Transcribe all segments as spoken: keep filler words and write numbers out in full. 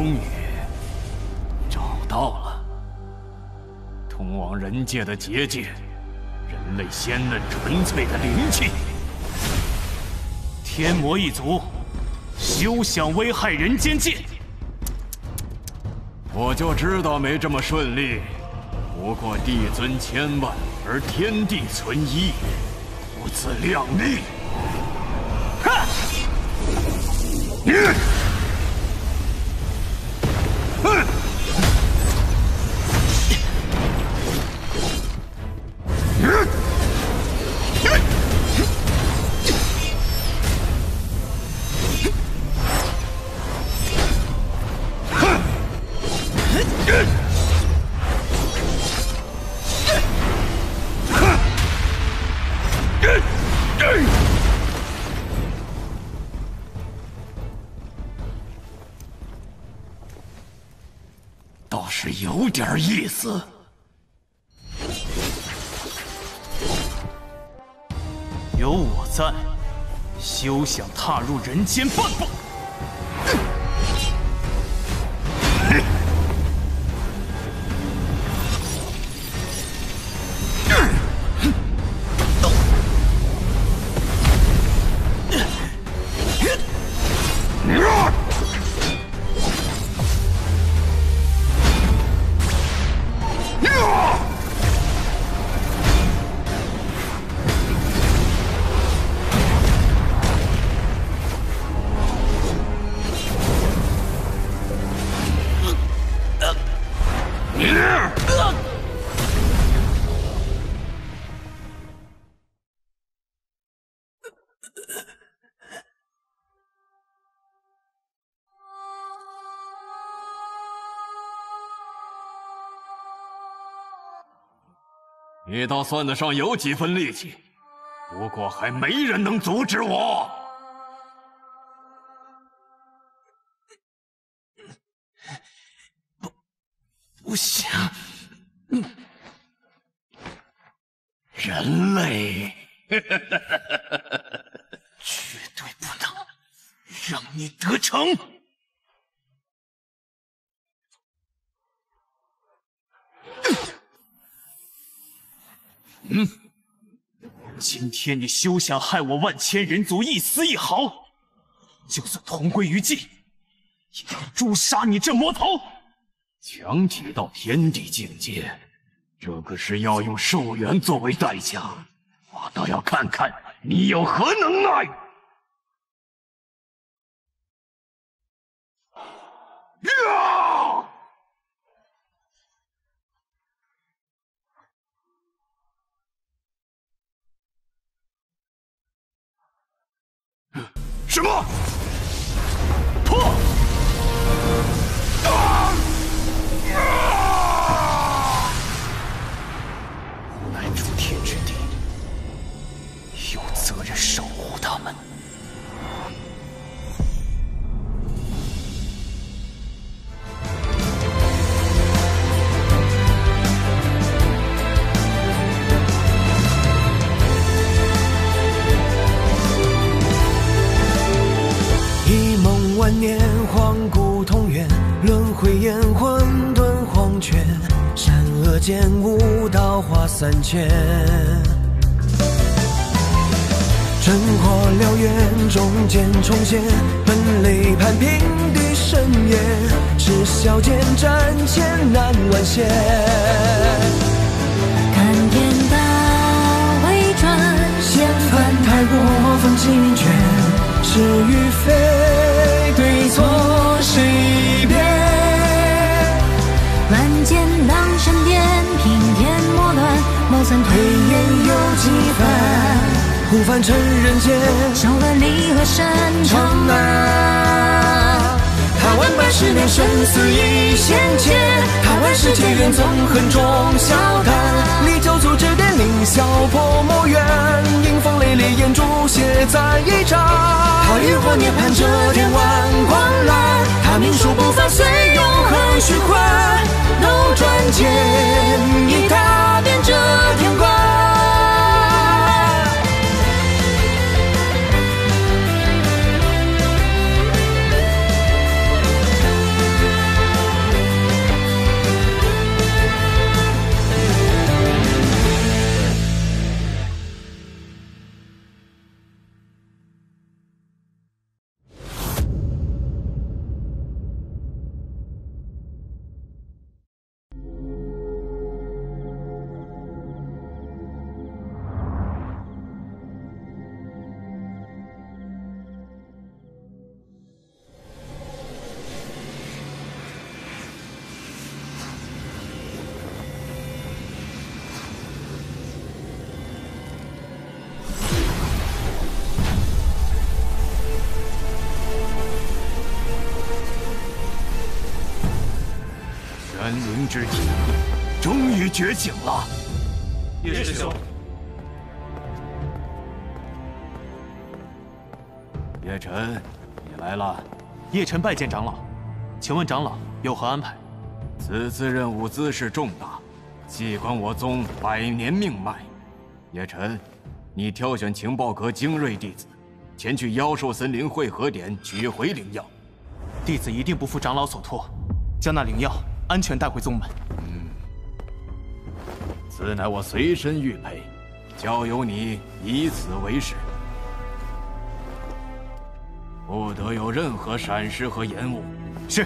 终于找到了通往人界的结界，人类鲜嫩纯粹的灵气。天魔一族，休想危害人间界！我就知道没这么顺利。不过帝尊千万，而天地存一，不自量力。哈！你！哼！倒是有点意思。有我在，休想踏入人间半步！你倒算得上有几分力气，不过还没人能阻止我。不，不行，人类，绝对不能让你得逞。嗯，今天你休想害我万千人族一丝一毫，就算同归于尽，也要诛杀你这魔头！强体到天地境界，这个是要用寿元作为代价，我倒要看看你有何能耐！呀！什么？破！啊！无乃诸天之地，有责任守护他们。 万年荒古同源，轮回烟混沌黄泉，善恶间无道化三千。真火燎原，中间重现，本类判平地深渊，是小剑斩千难万险。 看天道为转， 嫌犯太过分尽全，是与非，对错谁辨？ 万剑当身边，平天莫乱，谋算推演有几番？ 忽凡尘人间， 手段离合深长难。 他万百十年生死一线牵，他万世劫缘纵横中笑谈。离九族指点凌霄破魔缘，迎风雷烈眼珠血在一掌。他浴火涅槃遮天万光澜，他命数不凡虽永恒虚幻。斗转剑已踏遍这天关。 玄灵之体终于觉醒了。 叶师兄， 叶晨，你来了。 叶晨拜见长老，请问长老有何安排？ 此次任务兹事重大，系关我宗百年命脉。叶晨，你挑选情报阁精锐弟子，前去妖兽森林汇合点取回灵药。 弟子一定不负长老所托，将那灵药安全带回宗门。 嗯，此乃我随身玉佩，交由你以此为誓，不得有任何闪失和延误。 是。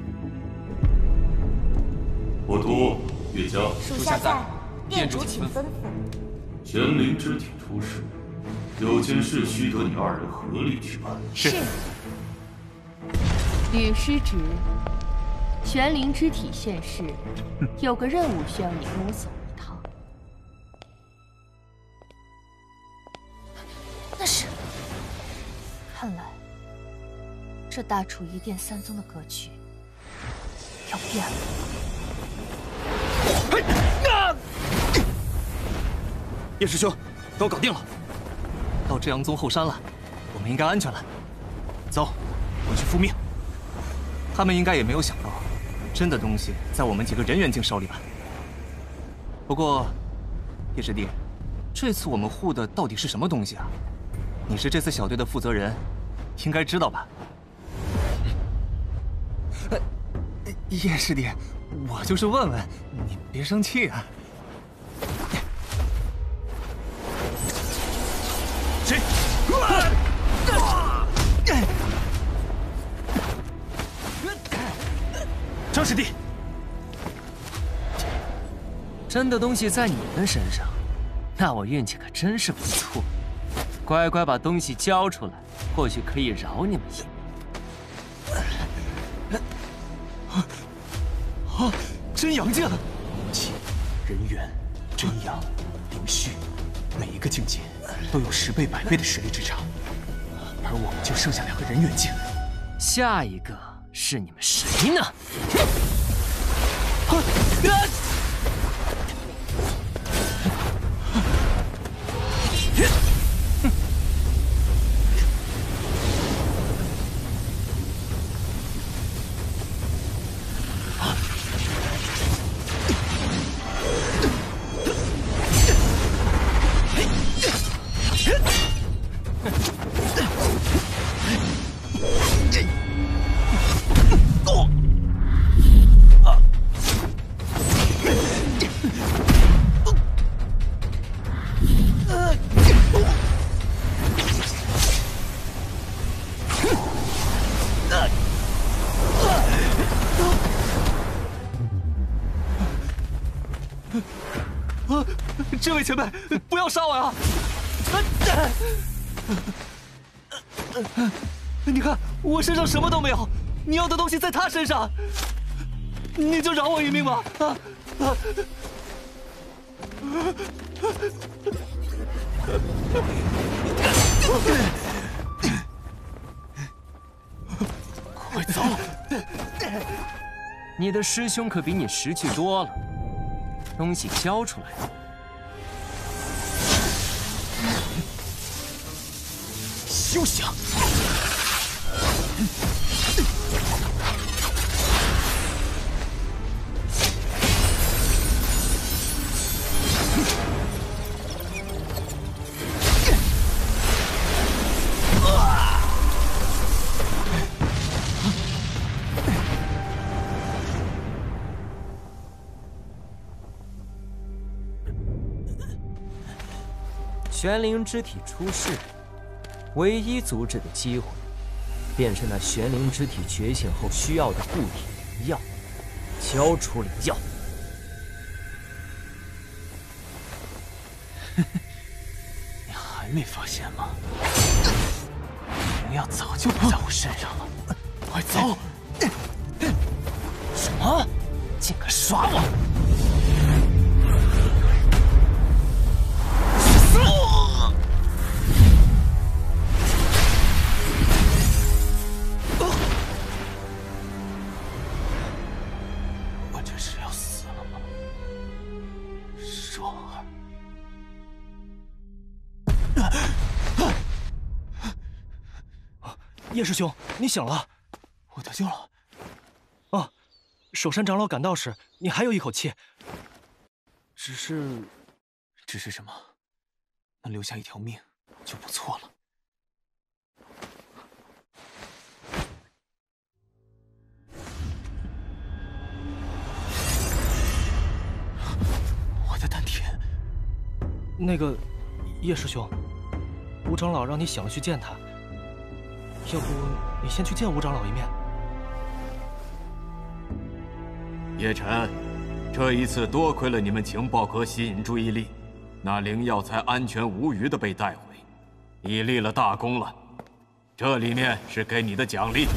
我督岳家， 属下在，店主请吩咐。 玄灵之体出世，有件事需得你二人合力去办。 是。 吕师侄，玄灵之体现世，有个任务需要你跟我走一趟。 那是，看来这大楚一殿三宗的格局要变了。 叶师兄，都搞定了，到至阳宗后山了，我们应该安全了。走，我去复命。他们应该也没有想到，真的东西在我们几个人猿境手里吧？不过，叶师弟，这次我们护的到底是什么东西啊？你是这次小队的负责人，应该知道吧？呃，叶师弟，我就是问问，你别生气啊。谁？张师弟， 真的东西在你们身上，那我运气可真是不错。乖乖把东西交出来，或许可以饶你们一命。 啊！真阳境，气、人猿、真阳、灵虚，每一个境界都有十倍、百倍的实力之差，而我们就剩下两个人猿境。 下一个是你们谁呢？ 这位前辈，不要杀我呀！你看我身上什么都没有，你要的东西在他身上，你就饶我一命吧！啊啊！ 快走！你的师兄可比你识趣多了，东西交出来。 休想！ 玄灵之体出世，唯一阻止的机会，便是那玄灵之体觉醒后需要的固体灵药。交出灵药！ 你还没发现吗？灵药早就不在我身上了。快走！ 什么？竟敢耍我！ 我这是双儿。 叶师兄，你醒了， 我得救了。 哦，守山长老赶到时，你还有一口气。 只是，只是什么？能留下一条命就不错了。我的丹田。 那个，叶师兄，吴长老让你醒了去见他。 要不你先去见吴长老一面。 叶晨，这一次多亏了你们情报阁吸引注意力，那灵药才安全无虞的被带回，你立了大功了。这里面是给你的奖励。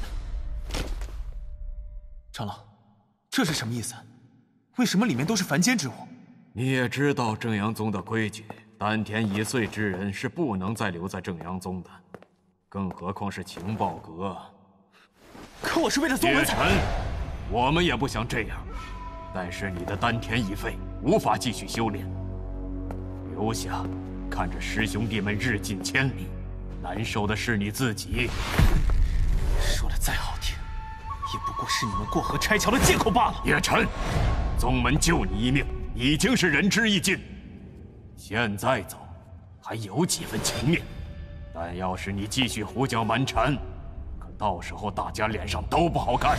长老，这是什么意思？为什么里面都是凡间之物？你也知道正阳宗的规矩，丹田已碎之人是不能再留在正阳宗的。 更何况是情报阁。可我是为了宗门才……叶晨，我们也不想这样，但是你的丹田已废，无法继续修炼。留下，看着师兄弟们日进千里，难受的是你自己。说的再好听，也不过是你们过河拆桥的借口罢了。叶晨，宗门救你一命，已经是仁至义尽。现在走，还有几分情面。 但要是你继续胡搅蛮缠，可到时候大家脸上都不好看。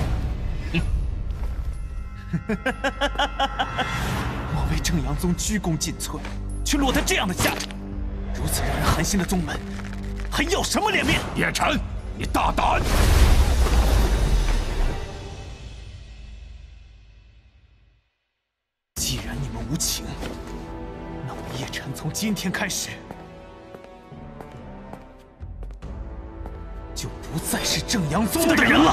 我为正阳宗鞠躬尽瘁，却落得这样的下场，如此让人寒心的宗门，还要什么脸面？叶晨，你大胆！既然你们无情，那我叶晨从今天开始。 就不再是正阳宗的人了。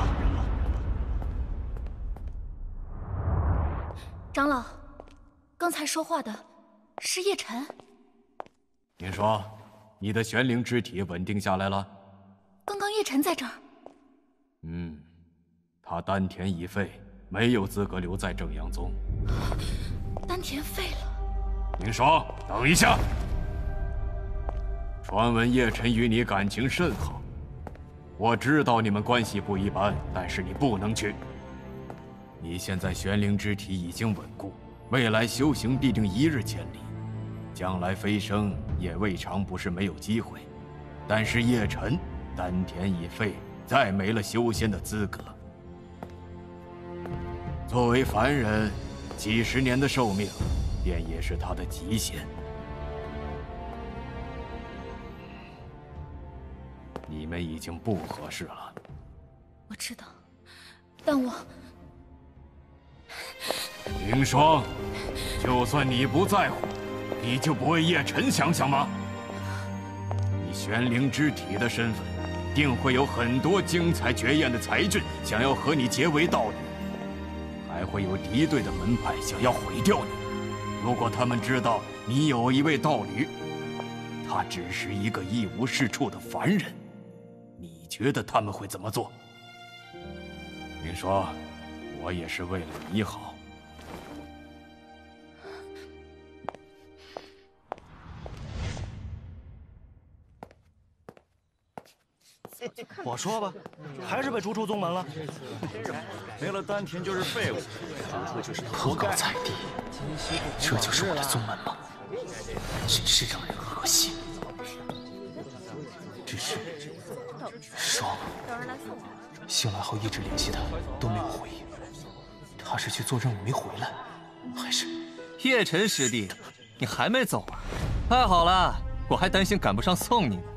长老，刚才说话的是叶晨。 听说你的玄灵之体稳定下来了？ 刚刚叶晨在这儿。 嗯，他丹田已废，没有资格留在正阳宗。 丹田废了。 宁霜，等一下。传闻叶晨与你感情甚好。 我知道你们关系不一般，但是你不能去。你现在玄灵之体已经稳固，未来修行必定一日千里，将来飞升也未尝不是没有机会。但是叶晨丹田已废，再没了修仙的资格。作为凡人，几十年的寿命，便也是他的极限。 你们已经不合适了。 我知道，但我…… 凌霜，就算你不在乎，你就不为叶晨想想吗？以玄灵之体的身份，定会有很多精彩绝艳的才俊想要和你结为道侣，还会有敌对的门派想要毁掉你。如果他们知道你有一位道侣，他只是一个一无是处的凡人。 你觉得他们会怎么做？你说，我也是为了你好。 我说吧，还是被逐出宗门了。 没了丹田就是废物，逐出就是德高在地，这就是我的宗门吗？真是让人恶心。只是。 霜，醒来后一直联系他，都没有回应。他是去做任务没回来，还是…… 叶晨师弟，你还没走啊？太好了，我还担心赶不上送你呢。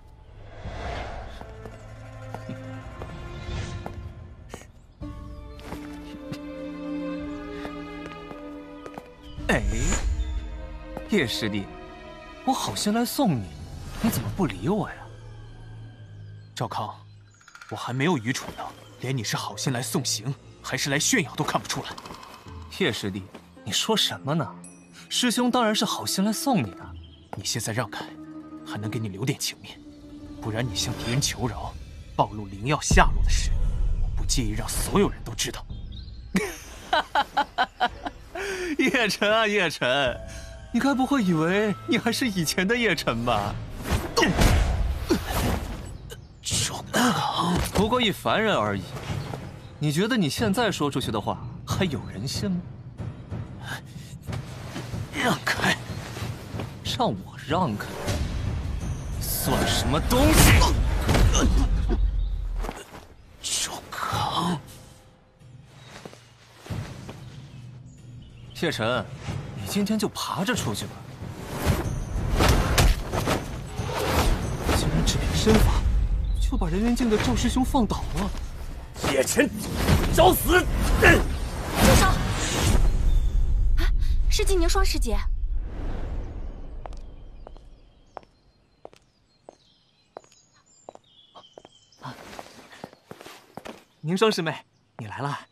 哎，叶师弟，我好心来送你，你怎么不理我呀？ 赵康，我还没有愚蠢到连你是好心来送行，还是来炫耀都看不出来。 叶师弟，你说什么呢？师兄当然是好心来送你的。 你现在让开，还能给你留点情面，不然你向敌人求饶，暴露灵药下落的事，我不介意让所有人都知道。 叶晨啊，叶晨，你该不会以为你还是以前的叶晨吧？ 周康， 不过一凡人而已。你觉得你现在说出去的话还有人信吗？ 让开！ 让我让开，算什么东西？ 周康， 叶晨，你今天就爬着出去吧。竟然只凭身法就把人猿境的赵师兄放倒了。 叶晨，找死！ 住手！啊，是静宁霜师姐。 宁霜师妹，你来了。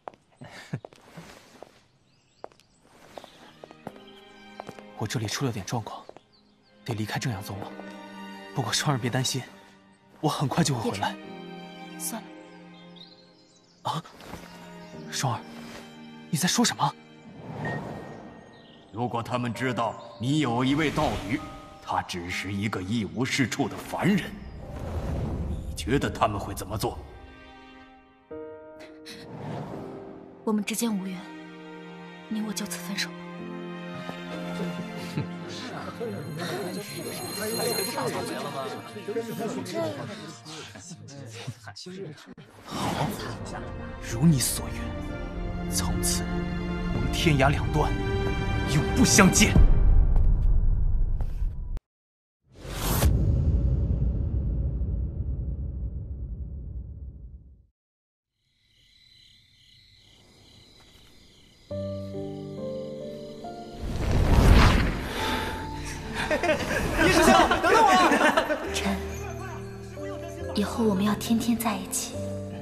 我这里出了点状况，得离开正阳宗了。不过双儿别担心，我很快就会回来。 算了。 啊，双儿，你在说什么？ 如果他们知道你有一位道侣，他只是一个一无是处的凡人，你觉得他们会怎么做？ 我们之间无缘，你我就此分手吧。 好，如你所愿，从此我们天涯两端，永不相见。 叶师兄，等等我！晨，以后我们要天天在一起。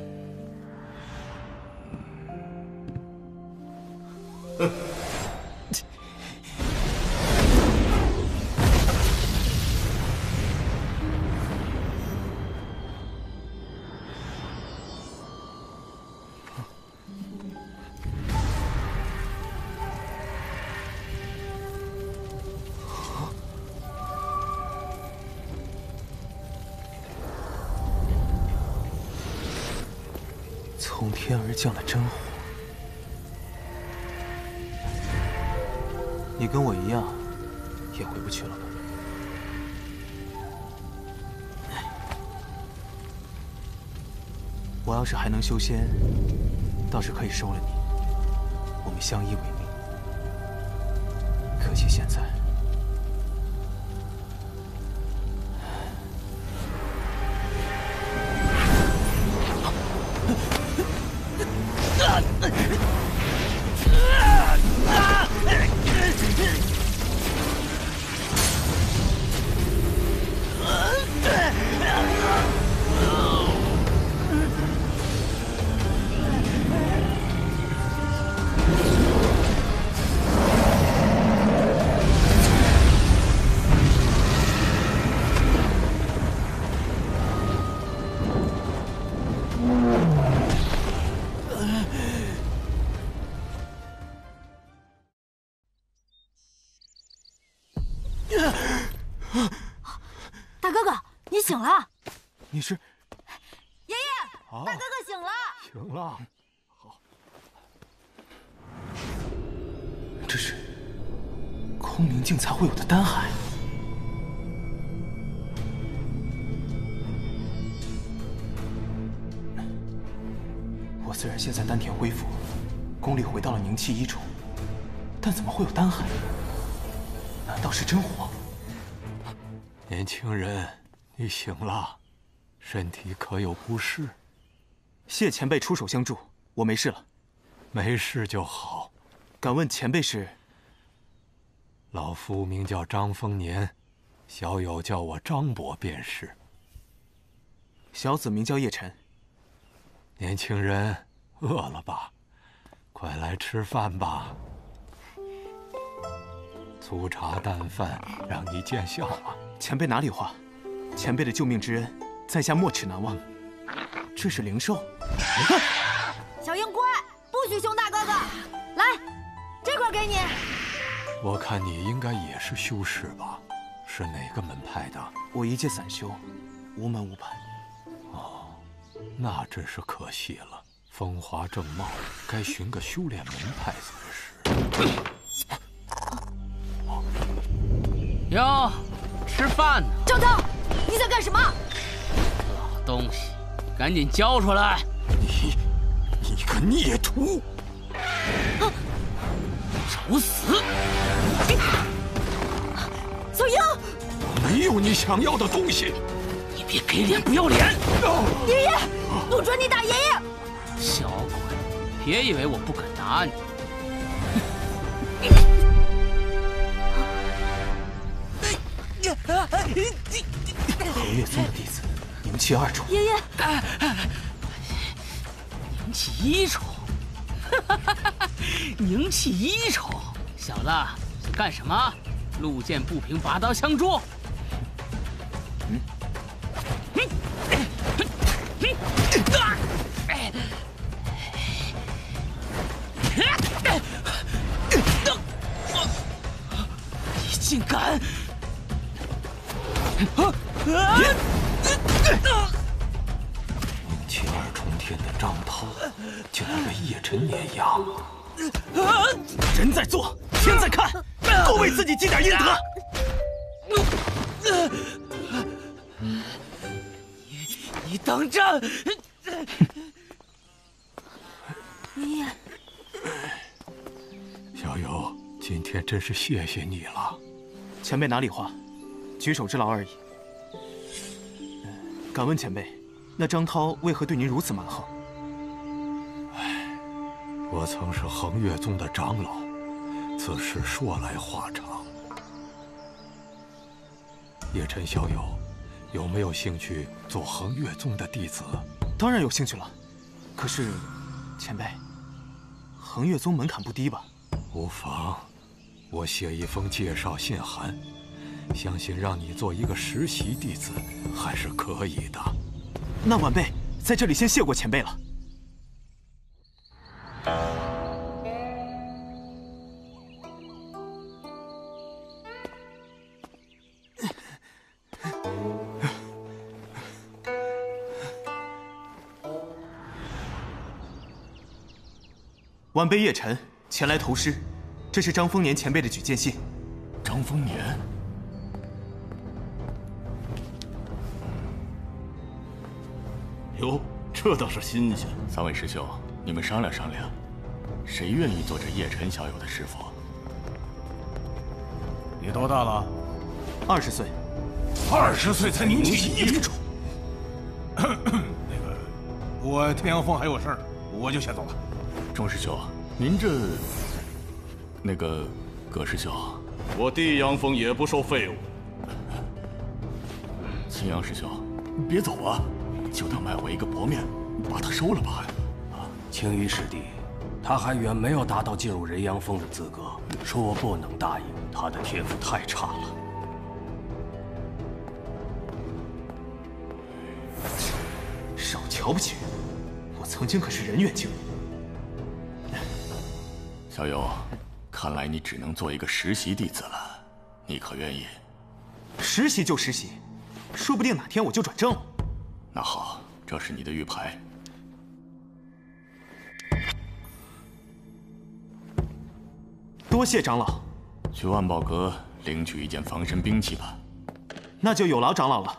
从天而降的真火，你跟我一样，也回不去了吧？我要是还能修仙，倒是可以收了你，我们相依为命。可惜现在， 大哥哥，你醒了！ 你是爷爷， 啊、 大哥哥醒了。 醒了， 好。这是空明境才会有的丹海。我虽然现在丹田恢复，功力回到了凝气一重，但怎么会有丹海？难道是真火？ 年轻人，你醒了，身体可有不适？ 谢前辈出手相助，我没事了。 没事就好。 敢问前辈是？ 老夫名叫张丰年，小友叫我张伯便是。 小子名叫叶晨。 年轻人，饿了吧？快来吃饭吧。粗茶淡饭，让你见笑话。 前辈哪里话？前辈的救命之恩，在下没齿难忘。这是灵兽。 小鹰乖，不许凶大哥哥！来， 这块给你。 我看你应该也是修士吧？是哪个门派的？ 我一介散修，无门无派。 哦，那真是可惜了。风华正茂，该寻个修炼门派才是。 哟，吃饭呢？ 张涛，你在干什么？ 老东西，赶紧交出来！ 你，你个孽徒！ 啊！ 找死！ 小英， 我没有你想要的东西。 你别给脸不要脸！ 爷爷，不准你打爷爷！ 小鬼，别以为我不敢打你。 恒月宗的弟子，宁气二重。 爷爷， 宁气一重，宁气一重，小子想干什么？路见不平，拔刀相助。嗯。你竟敢！ 宁气二重天的张涛，竟然被叶辰碾压！ 人在做，天在看，多为自己积点阴德。 你你等着！ 爷爷， 小友，今天真是谢谢你了。 前辈哪里话，举手之劳而已。敢问前辈，那张涛为何对您如此蛮横？ 唉，我曾是恒月宗的长老，此事说来话长。叶辰小友，有没有兴趣做恒月宗的弟子？ 当然有兴趣了。可是，前辈，恒月宗门槛不低吧？ 无妨，我写一封介绍信函，相信让你做一个实习弟子还是可以的。 那晚辈在这里先谢过前辈了。晚辈叶辰前来投师，这是张丰年前辈的举荐信。 张丰年， 哟，这倒是新鲜。三位师兄，你们商量商量，谁愿意做这叶辰小友的师傅？ 你多大了？ 二十岁。 二十岁才宁气一重。那个，我天阳峰还有事儿，我就先走了。 钟师兄，您这……那个葛师兄， 我地阳峰也不收费务。 青阳师兄，别走啊！就当卖我一个薄面，把他收了吧。 青衣师弟，他还远没有达到进入人阳峰的资格，说我不能答应，他的天赋太差了。 少瞧不起人，我曾经可是人远境人。 小友，看来你只能做一个实习弟子了，你可愿意？ 实习就实习，说不定哪天我就转正了。 那好，这是你的玉牌。 多谢长老。 去万宝阁领取一件防身兵器吧。 那就有劳长老了。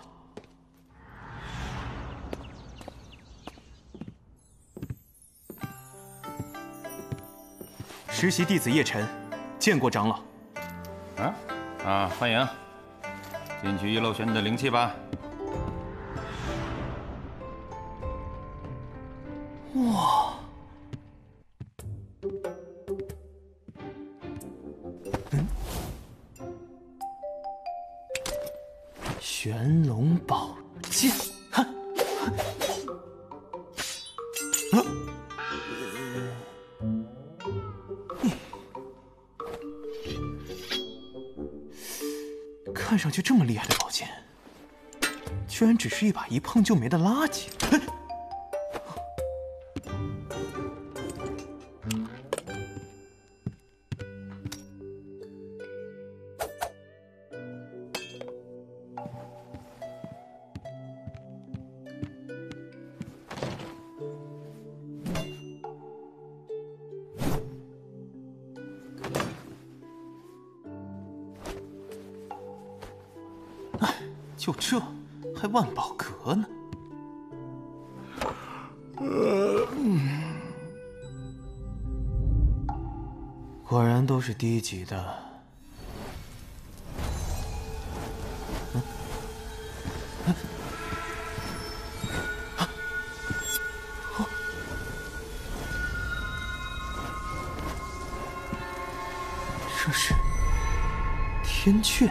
实习弟子叶辰，见过长老。 啊啊，欢迎！进去一楼选你的灵气吧。 哇！嗯，玄龙宝剑，哈，啊！看上去这么厉害的宝剑，居然只是一把一碰就没的垃圾。 哎，就这，还万宝阁呢？呃，果然都是低级的。嗯，嗯，啊，哦，这是天阙。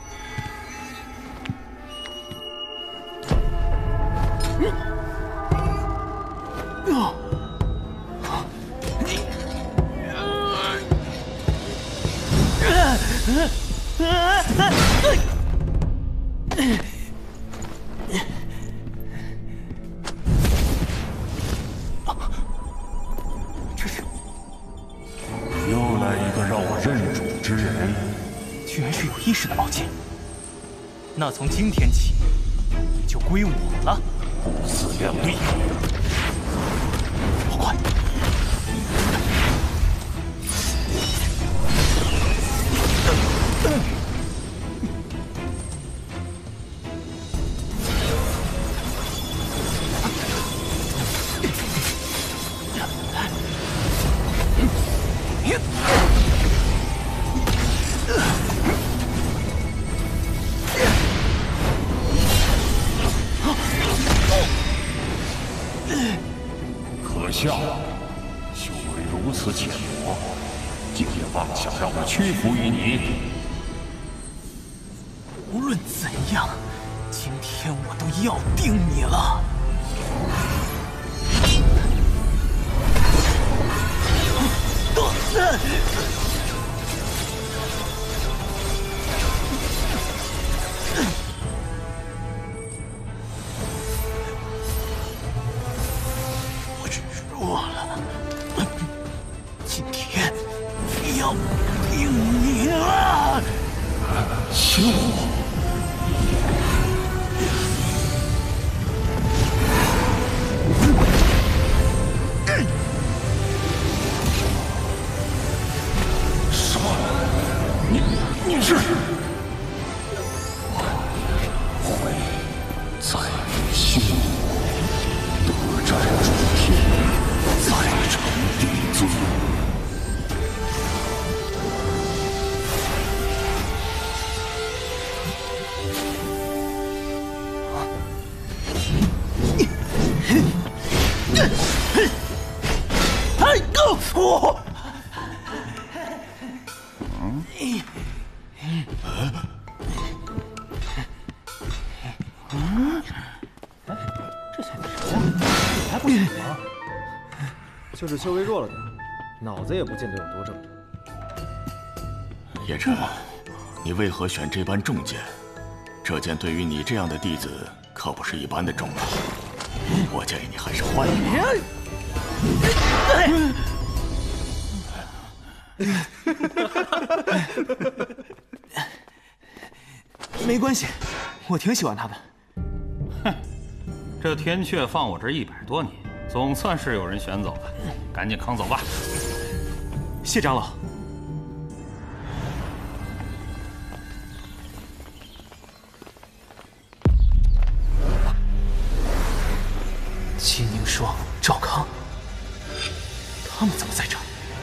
这是又来一个让我认主之人， 居然是有意识的宝剑。那从今天起，你就归我了。 不自量力！ 我快！ 可笑，修为如此浅薄，竟也妄想让我屈服于你。 无论怎样，今天我都要定你了。我只弱了，今天要定你了。 修。 你是会再遇修我，得战诸天，再成帝尊。 哎，够我！嗯。 嗯，哎，这才是什么？这还不行吗？ 就是稍微弱了点，脑子也不见得有多正常。 叶辰，你为何选这般重剑？这剑对于你这样的弟子可不是一般的重啊！我建议你还是换一把。没关系，我挺喜欢他的。 哼，这天阙放我这一百多年，总算是有人选走了，赶紧扛走吧。 谢长老。秦凝霜、赵康，他们怎么在这儿？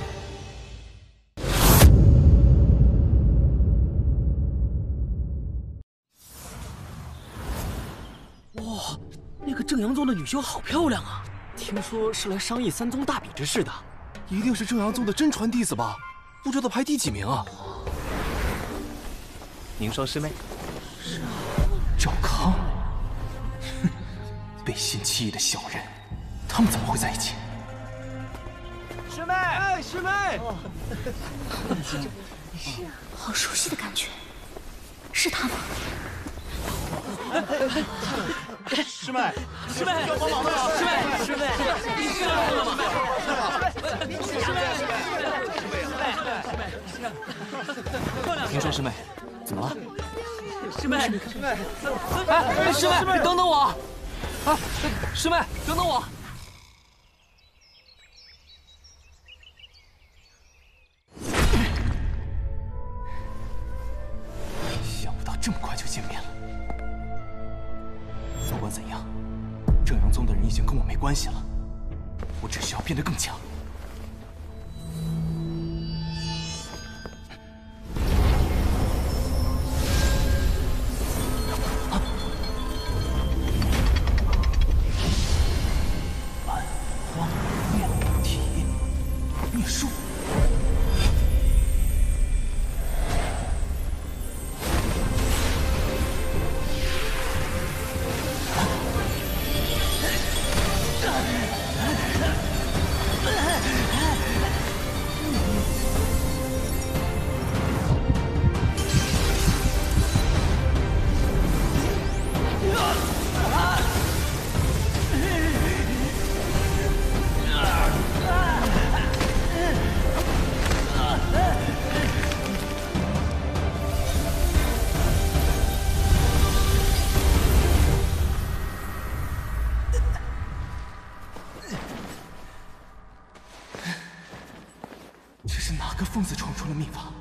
哇，那个正阳宗的女修好漂亮啊！听说是来商议三宗大比之事的， 一定是正阳宗的真传弟子吧？不知道排第几名啊？ 凝霜师妹， 是啊，赵康，哼，背信弃义的小人，他们怎么会在一起？ 师妹，哎，师妹， 是啊，好熟悉的感觉，是他吗？ 师妹，师妹，要帮忙的，师妹，师妹，师妹，师妹， 凝霜师妹，怎么了？ 师妹，师妹，哎，师妹，等等我！啊，师妹，等等我！ 想不到这么快就见面了。不管怎样，正阳宗的人已经跟我没关系了，我只需要变得更强。 疯子闯出了秘法，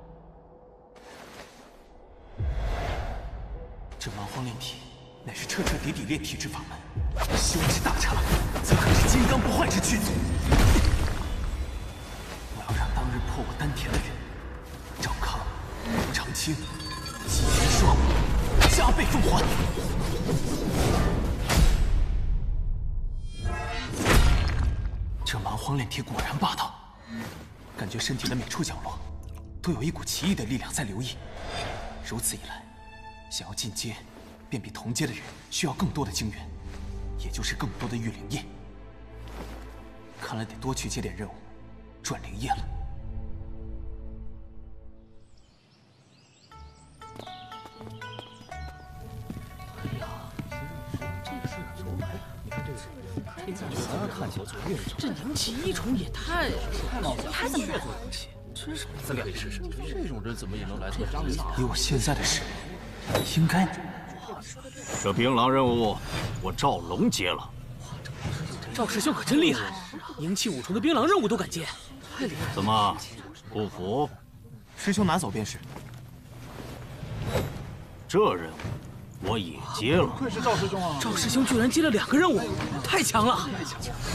这蛮荒炼体乃是彻彻底底炼体之法门，修之大成，则可是金刚不坏之躯祖。我要让当日破我丹田的人，赵康、长青、季玄霜加倍奉还。这蛮荒炼体果然霸道。 感觉身体的每处角落，都有一股奇异的力量在流溢。如此一来，想要进阶，便比同阶的人需要更多的精元，也就是更多的御灵液。看来得多去接点任务，赚灵液了。 哎呀，这个是怎么来？你看这个，这个看起来越是这灵气一重也太太冒险了，他怎么越做灵气？真是咱俩可以试试，这种人怎么也能来这张嘴？ 以我现在的实力，应该。 这槟榔任务，我赵龙接了。 赵师兄可真厉害，灵气五重的槟榔任务都敢接，太厉害了！ 怎么，不服？ 师兄拿走便是。 这任务我也接了。 不愧是赵师兄啊！赵师兄居然接了两个任务，太强了！太强了！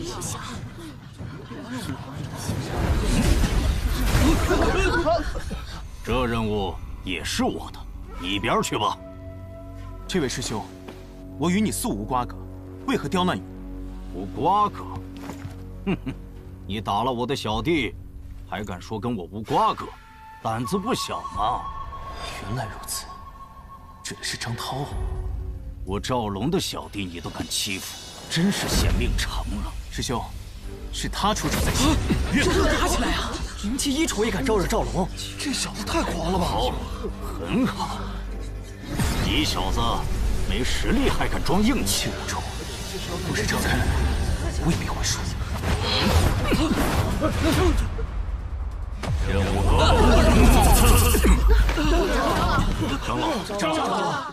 这任务也是我的，一边去吧。 这位师兄，我与你素无瓜葛，为何刁难于无瓜葛？哼哼，你打了我的小弟，还敢说跟我无瓜葛，胆子不小嘛！ 原来如此，指的是张涛啊！ 我赵龙的小弟你都敢欺负，真是嫌命长了。 师兄，是他出手在先， 这是打起来啊！ 灵气一重也敢招惹赵龙， 这小子太狂了吧！ 好，很好。你小子没实力还敢装硬气？ 五重，不是张开了，未必会输。 任务长老，长老，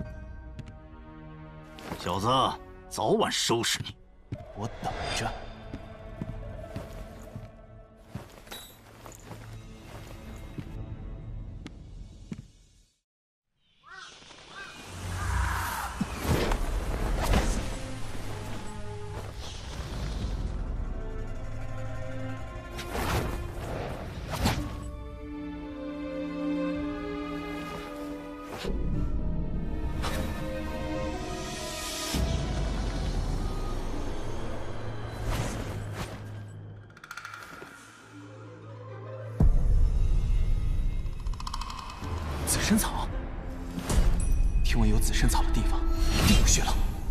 小子，早晚收拾你。 我等着。紫参草，听闻有紫参草的地方，一定有血浪。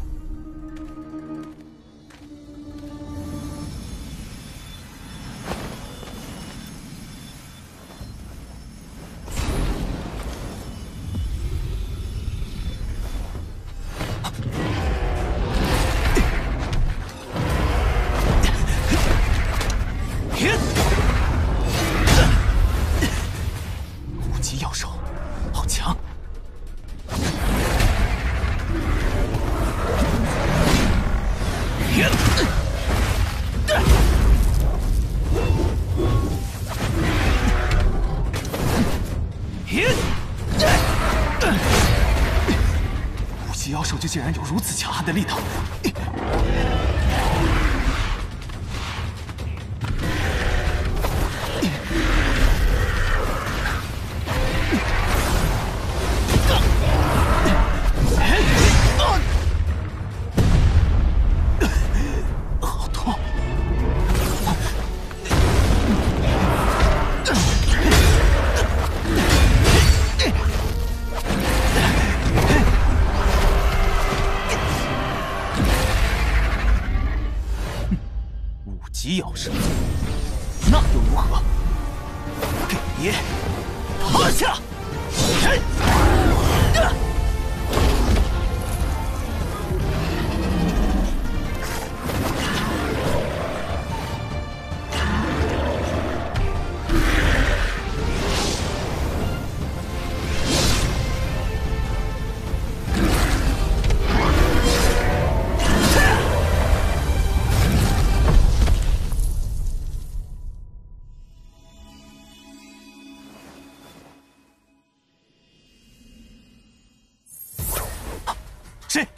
无极要手。好强！ 手就竟然有如此强悍的力道！好痛！极咬舌，那又如何？给爷趴下！谁？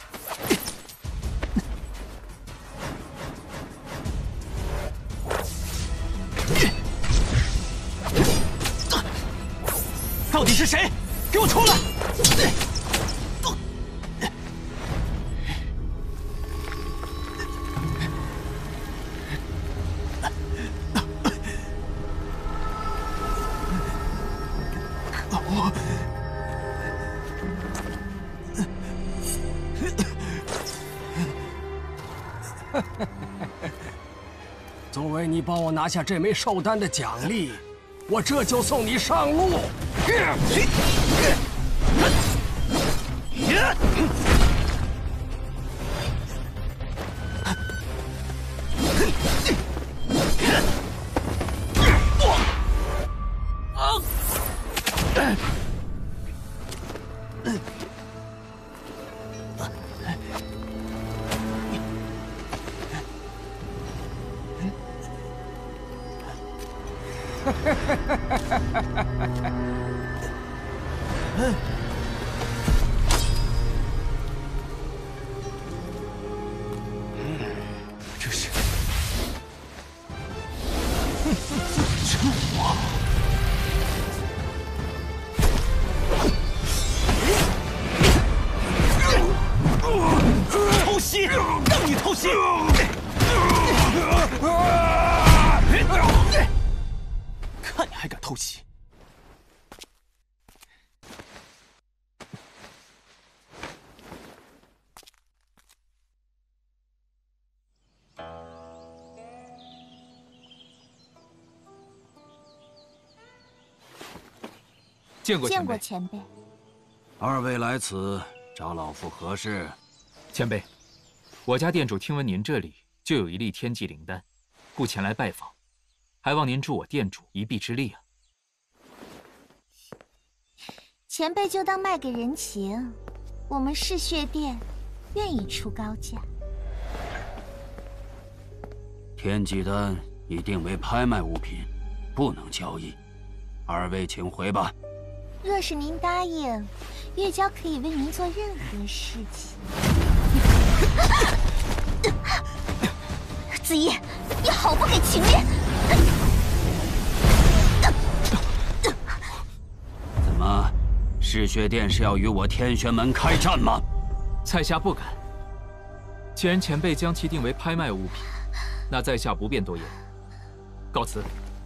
到底是谁？给我出来！ 作为你帮我拿下这枚寿丹的奖励，我这就送你上路。 这是这我偷袭，让你偷袭！看你还敢偷袭！ 见过前辈。 见过前辈。 二位来此找老夫何事？ 前辈，我家店主听闻您这里就有一粒天际灵丹，故前来拜访，还望您助我店主一臂之力啊！ 前辈就当卖个人情，我们嗜血店愿意出高价。 天际丹已定为拍卖物品，不能交易。二位请回吧。 若是您答应，月娇可以为您做任何事情。子怡，你好不给情面！ 怎么，嗜血殿是要与我天玄门开战吗？ 在下不敢。既然前辈将其定为拍卖物品，那在下不便多言，告辞。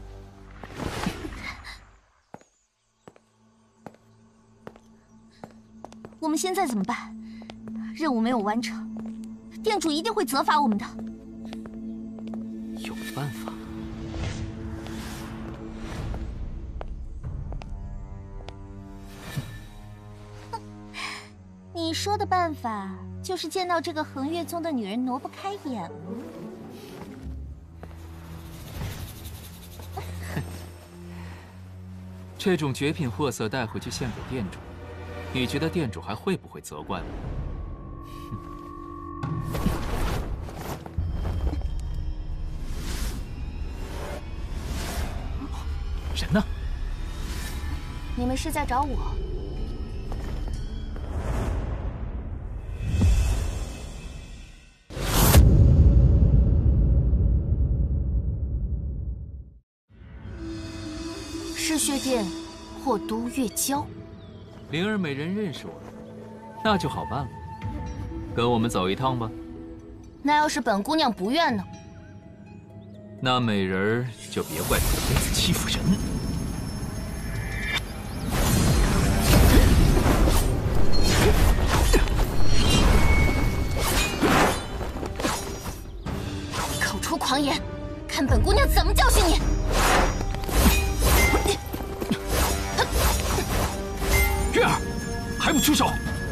我们现在怎么办？任务没有完成，店主一定会责罚我们的。 有办法。 你说的办法，就是见到这个恒月宗的女人挪不开眼了。 这种绝品货色带回去献给店主，你觉得店主还会不会责怪我？人呢？ 你们是在找我？ 嗜血殿或都月娇。 灵儿美人认识我，那就好办了。跟我们走一趟吧。 那要是本姑娘不愿呢？ 那美人儿就别怪本公子欺负人。 口出狂言，看本姑娘怎么教训你！ 月儿，还不出手！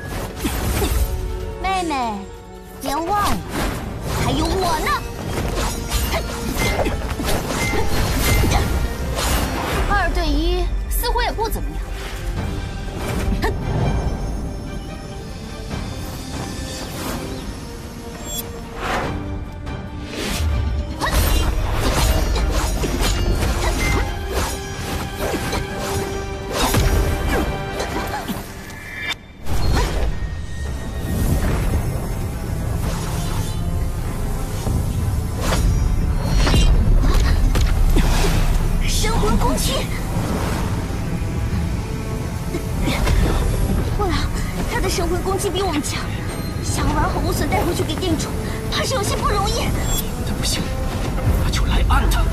妹妹，别忘了，还有我呢！二对一似乎也不怎么样。不了，他的神魂攻击比我们强，想要完好无损带回去给店主，怕是有些不容易。 他不行，那就来按他。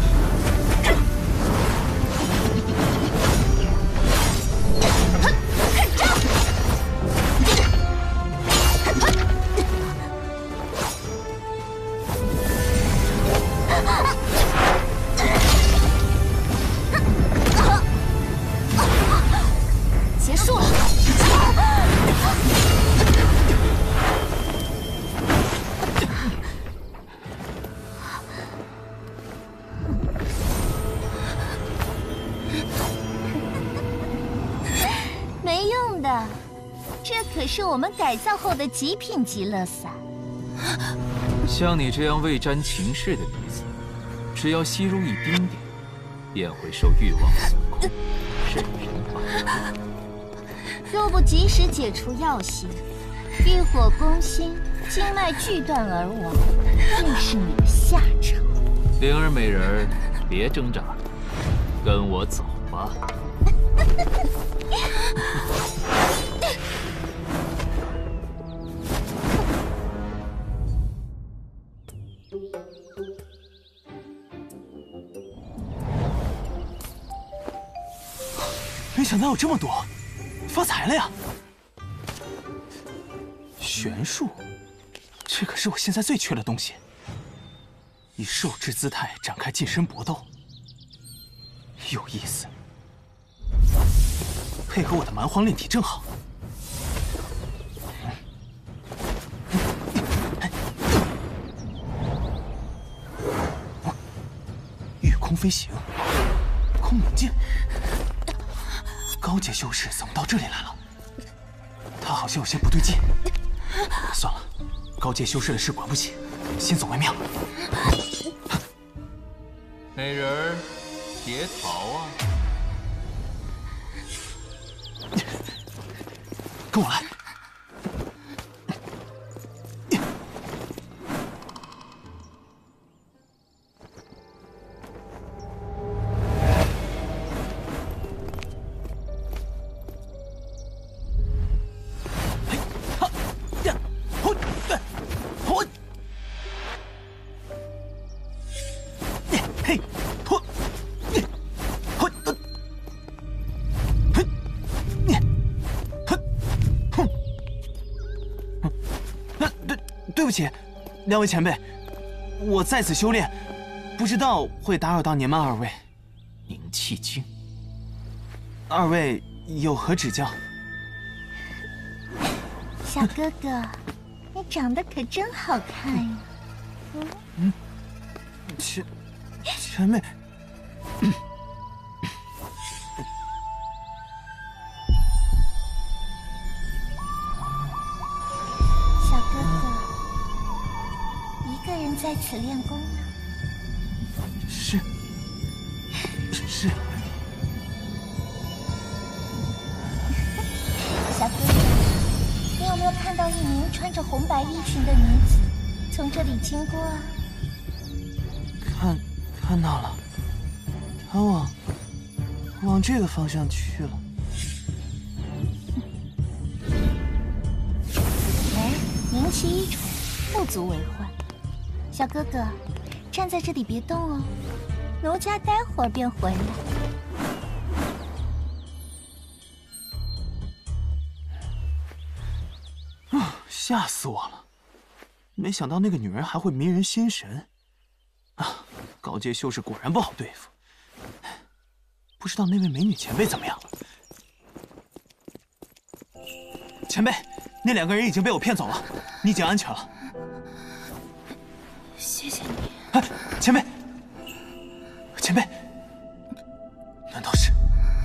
结束了。没用的，这可是我们改造后的极品极乐散。 像你这样未沾情事的女子，只要吸入一丁点，便会受欲望所控，甚人法。 若不及时解除药性，欲火攻心，经脉俱断而亡，定是你的下场。 灵儿美人儿，别挣扎了，跟我走吧。 没想到有这么多，发财了呀！玄术，这可是我现在最缺的东西。以兽之姿态展开近身搏斗，有意思。配合我的蛮荒炼体正好。御空飞行，空明镜。高阶修士怎么到这里来了？他好像有些不对劲。算了，高阶修士的事管不起，先走为妙。 美人儿，别逃啊！ 跟我来。对不起，两位前辈，我在此修炼，不知道会打扰到您吗？二位，凝气经，二位有何指教？ 小哥哥，你长得可真好看呀！嗯嗯，前前辈。 在此练功呢。 是，是。 小哥哥，你有没有看到一名穿着红白衣裙的女子从这里经过啊？ 看，看到了。她往往这个方向去了。 哎，宁骑一宠，不足为患。小哥哥，站在这里别动哦，奴家待会儿便回来。 啊！吓死我了！没想到那个女人还会迷人心神。啊，高阶修士果然不好对付。不知道那位美女前辈怎么样了？前辈，那两个人已经被我骗走了，你已经安全了。 谢谢你。 哎，前辈，前辈，难道是？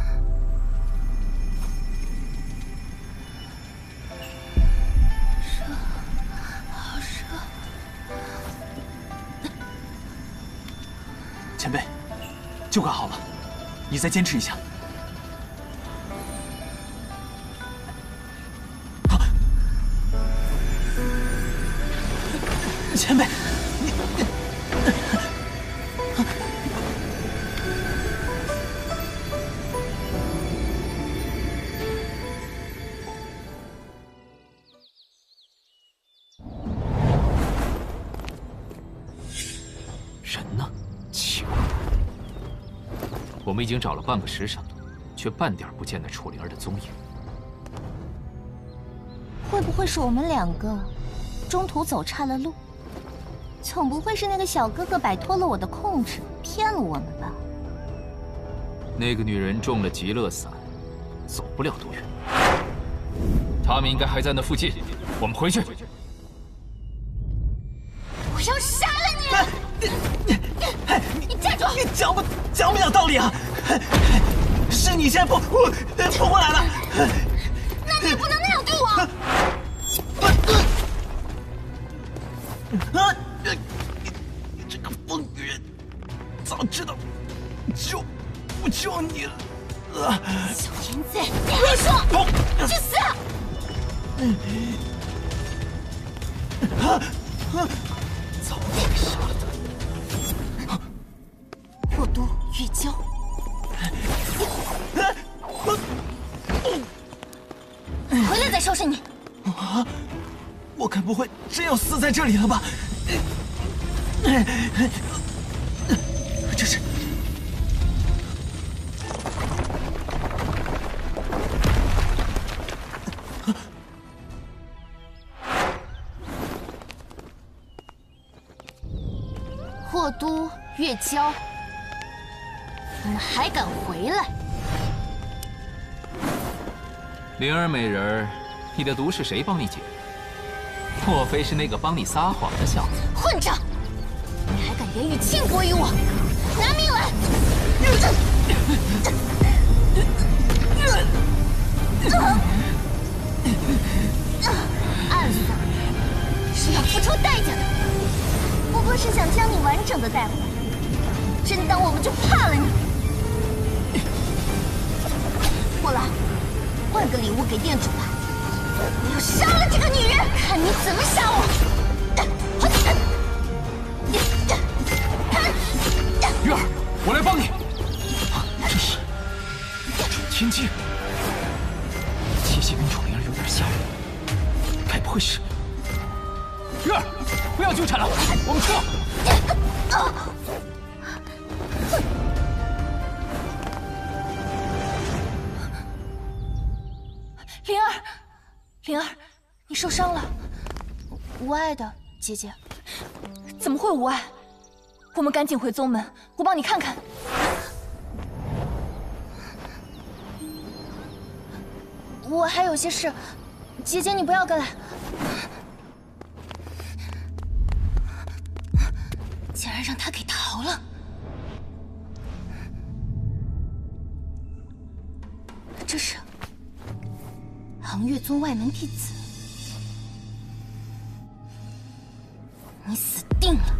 热，好热。 前辈，就快好了，你再坚持一下。啊！前辈，你你。 人呢？奇怪，我们已经找了半个时辰了，却半点不见那楚灵儿的踪影。 会不会是我们两个中途走岔了路？总不会是那个小哥哥摆脱了我的控制，骗了我们吧？ 那个女人中了极乐散，走不了多远。他们应该还在那附近，我们回去。 我要杀了你！你你站住！ 你讲不讲不讲道理啊？是你先扑扑扑过来的。 那你也不能那样对我。 啊！你这个疯女人，早知道就不救你了。啊！ 小淫贼，你还说去死！ 啊！早该杀了他。 霍都月娇，回来再收拾你。 啊！我该不会真要死在这里了吧？这是…… 霍都月娇，你们还敢回来？ 灵儿美人儿，你的毒是谁帮你解的？莫非是那个帮你撒谎的小子？ 混账！你还敢言语轻薄于我？拿命来！暗算是要付出代价的，不过是想将你完整的带回来。真当我们就怕了你？过来，换个礼物给店主吧。我要杀了这个女人，看你怎么杀我！ 月儿，我来帮你。这是楚天机，气息跟楚灵儿有点像，该不会是……月儿，不要纠缠了，我们撤。 灵儿，灵儿，你受伤了？无碍的，姐姐。怎么会无碍？我们赶紧回宗门，我帮你看看。我还有些事，姐姐你不要跟来。竟然让他给逃了！这是昂月宗外门弟子，你死定了！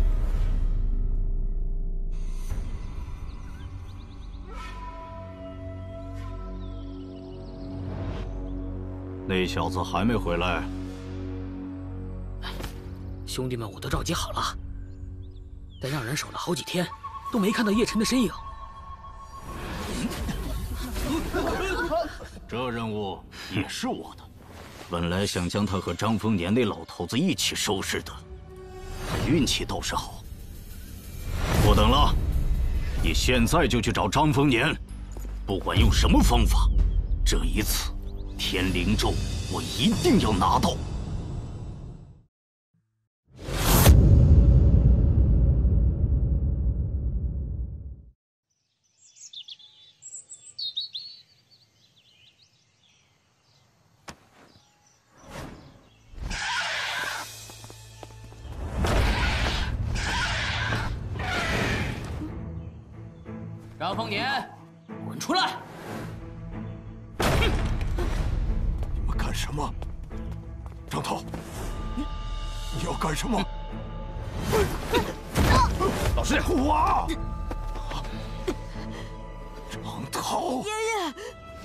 那小子还没回来。 兄弟们，我都召集好了，但让人守了好几天，都没看到叶晨的身影。 这任务也是我的。本来想将他和张丰年那老头子一起收拾的，他运气倒是好。不等了，你现在就去找张丰年，不管用什么方法，这一次天灵咒我一定要拿到。 张丰年，滚出来！ 你们干什么？张涛，你你要干什么？ 老师， 哇！张涛， 爷爷，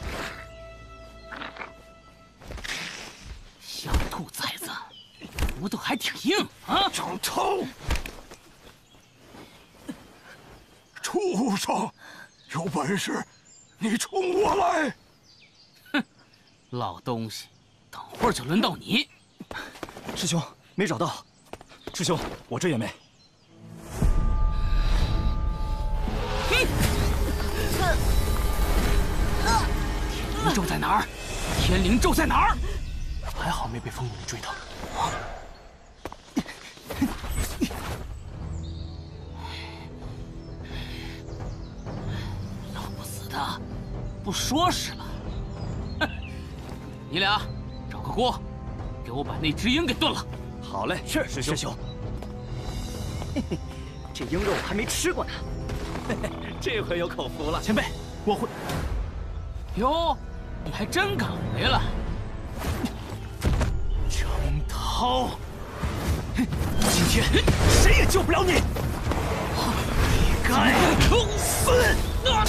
小兔崽子，骨头还挺硬啊！ 张涛，畜生！ 有本事，你冲我来！ 哼，老东西，等会儿就轮到你。 师兄，没找到。师兄，我这也没。 天灵咒在哪儿？天灵咒在哪儿？ 还好没被风女追到。 不说是了，哼！你俩找个锅，给我把那只鹰给炖了。 好嘞，是师兄。师兄，嘿嘿，这鹰肉我还没吃过呢，嘿嘿，这回有口福了。 前辈，我会。 哟，你还真敢回来！ 张涛，今天谁也救不了你！你该死！啊！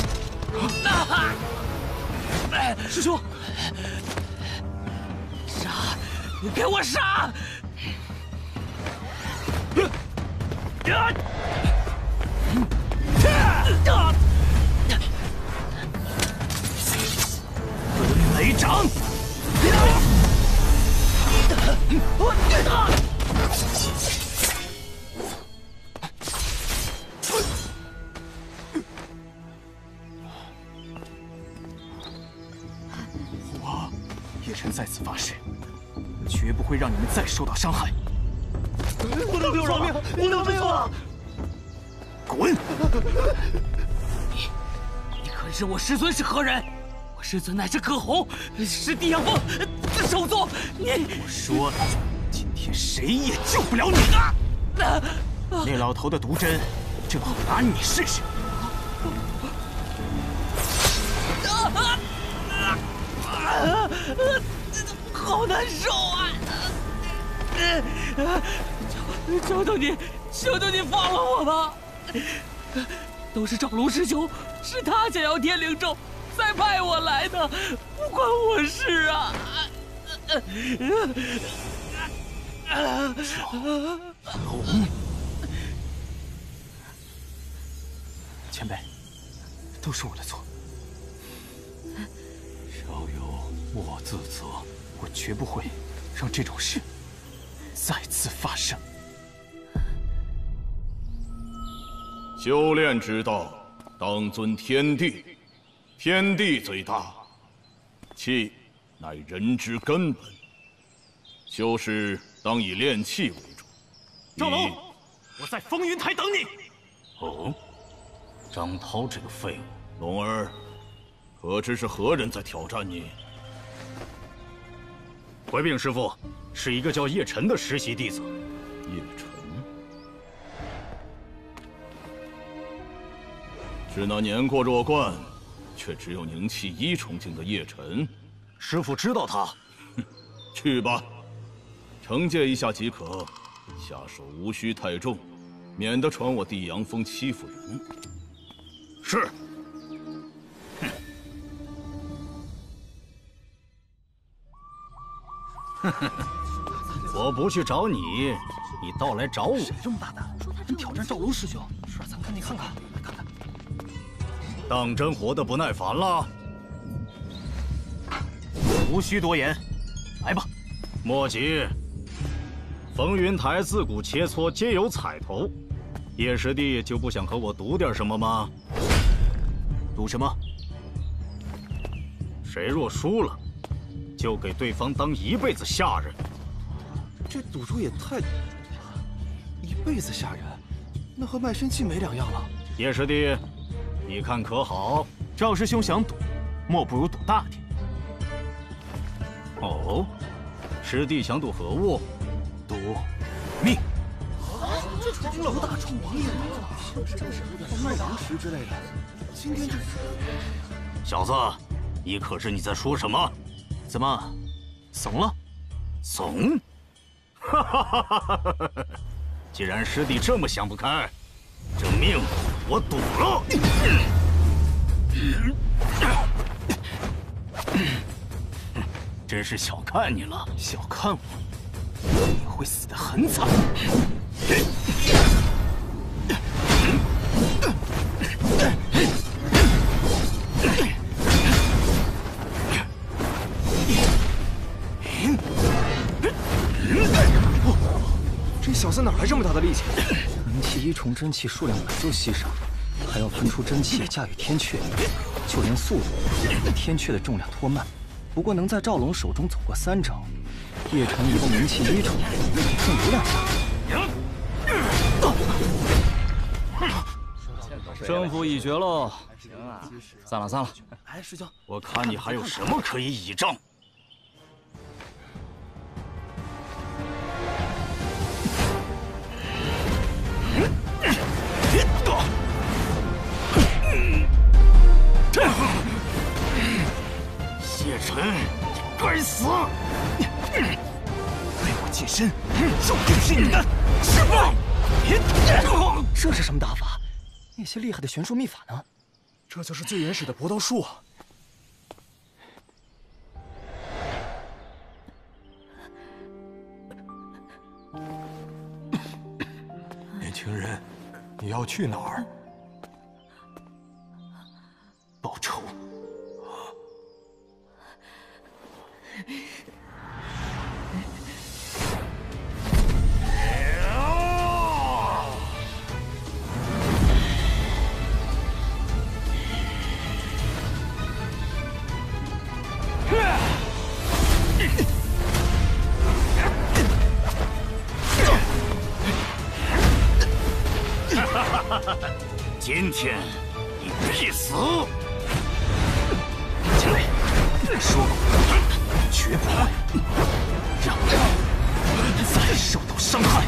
师兄，杀！你给我杀！ 滚雷掌！叶晨在此发誓，绝不会让你们再受到伤害。 不能给我饶命！我能没有了！ 滚！ 你，你可知我师尊是何人？我师尊乃是葛洪，是地阳峰的首座。你， 我说了，今天谁也救不了你。那老头的毒针，正好拿你试试。 好难受啊！求求求你，求求你放了我吧！都是赵龙师兄，是他想要天灵咒，才派我来的，不关我事啊！ 赵龙，前辈，都是我的错。 小友莫自责， 我绝不会让这种事再次发生。 修炼之道，当尊天地，天地最大，气乃人之根本。修士当以炼气为主。 赵龙，我在风云台等你。 哦，张涛这个废物， 龙儿。 可知是何人在挑战你？ 回禀师父，是一个叫叶晨的实习弟子。 叶晨，是那年过弱冠，却只有凝气一重境的叶晨。 师父知道他。 哼，去吧，惩戒一下即可，下手无需太重，免得传我地阳峰欺负人。 是。 我不去找你，你倒来找我。 谁这么大胆，敢挑战赵龙师兄？是，咱赶紧看看，来看看。 当真活得不耐烦了？ 无需多言，来吧。 莫急，风云台自古切磋皆有彩头，叶师弟就不想和我赌点什么吗？ 赌什么？ 谁若输了，就给对方当一辈子下人。 这赌注也太……一辈子下人，那和卖身契没两样了。 叶师弟，你看可好？ 赵师兄想赌，莫不如赌大点。 哦，师弟想赌何物？ 赌命。 这出老大出王爷了，卖粮食之类的。今天这…… 小子，你可知你在说什么？ 怎么，怂了？ 怂？哈哈哈哈哈哈！既然师弟这么想不开，这命我赌了。真是小看你了， 小看我，你会死得很惨。 这小子哪来这么大的力气？灵气一重真气数量本就稀少，还要分出真气驾驭天阙，就连速度也被天阙的重量拖慢。不过能在赵龙手中走过三招，叶晨一个灵气一重，更无量下。 胜负已决喽！散了散了。 哎，师兄， 我看你还有什么可以倚仗？谢晨，你该死！ 为我近身，注定是你的失败。 这是什么打法？那些厉害的玄术秘法呢？ 这就是最原始的搏斗术啊！ 年轻人，你要去哪儿？ 报仇。 今天你必死！ 前辈，说过，绝不会让你再受到伤害。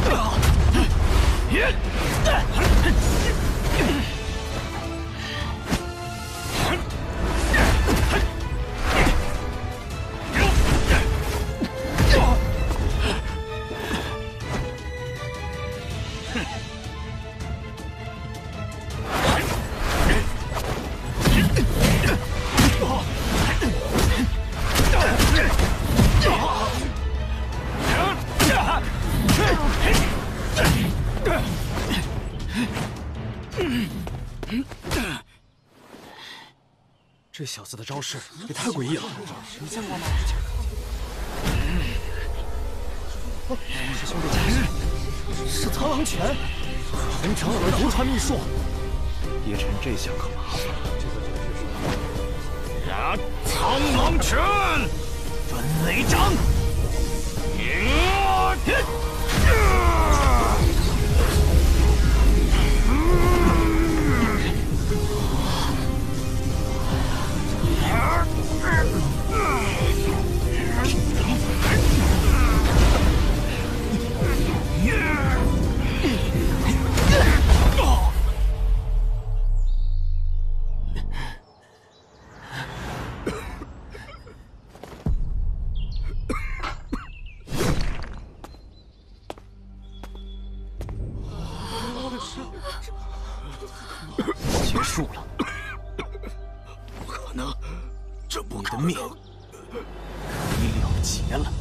这小子的招式也太诡异了，你见过吗？师兄的架势是苍狼拳，陈长老的独传秘术。 叶晨这下可麻烦了。 呀，苍狼拳，分雷掌。 结束了。 不可能，这不可能！ 你的命已了结了。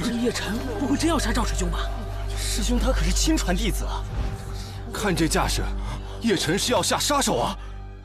这叶晨不会真要杀赵师兄吧？ 师兄他可是亲传弟子啊！ 看这架势，叶晨是要下杀手啊！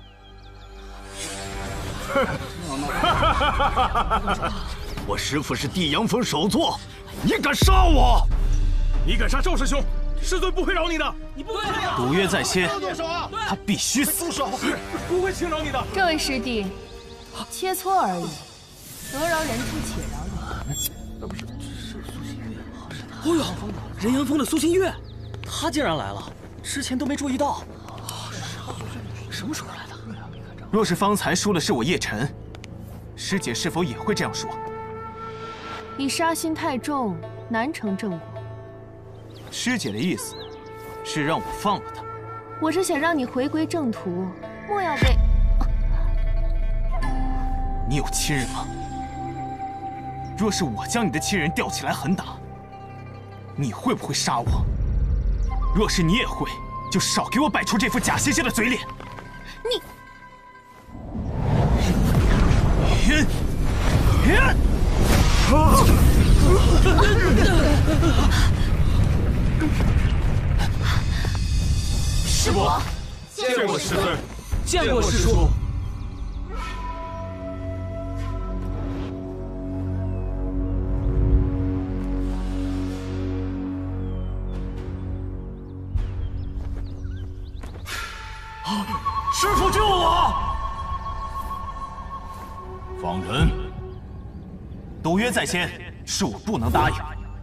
我师父是地阳峰首座，你敢杀我？ 你敢杀赵师兄，师尊不会饶你的！ 你不对呀！ 赌约在先， 啊他必须死！不会轻饶你的。 这位师弟，切磋而已，得饶人处且饶也。 那不是是苏新月？哦呦，人阳峰的苏新月，他竟然来了，之前都没注意到。什么时候来的？ 若是方才说的是我叶晨，师姐是否也会这样说？ 你杀心太重，难成正果。 师姐的意思是让我放了他？ 我是想让你回归正途，莫要被…… 你有亲人吗？若是我将你的亲人吊起来狠打，你会不会杀我？若是你也会，就少给我摆出这副假惺惺的嘴脸。 你。 云，云， 师伯， 见过师尊， 见过师叔。 师父救我！ 放人！ 赌约在先，是我不能答应。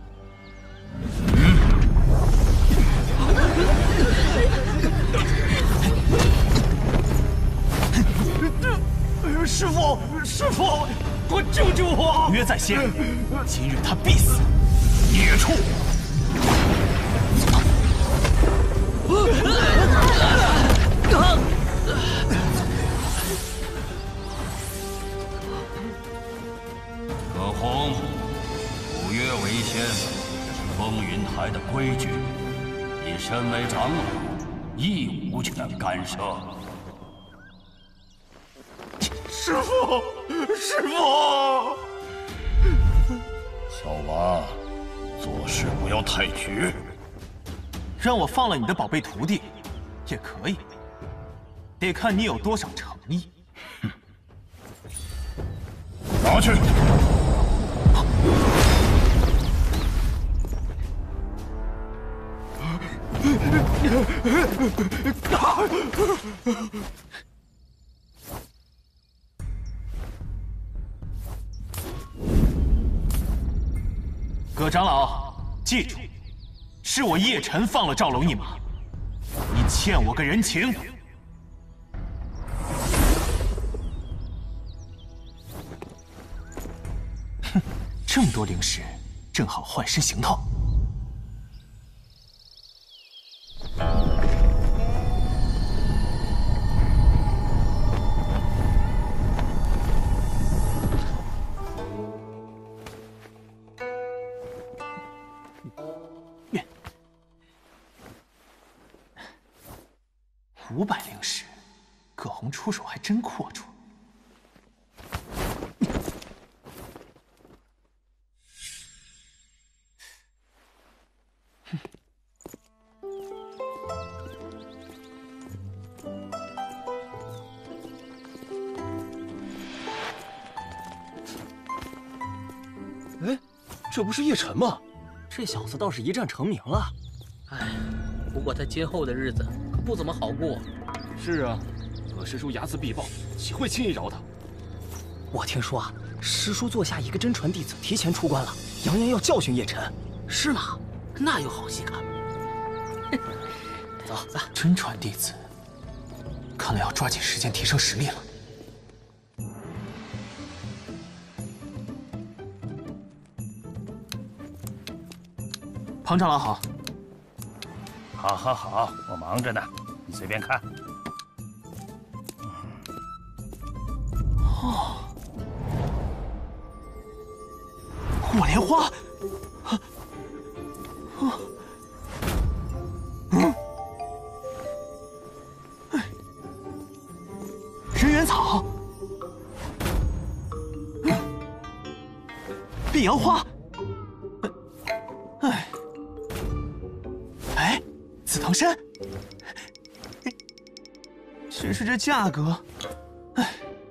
嗯、师父，师父，快救救我！赌约在先，今日他必死！孽畜！ 葛洪，赌约为先是风云台的规矩，你身为长老，亦无权干涉。 师父，师父！ 小娃，做事不要太绝。 让我放了你的宝贝徒弟，也可以，得看你有多少诚意。 拿去。 葛长老，记住，是我叶晨放了赵龙一马，你欠我个人情。哼，这么多灵石，正好换身行头。五百灵石，葛洪出手还真阔绰。 哎，这不是叶晨吗？这小子倒是一战成名了。 哎，不过他今后的日子可不怎么好过。 是啊，葛师叔睚眦必报，岂会轻易饶他？ 我听说啊，师叔座下一个真传弟子提前出关了，扬言要教训叶晨。 是吗？那有好戏看。走走， 真传弟子，看来要抓紧时间提升实力了。庞长老好。 好，好，好，我忙着呢，你随便看。 哦，火莲花，啊，哦，嗯，哎，人缘草，嗯，碧阳花。呃防身，只是这价格，唉。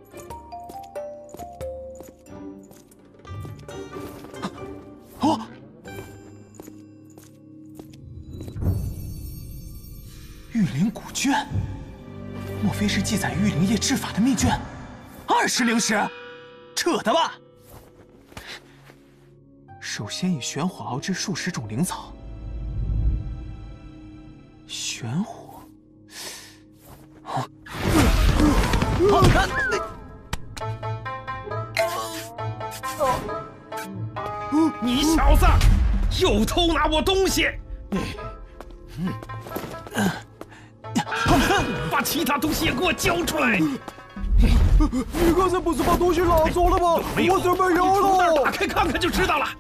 哦，玉灵古卷，莫非是记载玉灵叶制法的秘卷？二十灵石，扯的吧？首先以玄火熬制数十种灵草。 玄火，啊！ 你小子又偷拿我东西！把其他东西也给我交出来！ 你刚才不是把东西拿走了吗？我这没有了。 袋打开看看就知道了。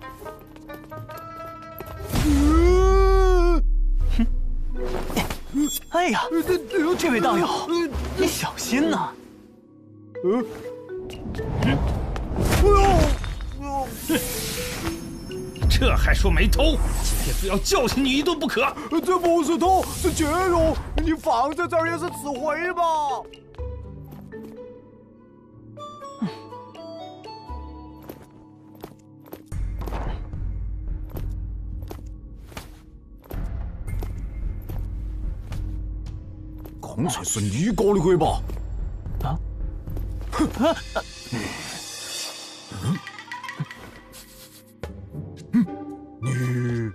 哎呀，这位道友，你小心呐！ 嗯， 哎呦，这还说没偷？今天非要教训你一顿不可！ 这不是偷，是借用，你放在这儿也是吃灰吧？刚才是你搞的鬼吧？ 啊！啊！ 嗯嗯，你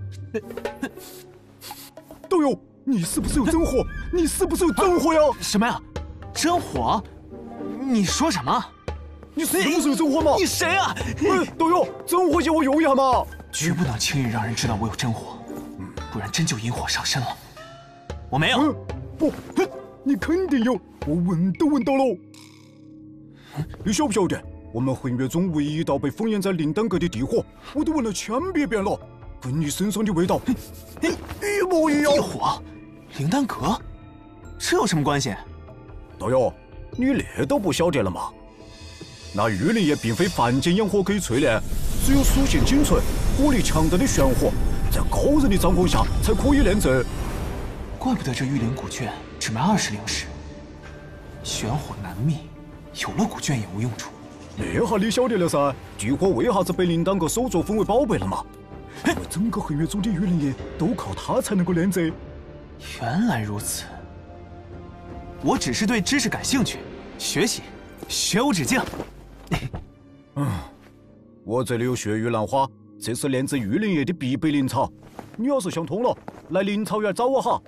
道友，你是不是有真火？你是不是有真火呀？ 什么呀？真火？你说什么？ 你是不是有真火吗？ 你谁啊？ 哎，道友，真火借我用一下嘛！ 绝不能轻易让人知道我有真火，不然真就引火上身了。我没有。 不，你肯定有，我闻都闻到了。你晓不晓得，我们混月宗唯一一道被封印在灵丹阁的地火，我都闻了千百遍了，跟你身上的味道一模一样。 地火，灵丹阁，这有什么关系？ 道友，你那都不晓得了吗？那玉灵叶并非凡间阳火可以淬炼，只有属性仅存、火力强大的玄火，在高人的掌控下才可以炼制。 怪不得这玉灵古卷只卖二十灵石，玄火难觅，有了古卷也无用处。 那下你晓得了噻，地火为啥子被灵丹阁首座封为宝贝了吗？因为整个混月宗的玉灵叶都靠它才能够炼制。 原来如此，我只是对知识感兴趣，学习，学无止境。 嗯，我这里有血玉兰花，这是炼制玉灵叶的必备灵草。你要是想通了，来灵草园找我哈。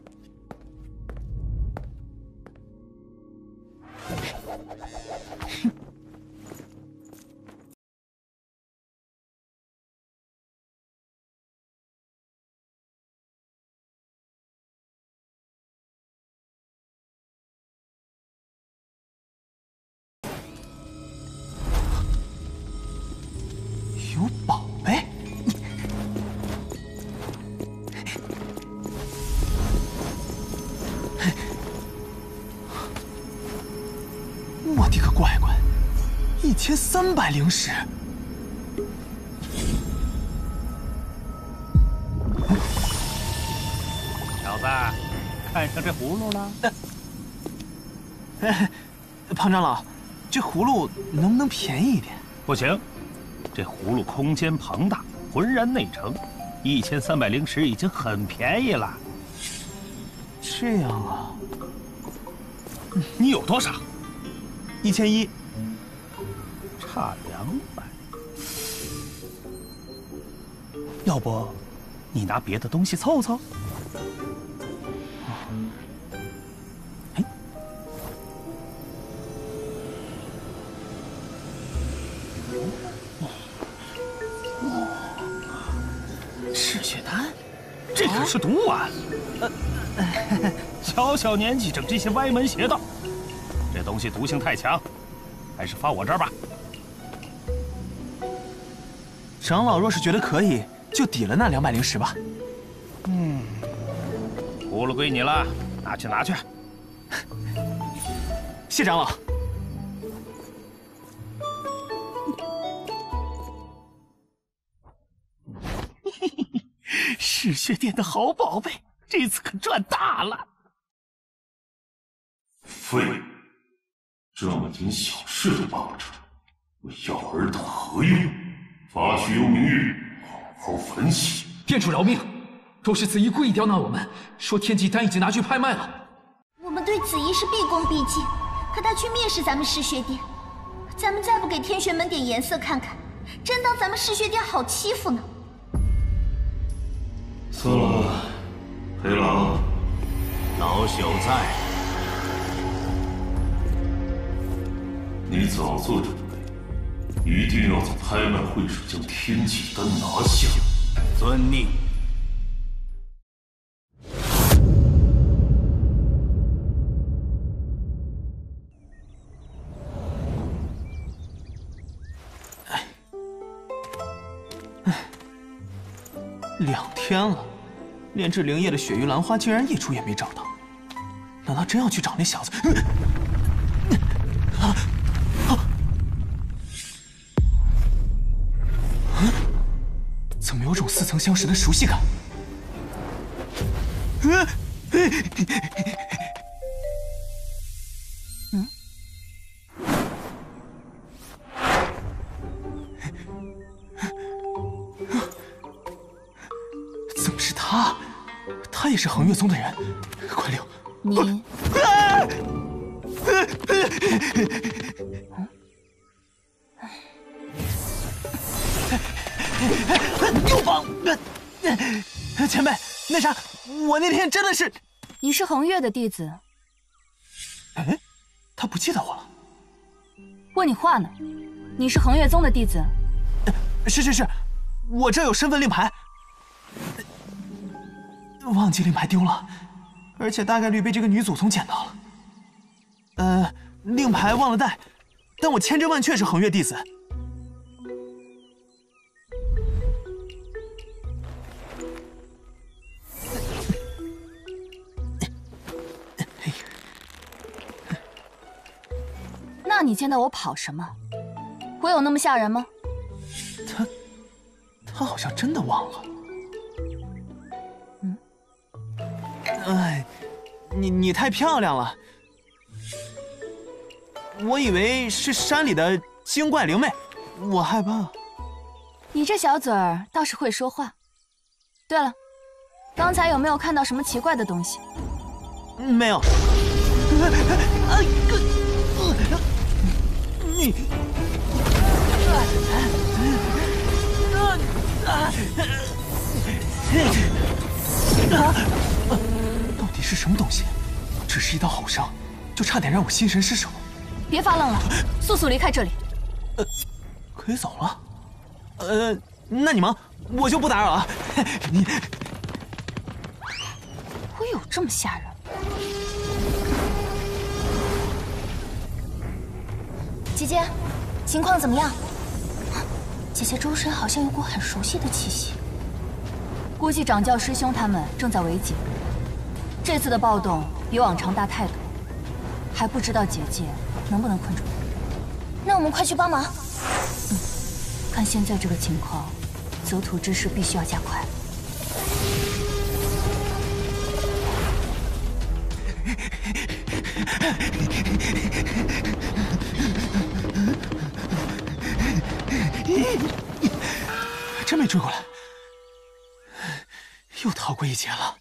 有宝贝！我的个乖乖，一千三百灵石！ 小子，看上这葫芦了？ 哎，庞长老，这葫芦能不能便宜一点？ 不行。 这葫芦空间庞大，浑然内成，一千三百灵石已经很便宜了。 这样啊？ 你有多少？ 一千一， 差两百。要不，你拿别的东西凑凑？ 哎， 赤血丹，这可是毒丸。呃，小小年纪整这些歪门邪道，这东西毒性太强，还是放我这儿吧。 长老若是觉得可以，就抵了那两百灵石吧。 嗯，葫芦归你了，拿去拿去。 谢长老。 赤血殿的好宝贝， 这次可赚大了。 废物，这么点小事都办不成，我要尔等何用？发去幽冥玉，好好反省。 店主饶命！周氏子怡故意刁难我们，说天际丹已经拿去拍卖了。 我们对子怡是毕恭毕敬，可他却蔑视咱们嗜血殿。咱们再不给天玄门点颜色看看，真当咱们嗜血殿好欺负呢？ 算了，黑狼， 老朽在。 你早做准备，一定要在拍卖会上将天际丹拿下。 遵命。 两天了，炼制灵液的雪域兰花竟然一株也没找到，难道真要去找那小子？啊啊！怎么有种似曾相识的熟悉感？嗯？怎么是他？他也是恒月宗的人。快溜！ 你。 又绑！前辈，那啥，我那天真的是…… 你是恒月的弟子。 哎，他不记得我了。 问你话呢，你是恒月宗的弟子？ 是是是，我这有身份令牌。忘记令牌丢了，而且大概率被这个女祖宗捡到了。呃，令牌忘了带，但我千真万确是恒月弟子。 那你见到我跑什么？我有那么吓人吗？ 他，他好像真的忘了。 嗯。 哎，你你太漂亮了，我以为是山里的精怪灵魅，我害怕。 你这小嘴儿倒是会说话。对了，刚才有没有看到什么奇怪的东西？ 没有。哎你。到底是什么东西？只是一道好伤，就差点让我心神失守。 别发愣了，速速离开这里。 呃，可以走了。呃，那你忙，我就不打扰了。你， 我有这么吓人？姐姐，情况怎么样？姐姐周身好像有股很熟悉的气息，估计掌教师兄他们正在围剿。这次的暴动比往常大太多，还不知道姐姐能不能困住。那我们快去帮忙。嗯，看现在这个情况，走土之事必须要加快。 真没追过来，又逃过一劫了。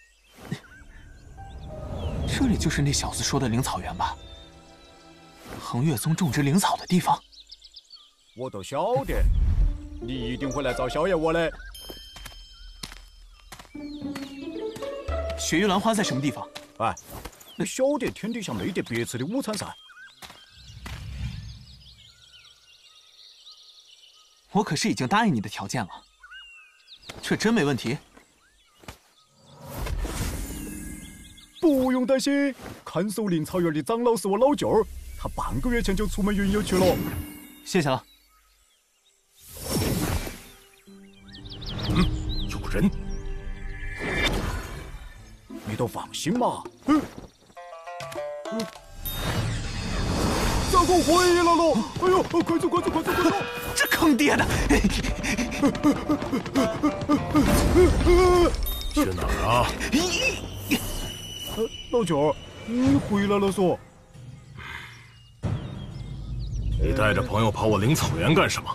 这里就是那小子说的灵草园吧？恒月宗种植灵草的地方。 我都晓得，你一定会来找萧爷我的。 雪域兰花在什么地方？ 哎，你晓得天底下没得别吃的午餐噻。 我可是已经答应你的条件了，这真没问题。 不用担心，看守灵草园的长老是我老舅儿，他半个月前就出门云游去了。 谢谢了。 嗯，有人，你都放心嘛。嗯，嗯，大哥回来了！哎呦，快走快走快走快走！这坑爹的！ 去哪儿啊？ 呃，老九，你回来了嗦？ 你带着朋友跑我灵草原干什么？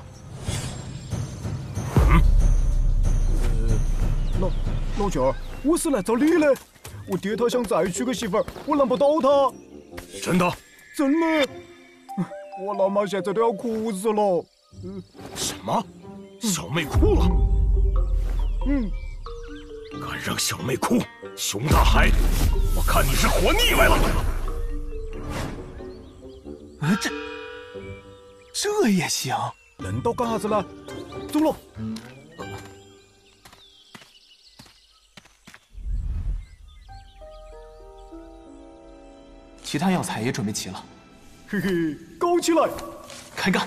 嗯？呃，老老九，我是来找你的。我爹他想再娶个媳妇儿，我难不倒他。 真的？ 真的。我老妈现在都要哭死了。 什么？小妹哭了？ 嗯。 敢让小妹哭，熊大海，我看你是活腻歪了。 啊，这这也行？ 能到干啥子呢？走了。 其他药材也准备齐了。 嘿嘿，搞起来！ 开干！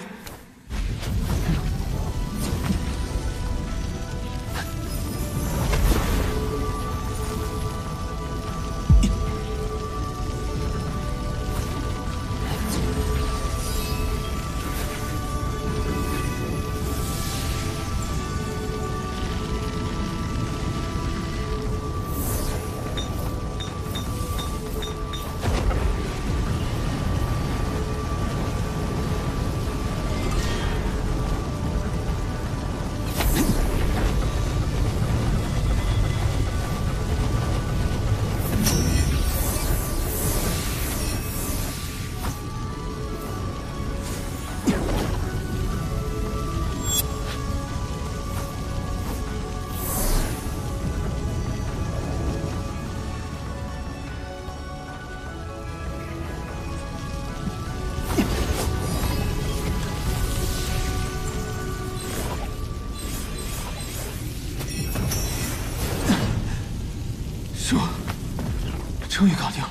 终于搞定了！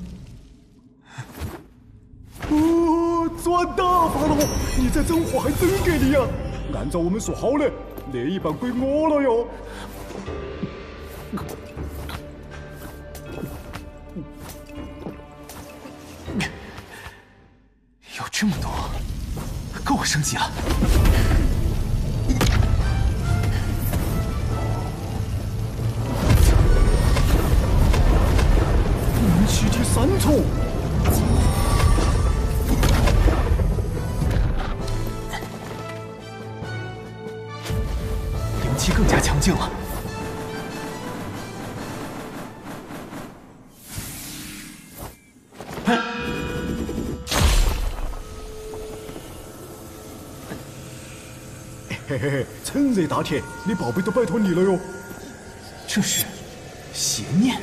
哦，赚大发了！你这真话还真给力呀！按照我们说好的，那一半归我了哟。 有这么多，够我升级了。 气体三重， 灵气更加强劲了。 嘿嘿嘿，趁热打铁，你宝贝都拜托你了哟。 这是邪念。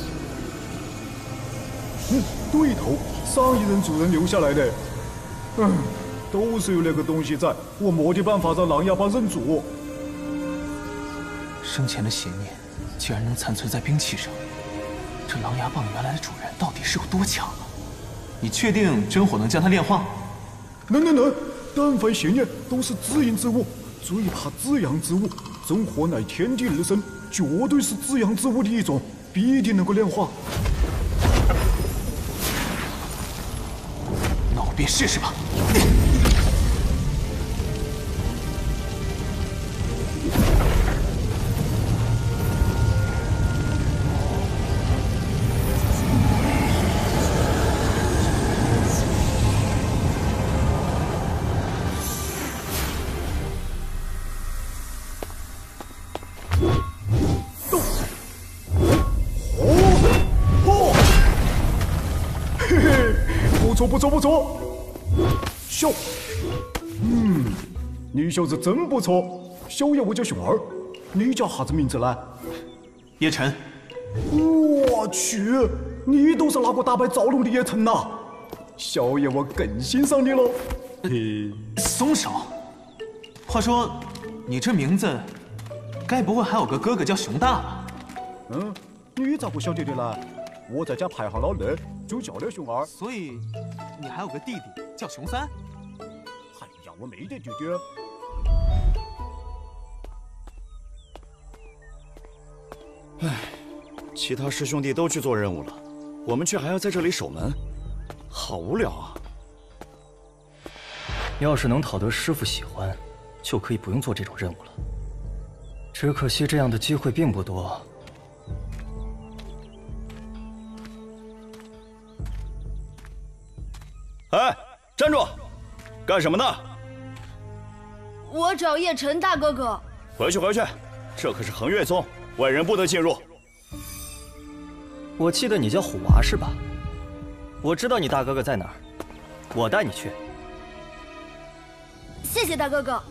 嗯，对头，上一任主人留下来的。嗯，都是有那个东西在，我没得办法让琅琊榜认主。 生前的邪念竟然能残存在兵器上，这琅琊榜原来的主人到底是有多强啊？你确定真火能将它炼化？ 能能能，但凡邪念都是滋阴之物，最怕滋阳之物。真火乃天地而生，绝对是滋阳之物的一种，必定能够炼化。 那我便试试吧。 不错不错，秀，嗯，你小子真不错。小爷我叫熊二，你叫啥子名字呢？ 叶晨。 我去，你都是拿过大牌赵龙的叶晨呐！小爷我更欣赏你了。 嘿，松手。话说，你这名字，该不会还有个哥哥叫熊大吧？ 嗯，你咋不晓得的呢？我在家排行老二，就叫了熊二。 所以，你还有个弟弟叫熊三？ 哎呀，我没得弟弟。 唉，其他师兄弟都去做任务了，我们却还要在这里守门，好无聊啊！ 要是能讨得师父喜欢，就可以不用做这种任务了。只可惜这样的机会并不多， 干什么呢？ 我找叶晨大哥哥。 回去回去，这可是恒月宗，外人不得进入。 我记得你叫虎娃是吧？我知道你大哥哥在哪儿，我带你去。 谢谢大哥哥。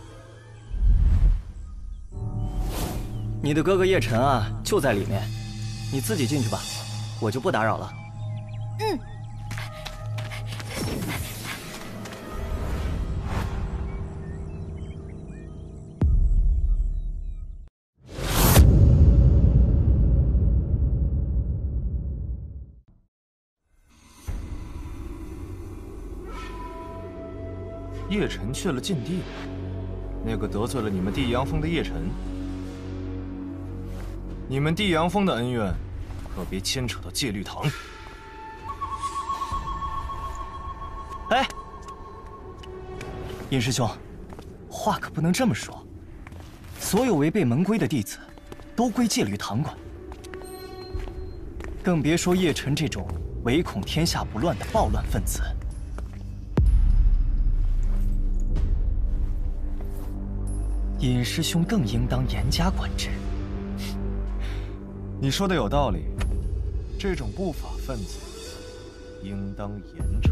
你的哥哥叶晨啊，就在里面，你自己进去吧，我就不打扰了。 嗯。 叶晨去了禁地，那个得罪了你们地阳峰的叶晨，你们地阳峰的恩怨，可别牵扯到戒律堂。 哎，尹师兄，话可不能这么说。所有违背门规的弟子，都归戒律堂管。更别说叶晨这种唯恐天下不乱的暴乱分子。尹师兄更应当严加管制。 你说的有道理，这种不法分子应当严惩。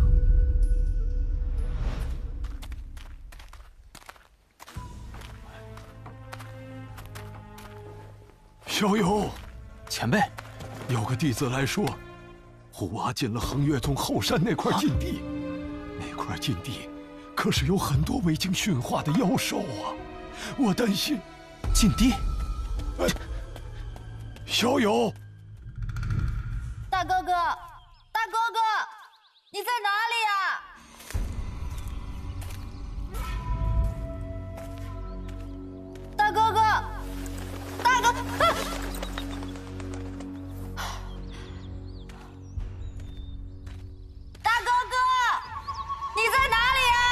小友， 前辈， 有个弟子来说，虎娃进了恒月宗后山那块禁地，那块禁地可是有很多未经驯化的妖兽啊。我担心， 禁地。 哎，小友， 大哥哥，大哥哥，你在哪里呀？大哥哥，大哥，啊！大哥哥，你在哪里呀？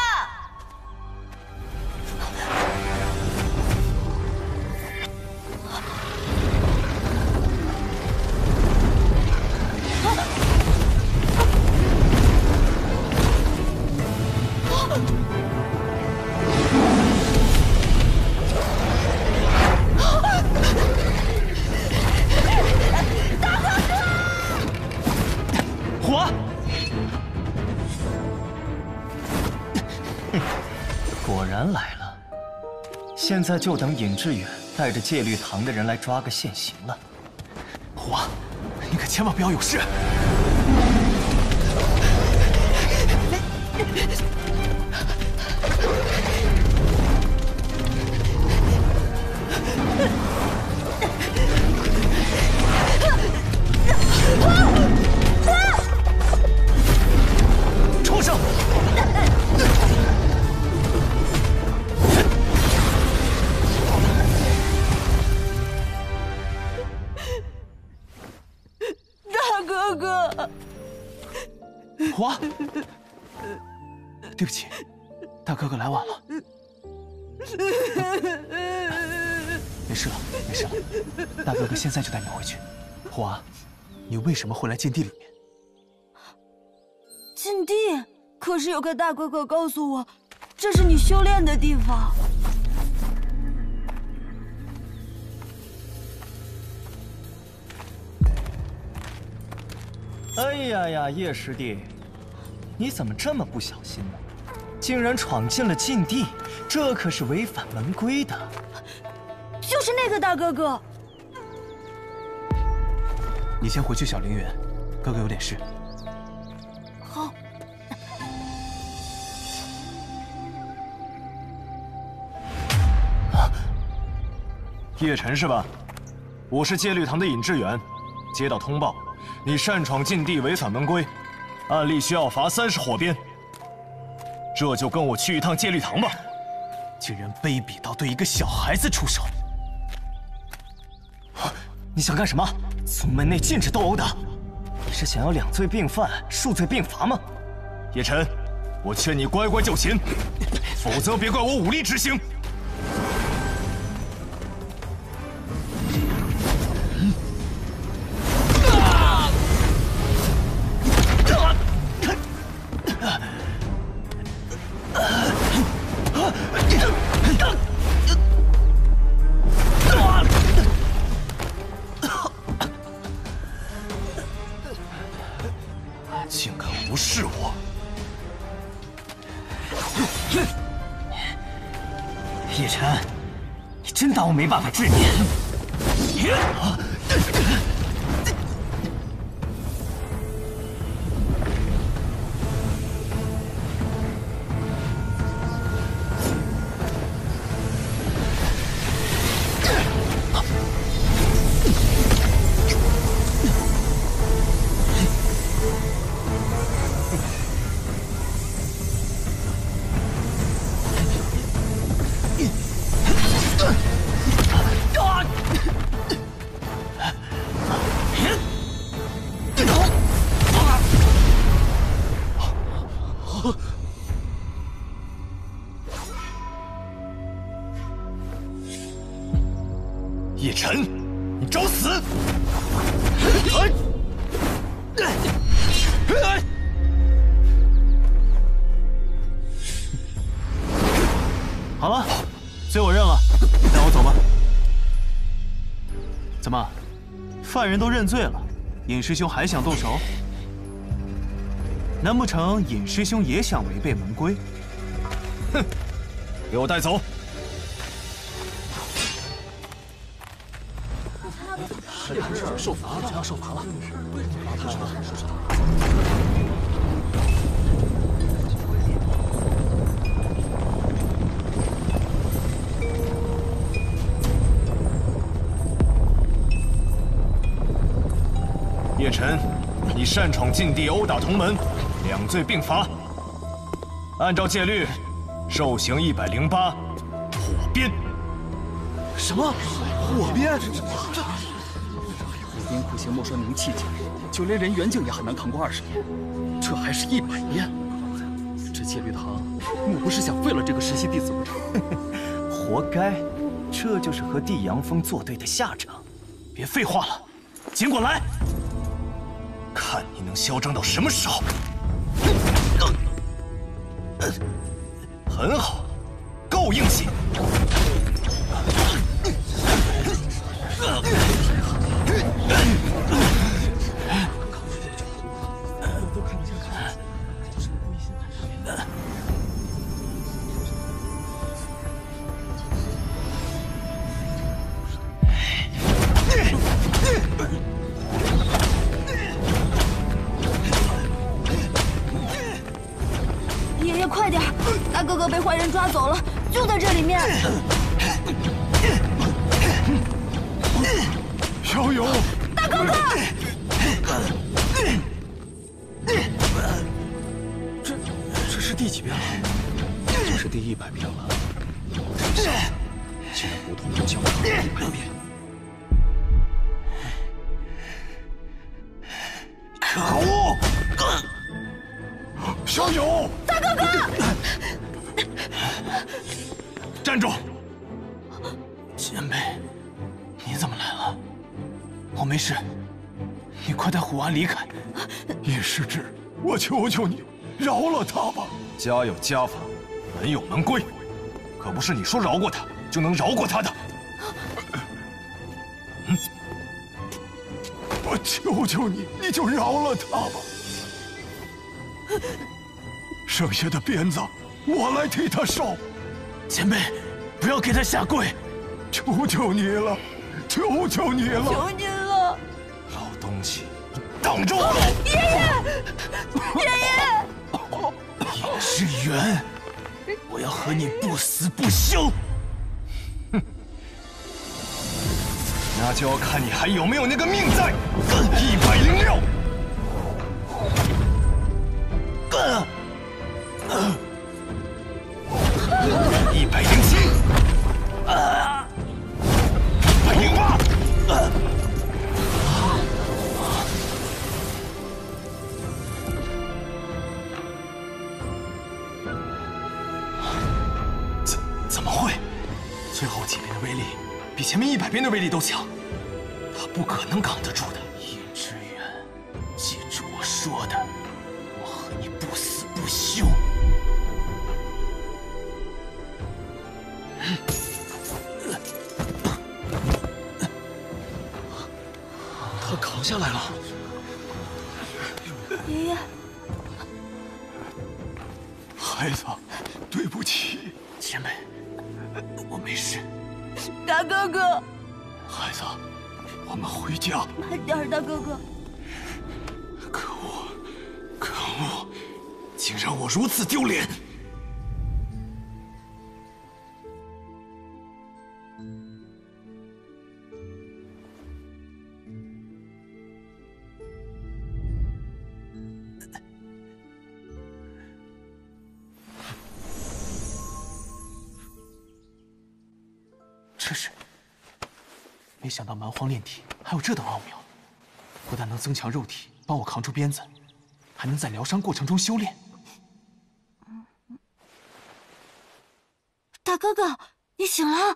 果然来了，现在就等尹志远带着戒律堂的人来抓个现行了。 虎娃，你可千万不要有事！ 畜生！ 大哥哥， 虎娃，对不起，大哥哥来晚了。没事了，没事了，大哥哥现在就带你回去。虎娃，你为什么会来禁地里面？ 禁地？可是有个大哥哥告诉我，这是你修炼的地方。 哎呀呀，叶师弟，你怎么这么不小心呢？竟然闯进了禁地，这可是违反门规的。 就是那个大哥哥。 你先回去小陵园，哥哥有点事。 好。 叶晨是吧？我是戒律堂的尹志远，接到通报，你擅闯禁地，违反门规，按例需要罚三十火鞭。这就跟我去一趟戒律堂吧。 竟然卑鄙到对一个小孩子出手！ 你想干什么？宗门内禁止斗殴的。你是想要两罪并犯，数罪并罚吗？ 叶晨，我劝你乖乖就擒，否则别怪我武力执行。 啊！ 叶晨，你真当我没办法治你？ 叶晨，你找死！ 好了，罪我认了，带我走吧。怎么，犯人都认罪了，尹师兄还想动手？难不成尹师兄也想违背门规？ 哼，给我带走！ 受罚了，要受罚了！ 叶晨，你擅闯禁地，殴打同门，两罪并罚。按照戒律，受刑一百零八，火鞭。 什么？火鞭？ 这火鞭酷刑莫说名气轻，就连人袁静也很难扛过二十年，这还是一百鞭。这戒律堂莫不是想废了这个实习弟子不成？ 活该，这就是和地阳峰作对的下场。别废话了，尽管来！ 看你能嚣张到什么时候！很好，够硬气！ 爷爷，快点！大哥哥被坏人抓走了，就在这里面。 小友， 大哥哥！ 这这是第几遍了？这是第一百遍了。真傻，竟然不同人交叉一百遍。 可恶！ 小友， 大哥哥！ 站住！ 前辈，你怎么来了？我没事，你快带虎娃离开。 叶世志，我求求你，饶了他吧。 家有家法，门有门规，可不是你说饶过他就能饶过他的。 嗯，我求求你，你就饶了他吧。剩下的鞭子，我来替他受。 前辈，不要给他下跪！ 求求你了，求求你了！ 求您了！ 老东西，挡住！ 爷爷，爷爷！ 尹世元，我要和你不死不休！ 哼，那就要看你还有没有那个命在。一百零六。一百零七，一百零八， 怎怎么会？最后几鞭的威力比前面一百鞭的威力都强，他不可能扛得住的。 尹志远，记住我说的，我和你不死不休。 他扛下来了。 爷爷， 孩子，对不起。 前辈， 我没事。 大哥哥， 孩子，我们回家。 慢点儿，大哥哥。 可恶，可恶，竟让我如此丢脸！ 这是，没想到蛮荒炼体还有这等奥妙，不但能增强肉体，帮我扛住鞭子，还能在疗伤过程中修炼。 大哥哥，你醒了。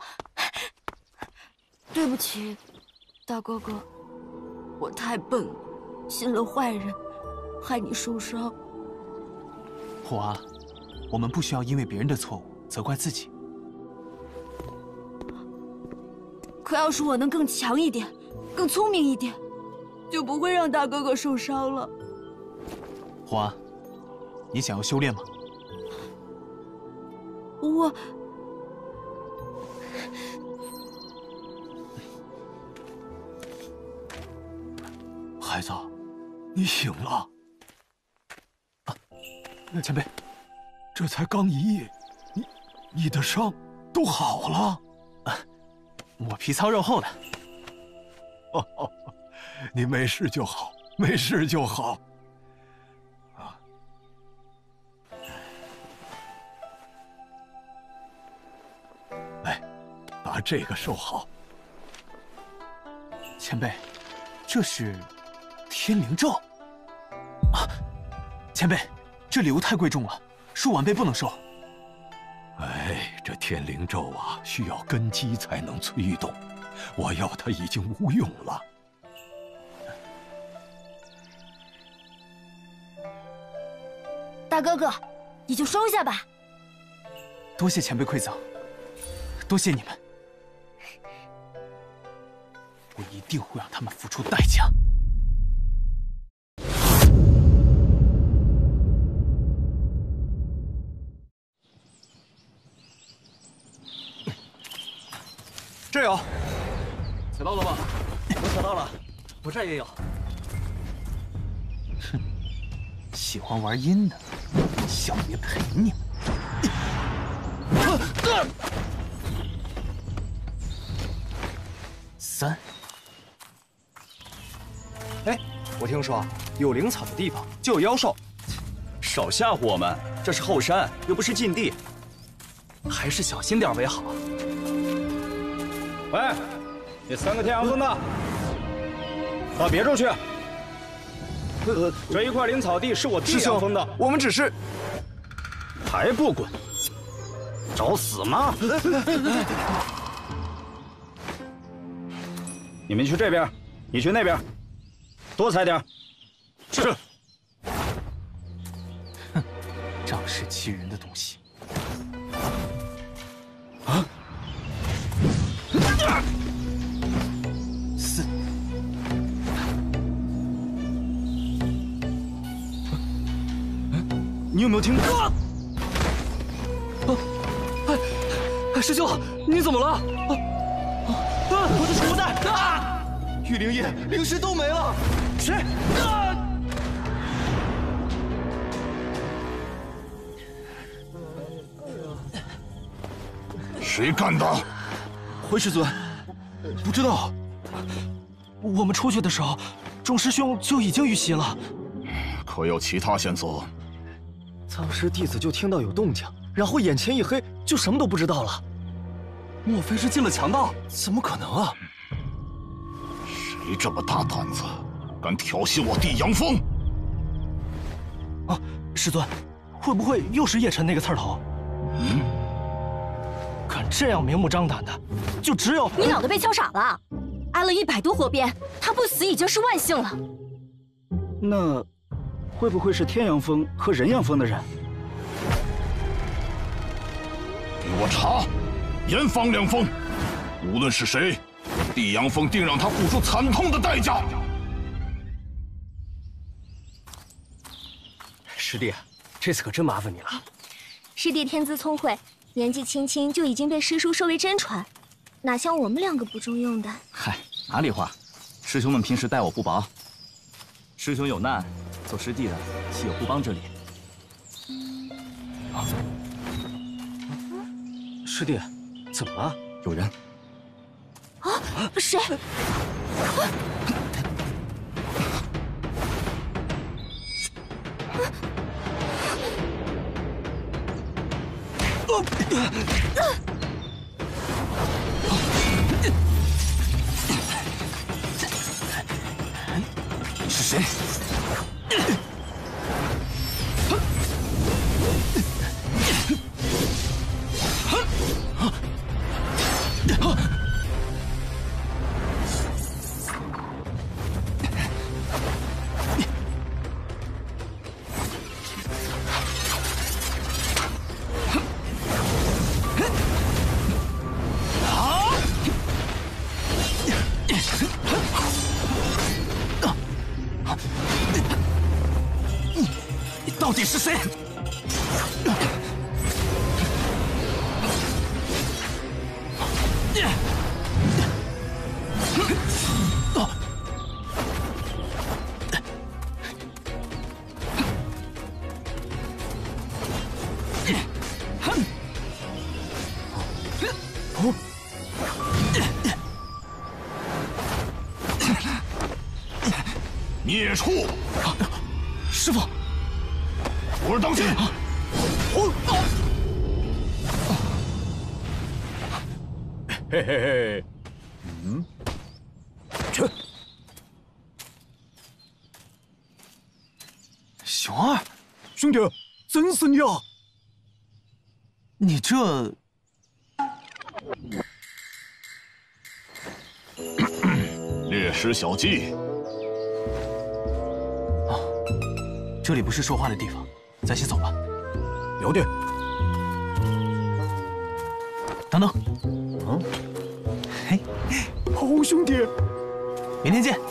对不起，大哥哥，我太笨了，信了坏人，害你受伤。 虎娃，我们不需要因为别人的错误责怪自己。 可要是我能更强一点，更聪明一点，就不会让大哥哥受伤了。 虎娃，你想要修炼吗？ 我。 孩子，你醒了。 啊，前辈， 这才刚一夜，你你的伤都好了。 啊，我皮糙肉厚的。 哦哦，你没事就好，没事就好。啊，来，把这个收好。 前辈，这是天灵咒啊！前辈，这礼物太贵重了，恕晚辈不能收。 哎，这天灵咒啊，需要根基才能催动，我要它已经无用了。 大哥哥，你就收下吧。 多谢前辈馈赠，多谢你们，我一定会让他们付出代价。 这有，采到了吧？我采到了，我这儿也有。 哼，喜欢玩阴的，小爷陪你们。三。 哎，我听说有灵草的地方就有妖兽， 少吓唬我们！这是后山，又不是禁地， 还是小心点为好。 喂，你三个天阳峰的，到别处去。呃，这一块灵草地是我地阳峰的， 我们只是还不滚，找死吗？你们去这边，你去那边，多采点。 是。哼，仗势欺人的东西。 啊！ 四。 你有没有听过？啊！哎哎，师兄，你怎么了？啊！啊！我的储物袋啊！玉灵液、灵石都没了。谁？啊！ 谁干的？ 回师尊，不知道。我们出去的时候，众师兄就已经遇袭了。 可有其他线索？ 当时弟子就听到有动静，然后眼前一黑，就什么都不知道了。莫非是进了强盗？怎么可能啊！ 谁这么大胆子，敢挑衅我地阳峰？ 啊，师尊，会不会又是叶辰那个刺儿头？ 嗯， 敢这样明目张胆的，就只有你脑袋被敲傻了。挨了一百多火鞭，他不死已经是万幸了。 那会不会是天阳峰和人阳峰的人？ 给我查，严防两峰。无论是谁，地阳峰定让他付出惨痛的代价。 师弟，这次可真麻烦你了。 师弟天资聪慧， 年纪轻轻就已经被师叔收为真传，哪像我们两个不中用的。 嗨，哪里话，师兄们平时待我不薄，师兄有难，做师弟的岂有不帮之理？啊！师弟，怎么了？有人。 啊！谁？ 是谁？到底是谁？ 孽畜！ 师傅， 徒儿当心！ 嘿嘿嘿，嗯，去。 熊二， 兄弟，真是你啊！ 你这…… 猎食小技。 啊，这里不是说话的地方，咱先走吧。 有点。 等等。 嗯。 嘿， 好兄弟， 明天见。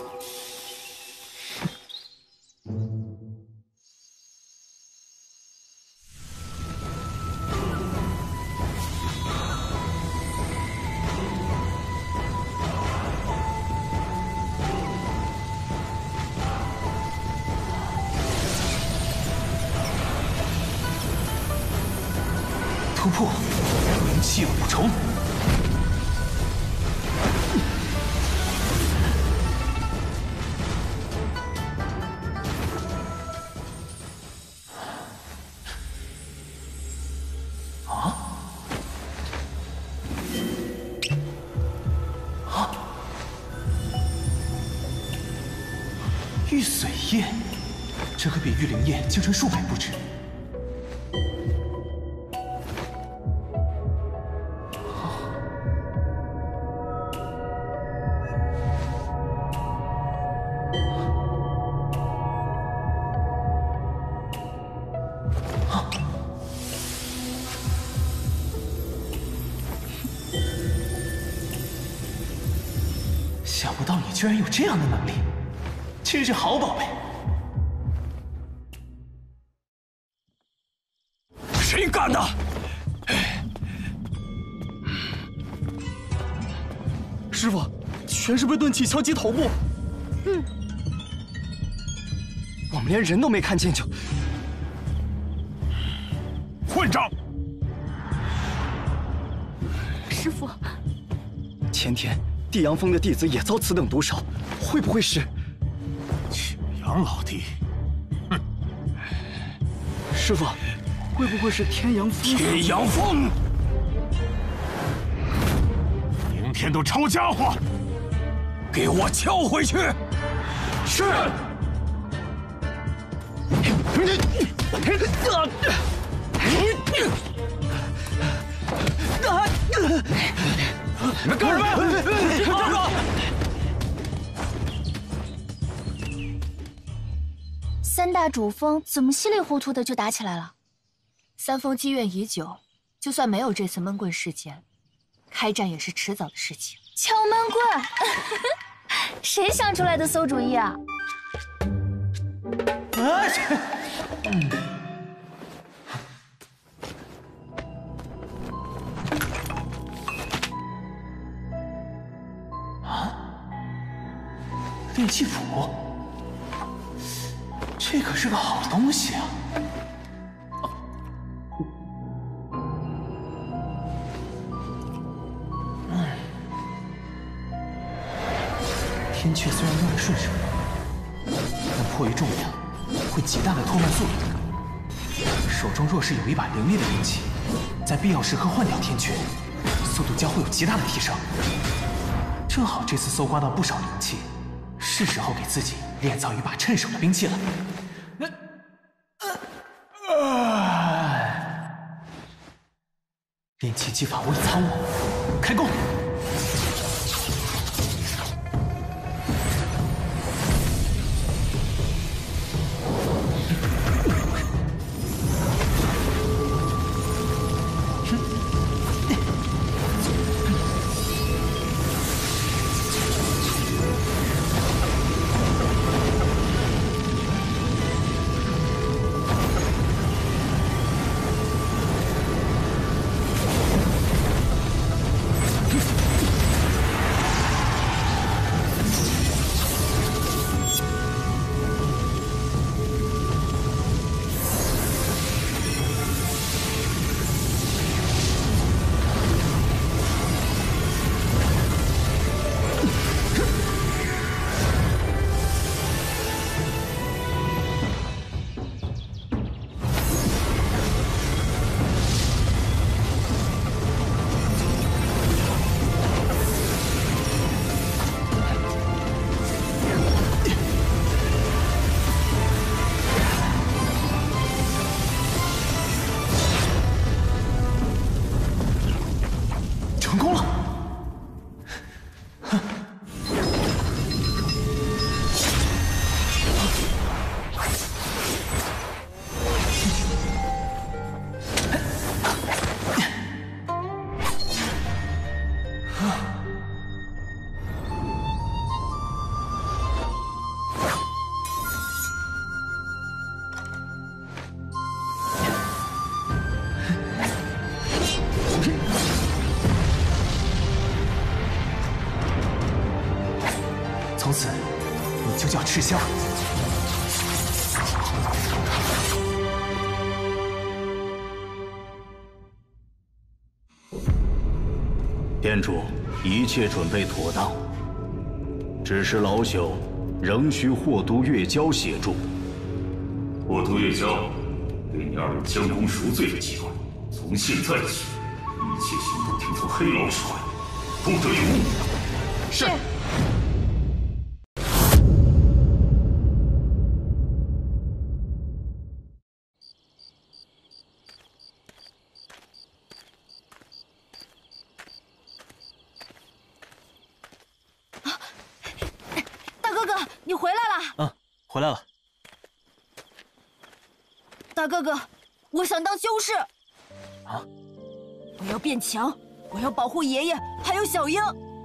突破，灵气五重。啊？啊！玉髓液，这可比玉灵液精纯数倍不止。想不到你居然有这样的能力，真是好宝贝！ 谁干的？ 师傅，全是被钝器敲击头部。 嗯， 我们连人都没看见就…… 混账！ 师傅， 前天地阳峰的弟子也遭此等毒手，会不会是景阳老弟？哼！ 师傅，会不会是天阳峰？ 天阳峰！明天都抄家伙，给我敲回去！ 是。 你们干什么呀？站住！ 三大主峰怎么稀里糊涂的就打起来了？三峰积怨已久，就算没有这次闷棍事件，开战也是迟早的事情。 敲闷棍，谁想出来的馊主意啊？ 啊！嗯炼气谱，这可是个好东西啊！嗯，天阙虽然用的顺手，但迫于重量，会极大的拖慢速度。手中若是有一把凌厉的兵器，在必要时刻换掉天阙，速度将会有极大的提升。正好这次搜刮到不少灵气，是时候给自己炼造一把趁手的兵器了。炼气技法无以参悟，开弓！成功了！从此，你就叫赤霄。 店主，一切准备妥当，只是老朽仍需霍都月娇协助。 霍都月娇，给你二人将功赎罪的机会。从现在起，一切行动听从黑老指挥，不得有误。 是。 你回来了。 嗯，回来了。 大哥哥，我想当修士。 啊！ 我要变强，我要保护爷爷还有小樱。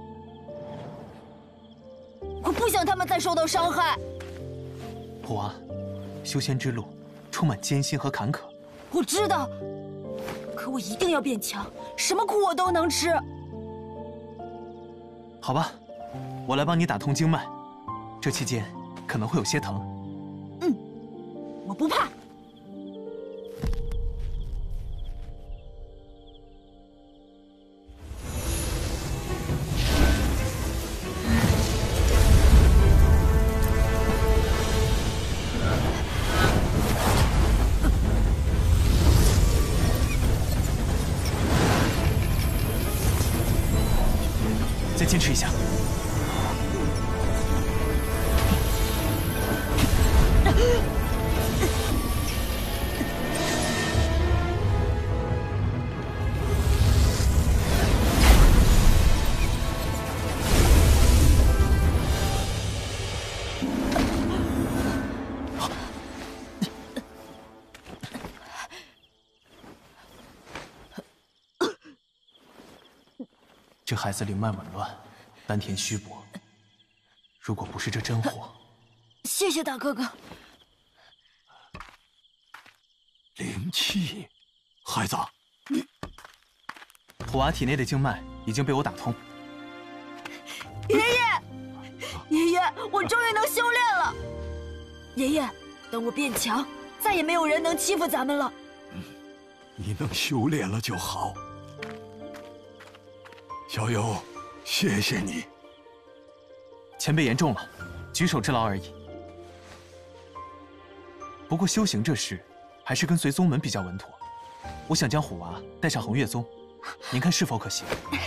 我不想他们再受到伤害。 普娃，修仙之路充满艰辛和坎坷。 我知道，可我一定要变强，什么苦我都能吃。 好吧，我来帮你打通经脉。这期间可能会有些疼。 嗯，我不怕。 再坚持一下。这孩子灵脉紊乱，丹田虚薄。如果不是这真火， 谢谢大哥哥。 灵气，孩子，你普娃体内的经脉已经被我打通。 爷爷，爷爷， 我终于能修炼了。爷爷，等我变强，再也没有人能欺负咱们了。 你能修炼了就好。小友，谢谢你。 前辈言重了，举手之劳而已。不过修行这事，还是跟随宗门比较稳妥。我想将虎娃带上恒月宗，您看是否可行？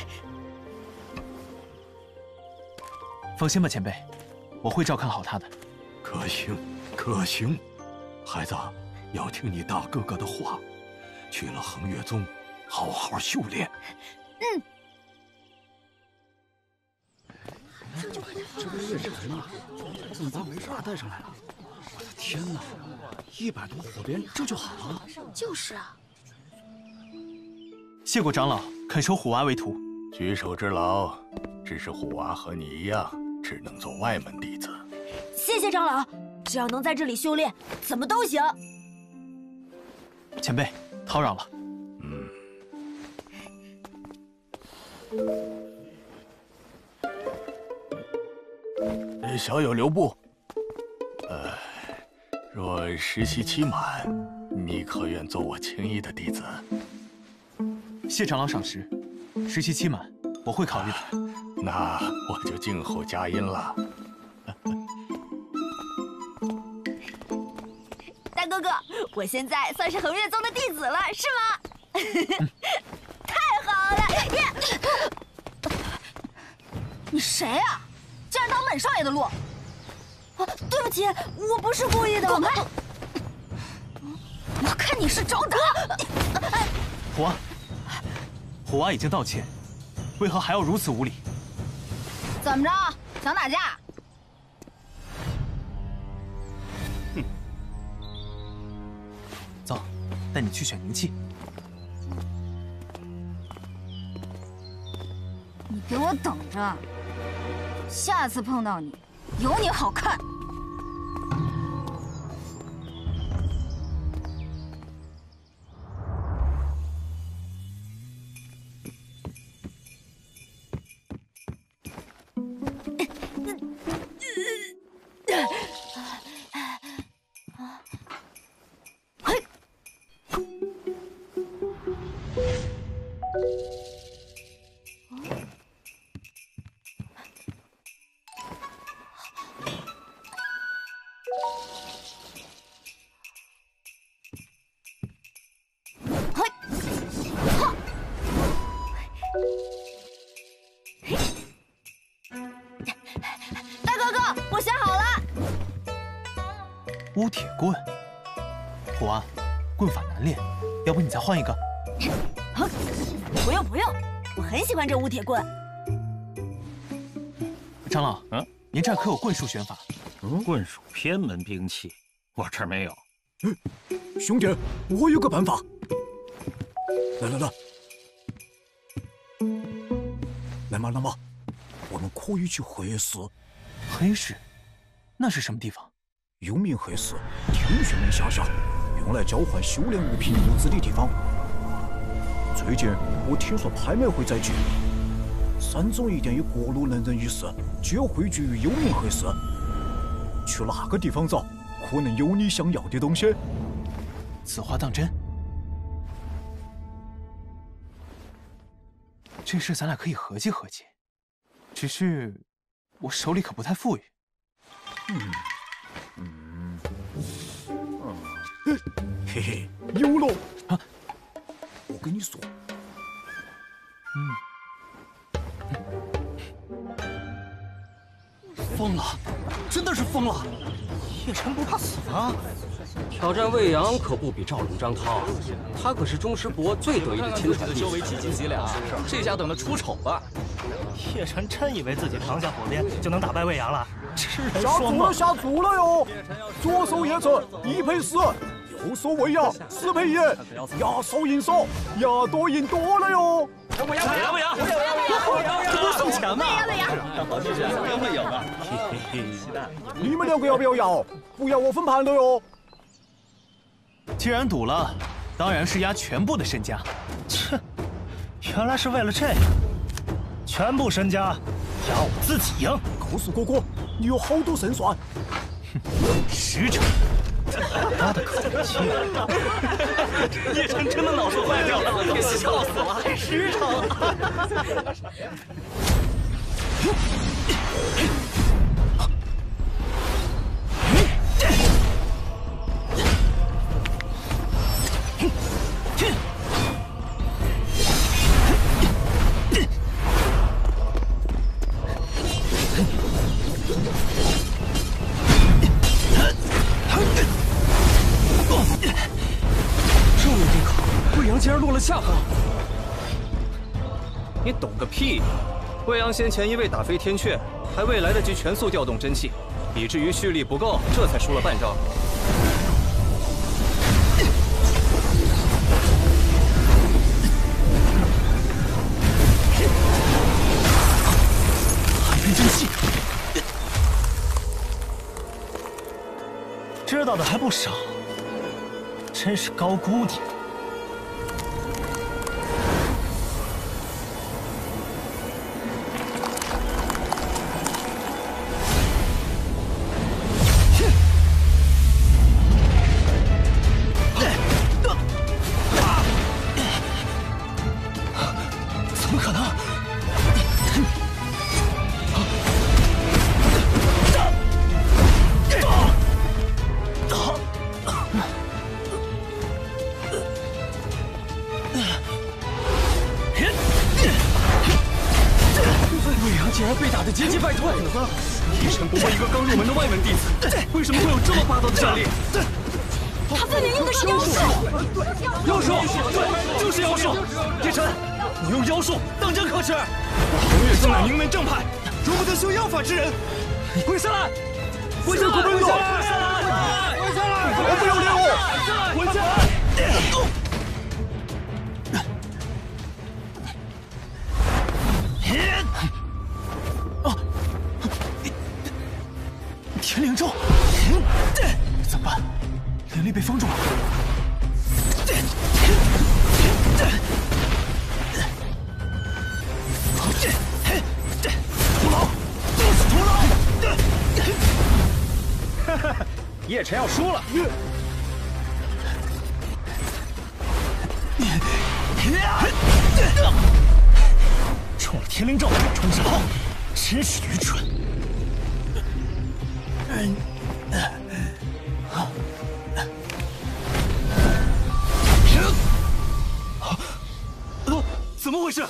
放心吧，前辈，我会照看好他的。 可行，可行。孩子，要听你大哥哥的话，去了恒月宗，好好修炼。 嗯。 这不是月柴吗？怎么把没事带上来了？我的天哪！一百多火鞭，这就好了。 就是啊。 谢过长老肯收虎娃为徒。 举手之劳，只是虎娃和你一样，只能做外门弟子。 谢谢长老，只要能在这里修炼，怎么都行。 前辈，叨扰了。 嗯。小友留步。呃，若实习期满，你可愿做我青衣的弟子？ 谢长老赏识，实习期满，我会考虑的。 那我就静候佳音了。 大哥哥，我现在算是恒月宗的弟子了，是吗？嗯、太好了！耶！你谁啊？竟然挡本少爷的路！啊，对不起，我不是故意的。 滚开！我看你是找打！ 虎娃，虎娃已经道歉，为何还要如此无礼？ 怎么着？想打架？ 哼！走，带你去选灵气。 你给我等着！下次碰到你，有你好看！ 乌铁棍，虎娃，棍法难练，要不你再换一个？ 不用不用，我很喜欢这乌铁棍。 长老，嗯，您这儿可有棍术拳法？ 嗯，棍术偏门兵器，我这儿没有。 嗯，兄弟，我有个办法。来来来，来嘛来嘛，我们可以去黑市。 黑市？那是什么地方？ 幽冥黑市，天玄门辖下，用来交换修炼物品物资的地方。最近我听说拍卖会在即，三宗一店有各路能人异士，皆汇聚于幽冥黑市。去那个地方找，可能有你想要的东西。 此话当真？这事咱俩可以合计合计，只是我手里可不太富裕。 嗯。嗯，嘿嘿，有了！啊，我跟你说， 嗯，疯了，真的是疯了！叶晨不怕死吗？ 挑战魏阳可不比赵龙、张涛，他可是钟师伯最得意的亲传弟子。修为几斤几两，这下等他出丑吧！ 叶晨真以为自己扛下火鞭就能打败魏阳了？痴人说梦！下注了，下注了哟！左手叶晨一赔十，右手魏阳十赔一，压手赢手，压多赢多了哟！ 魏阳，魏阳，魏阳，魏阳，这不是送钱吗？ 魏阳，魏阳， 看好这是魏阳魏阳啊！ 你们两个要不要要？不要我分盘的哟！ 既然赌了，当然是押全部的身家。 切，原来是为了这个，全部身家押我自己赢。 告诉哥哥， 你有好多胜算。 十成。 他的口气，叶晨真的脑子坏掉了，给笑死了，还十成。 竟然落了下风！你懂个屁！未央先前因为打飞天阙，还未来得及全速调动真气，以至于蓄力不够，这才输了半招。 寒冰真气，知道的还不少，真是高估你。 天灵咒，怎么办？灵力被封住了。徒劳，都是徒劳！ 哈哈，叶晨要输了。 中了天灵咒，冲上后，真是愚蠢。 怎么回事？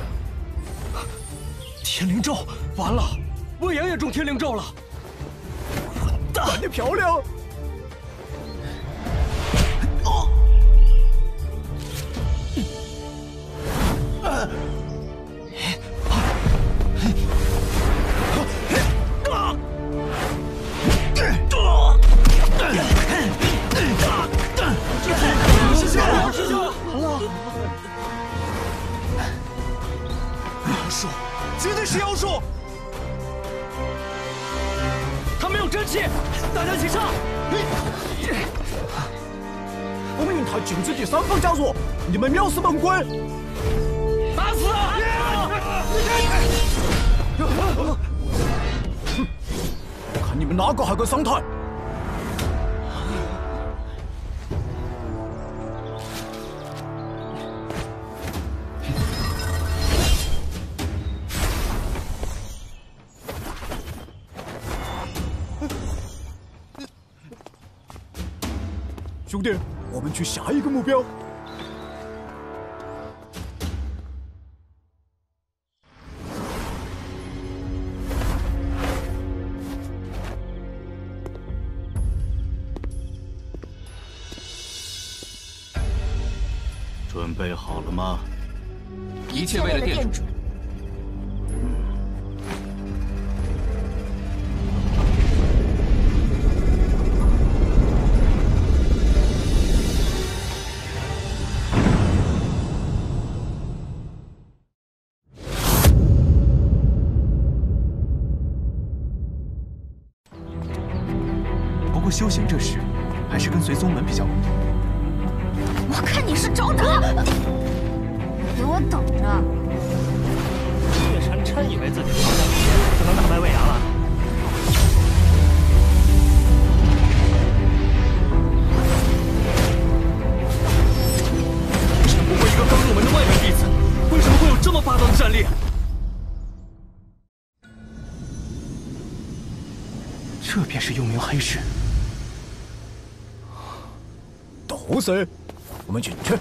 天灵咒完了， 未央也中天灵咒了。 混蛋！ 你漂亮！ 哦！啊！ 师兄，师兄， 妖术， 绝对是妖术！他没有真气，大家一起上！ 我们用他禁止第三方加入，你们藐视本规！ 打死！ 看你们哪个还敢上台！ 兄弟，我们去下一个目标。 准备好了吗？ 一切为了店主。 修行这事，还是跟随宗门比较稳妥。 我看你是找打！给我等着！ 叶晨真以为自己靠战无间就能打败魏阳了？ 这便是幽冥黑市。 都是，我们进去。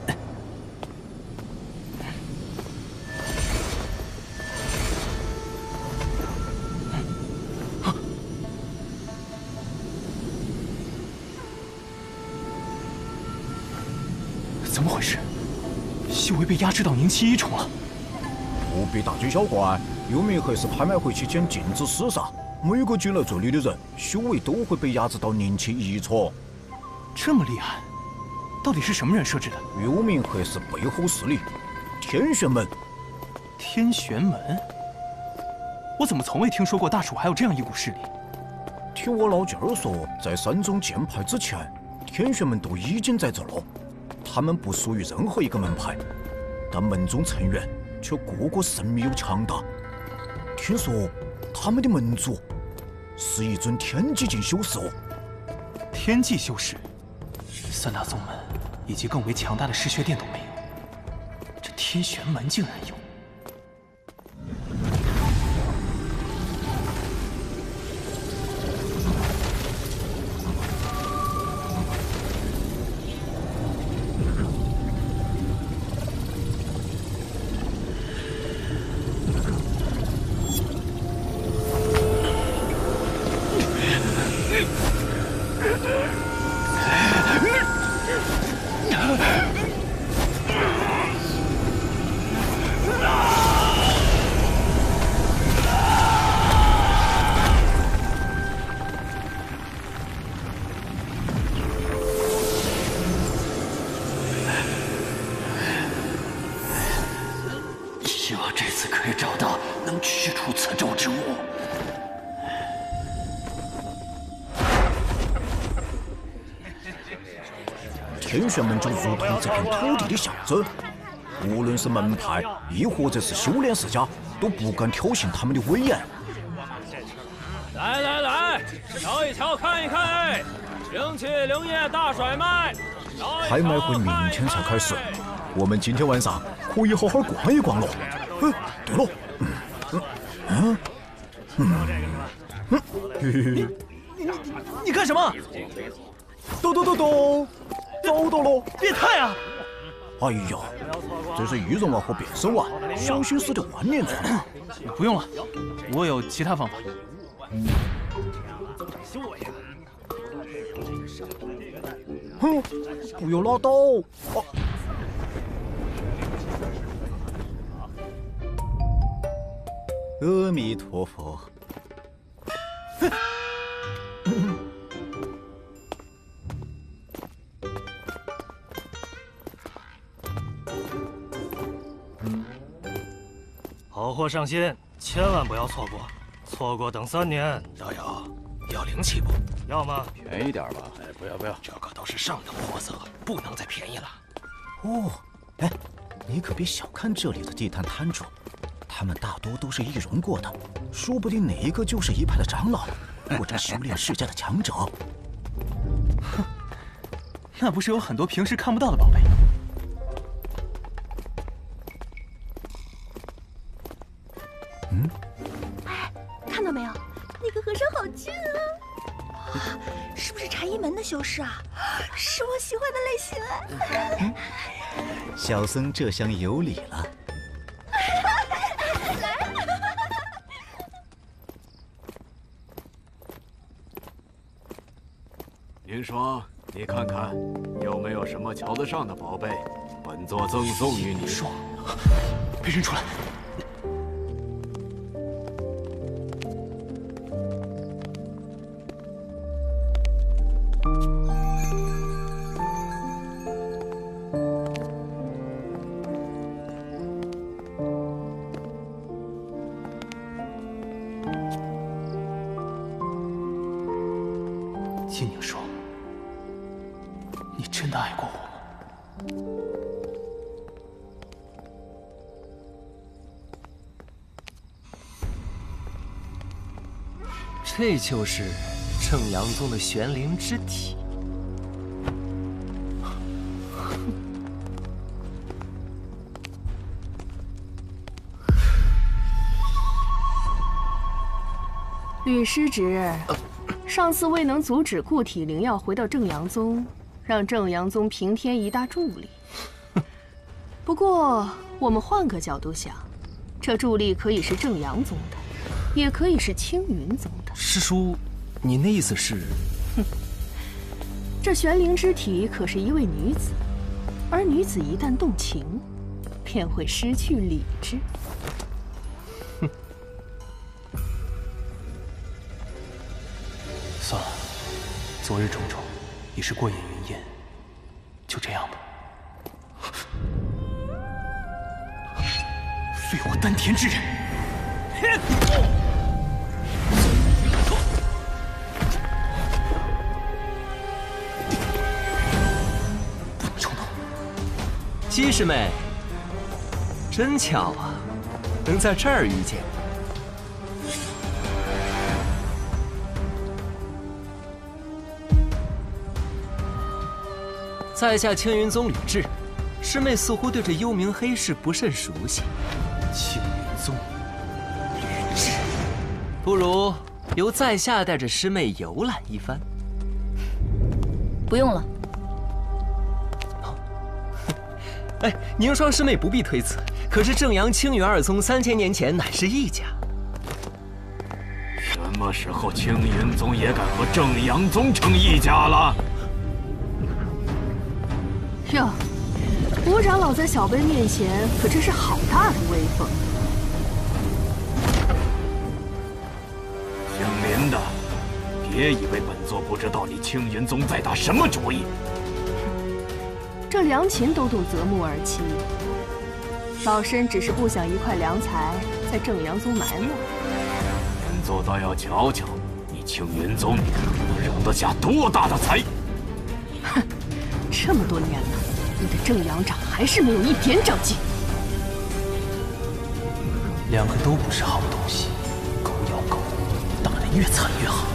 怎么回事？修为被压制到凝气一重了。 不必大惊小怪，幽冥黑市拍卖会期间禁止厮杀，每个进来这里的人，修为都会被压制到凝气一重。 这么厉害，到底是什么人设置的？ 幽冥黑市背后势力，天玄门。 天玄门？我怎么从未听说过大蜀还有这样一股势力？ 听我老舅儿说，在三宗剑派之前，天玄门都已经在这了。他们不属于任何一个门派，但门中成员却个个神秘又强大。听说他们的门主是一尊天际境修士哦。 天际修士，三大宗门以及更为强大的嗜血殿都没有，这天玄门竟然有。 希望这次可以找到能驱除此咒之物。 天玄门就如同这片土地的象征，无论是门派，亦或者是修炼世家，都不敢挑衅他们的威严。 来来来，瞧一瞧，看一看，灵气灵液大甩卖。 拍卖会明天才开始，我们今天晚上可以好好逛一逛了。嗯，对了，嗯嗯嗯嗯， 你你干什么？ 咚咚咚咚，找到了！ 变态啊！ 哎呀，这是易容丸和变身丸，小心死的万年船。 不用了，我有其他方法。 哼，不要拉倒！啊阿弥陀佛。 好货上新，千万不要错过，错过等三年。 道友，要灵气不？ 要吗？ 便宜点吧。 哎，不要不要， 这个都是上等货色，不能再便宜了。 哦，哎，你可别小看这里的地摊摊主。他们大多都是易容过的，说不定哪一个就是一派的长老，或者修炼世家的强者。 哼，那不是有很多平时看不到的宝贝？ 嗯， 哎，看到没有？那个和尚好俊啊！是不是茶艺门的修士啊？是我喜欢的类型啊！ 小僧这厢有礼了。 林霜，你看看有没有什么瞧得上的宝贝，本座赠送于你。 霜，别认出来。金宁说：“你真的爱过我吗？” 这就是正阳宗的玄灵之体。 吕师侄，上次未能阻止固体灵药回到正阳宗，让正阳宗平添一大助力。不过，我们换个角度想，这助力可以是正阳宗的，也可以是青云宗的。 师叔，你那意思是？ 哼，这玄灵之体可是一位女子，而女子一旦动情，便会失去理智。 哼。算了，昨日种种已是过眼云烟，就这样吧。废我丹田之人！不能冲动。姬师妹，真巧啊，能在这儿遇见。在下青云宗吕雉，师妹似乎对这幽冥黑市不甚熟悉。青云宗吕雉，不如由在下带着师妹游览一番。 不用了。 哎，凝霜师妹不必推辞，可是正阳、青云二宗三千年前乃是一家。 什么时候青云宗也敢和正阳宗成一家了？ 哟，吴长老在小辈面前可真是好大的威风。 姓林的，别以为本座不知道你青云宗在打什么主意。 这良禽都懂择木而栖，老身只是不想一块良材在正阳宗埋没。 本座倒要瞧瞧你青云宗能容得下多大的财。 哼，这么多年了，你的正阳长还是没有一点长进。 两个都不是好东西，狗咬狗，打得越惨越好。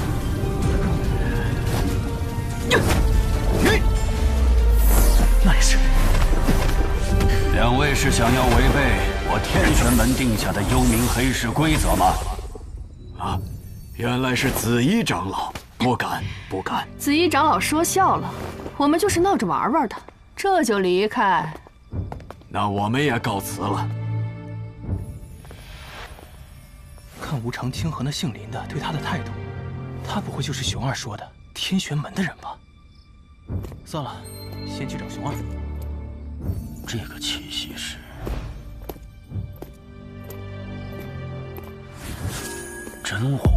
那也是。 两位是想要违背我天玄门定下的幽冥黑市规则吗？啊，原来是紫衣长老，不敢不敢。 紫衣长老说笑了，我们就是闹着玩玩的，这就离开。 那我们也告辞了。 看吴长青和那姓林的对他的态度，他不会就是熊二说的天玄门的人吧？算了，先去找熊二。 这个气息是……真火！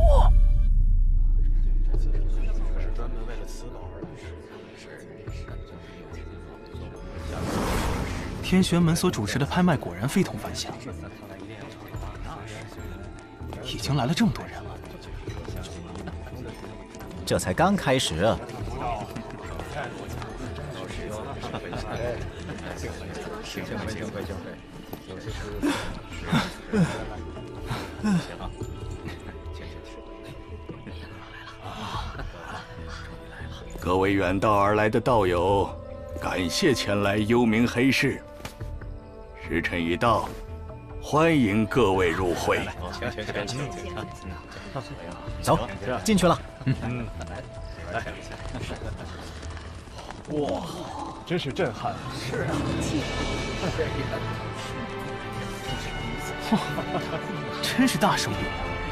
天玄门所主持的拍卖果然非同凡响，已经来了这么多人了。 这才刚开始。 各位远道而来的道友，感谢前来幽冥黑市。时辰已到，欢迎各位入会。 走，进去了。 嗯，来。哇，真是震撼！是啊， 哇，真是大手笔。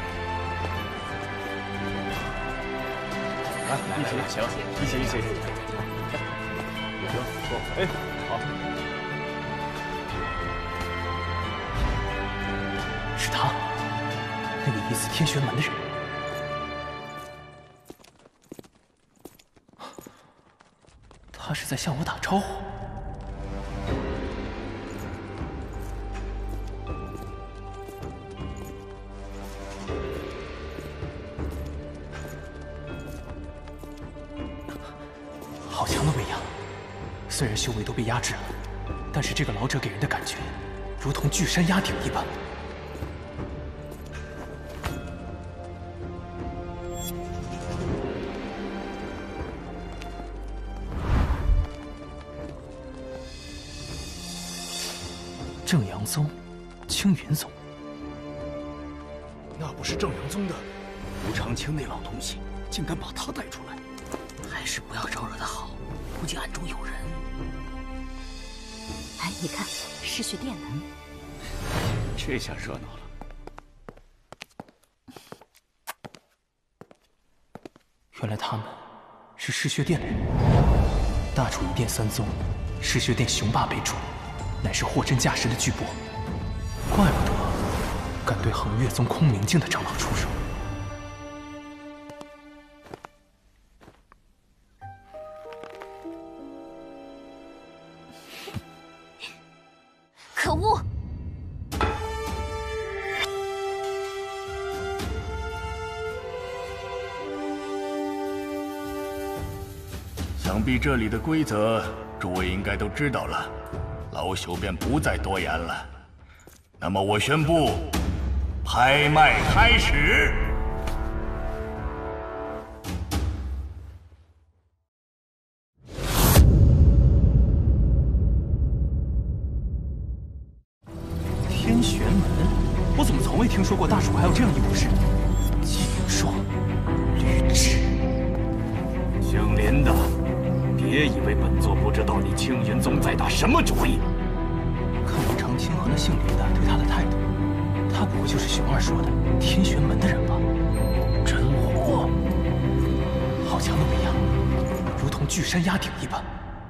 来，一起，行，一起，一起。有车，坐。哎，好。 是他，那个疑似天玄门的人。他是在向我打招呼。好强的威压！虽然修为都被压制了，但是这个老者给人的感觉，如同巨山压顶一般。正阳宗、青云宗， 那不是正阳宗的吴长青那老东西竟敢把他带出来，还是不要招惹他好，估计暗中有人。 哎，你看嗜血殿呢？ 这下热闹了。 原来他们是嗜血殿的人。大楚一殿三宗，嗜血殿雄霸辈出，乃是货真价实的巨擘。怪不得敢对恒月宗空明镜的长老出手。 可恶！ 想必这里的规则，诸位应该都知道了，老朽便不再多言了。那么我宣布，拍卖开始。 天玄门，我怎么从未听说过大楚还有这样一武士？季灵霜、吕雉， 姓林的，别以为本座不知道你青云宗在打什么主意。 看吴长青和那姓林的对他的态度，他不会就是熊二说的天玄门的人吧？真火，好强的威压，如同巨山压顶一般。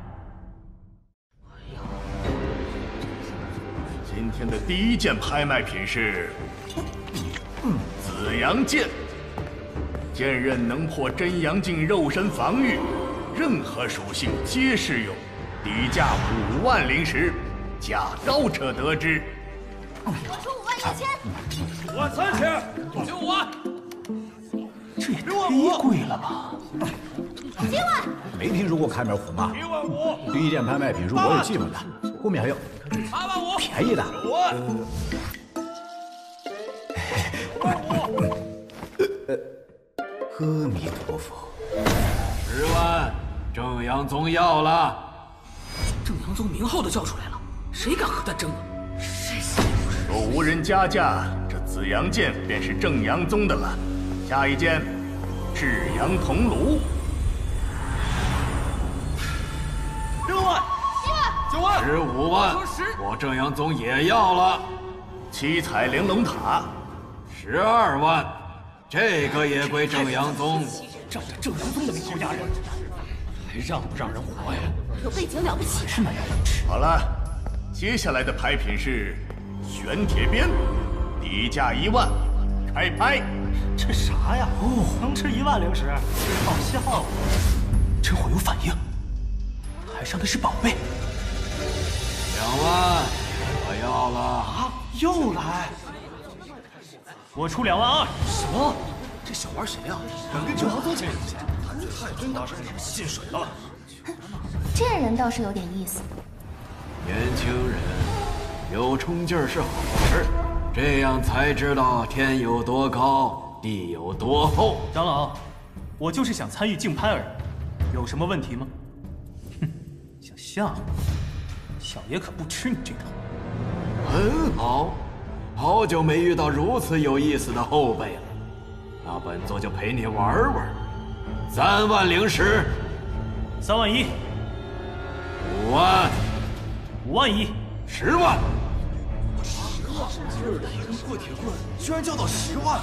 今天的第一件拍卖品是紫阳剑，剑刃能破真阳境肉身防御，任何属性皆适用，底价五万灵石，价高者得之。 我出五万一千， 五万三千，给五万， 这也忒贵了吧？ 七万， 没听说过开门红啊？ 一万五， 第一件拍卖品是我也记住的，后面还有八万五， 便宜的。 九万，万五， 阿弥陀佛。 十万，正阳宗要了。 正阳宗名号都叫出来了，谁敢和他争啊？ 若无人加价，这紫阳剑便是正阳宗的了。下一件，至阳铜炉。 六万， 七万， 九万， 十五万，我正阳宗也要了。 七彩玲珑塔， 十二万，这个也归正阳宗。 仗着正阳宗的名头压人，还让不让人活呀？ 有背景了不起？ 是蛮有本事。 好了，接下来的拍品是玄铁鞭，底价一万，开拍。 这啥呀？哦，能吃一万灵石，好笑啊！ 真火有反应，海上的是宝贝。 两万，我要了。 啊，又来！ 我出两万二。 什么？这小玩谁呀？敢跟正阳宗签什么签？太真打是进水了。 这人倒是有点意思。 年轻人，有冲劲儿是好事，这样才知道天有多高，地有多厚。 长老，我就是想参与竞拍而已，有什么问题吗？哼，想吓唬我，小爷可不吃你这套。 很好，好久没遇到如此有意思的后辈了。那本座就陪你玩玩。三万灵石， 三万一， 五万， 五万一， 十万。 十万，今儿的一根破铁棍居然叫到十万，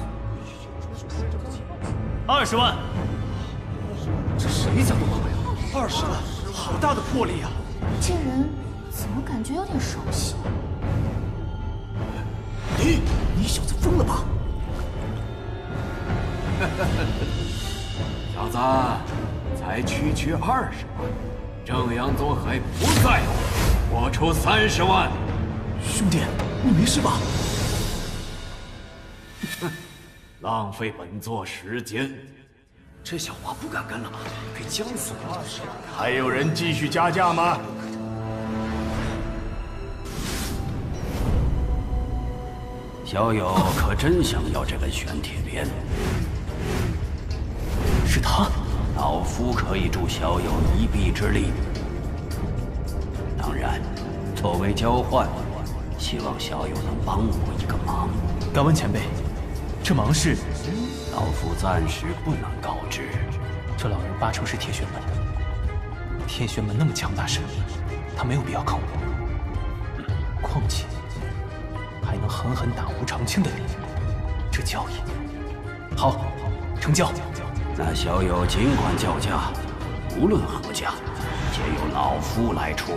二十万。 这谁家的宝呀？二十万，好大的魄力啊！ 这人怎么感觉有点熟悉？ 你，你小子疯了吧？ 小子，才区区二十万，正阳宗还不在乎，我出三十万。 兄弟，你没事吧？ 哼，浪费本座时间。 这小华不敢跟了吧？给将死了。 还有人继续加价吗？ 小友可真想要这根玄铁鞭？ 是他， 老夫可以助小友一臂之力。当然，作为交换，希望小友能帮我一个忙。 敢问前辈，这忙是？ 老夫暂时不能告知。 这老人八成是铁血门的。天玄门那么强大神力，他没有必要靠我。况且还能狠狠打吴长青的脸，这交易好，成交。 那小友尽管叫价，无论何价，皆由老夫来出。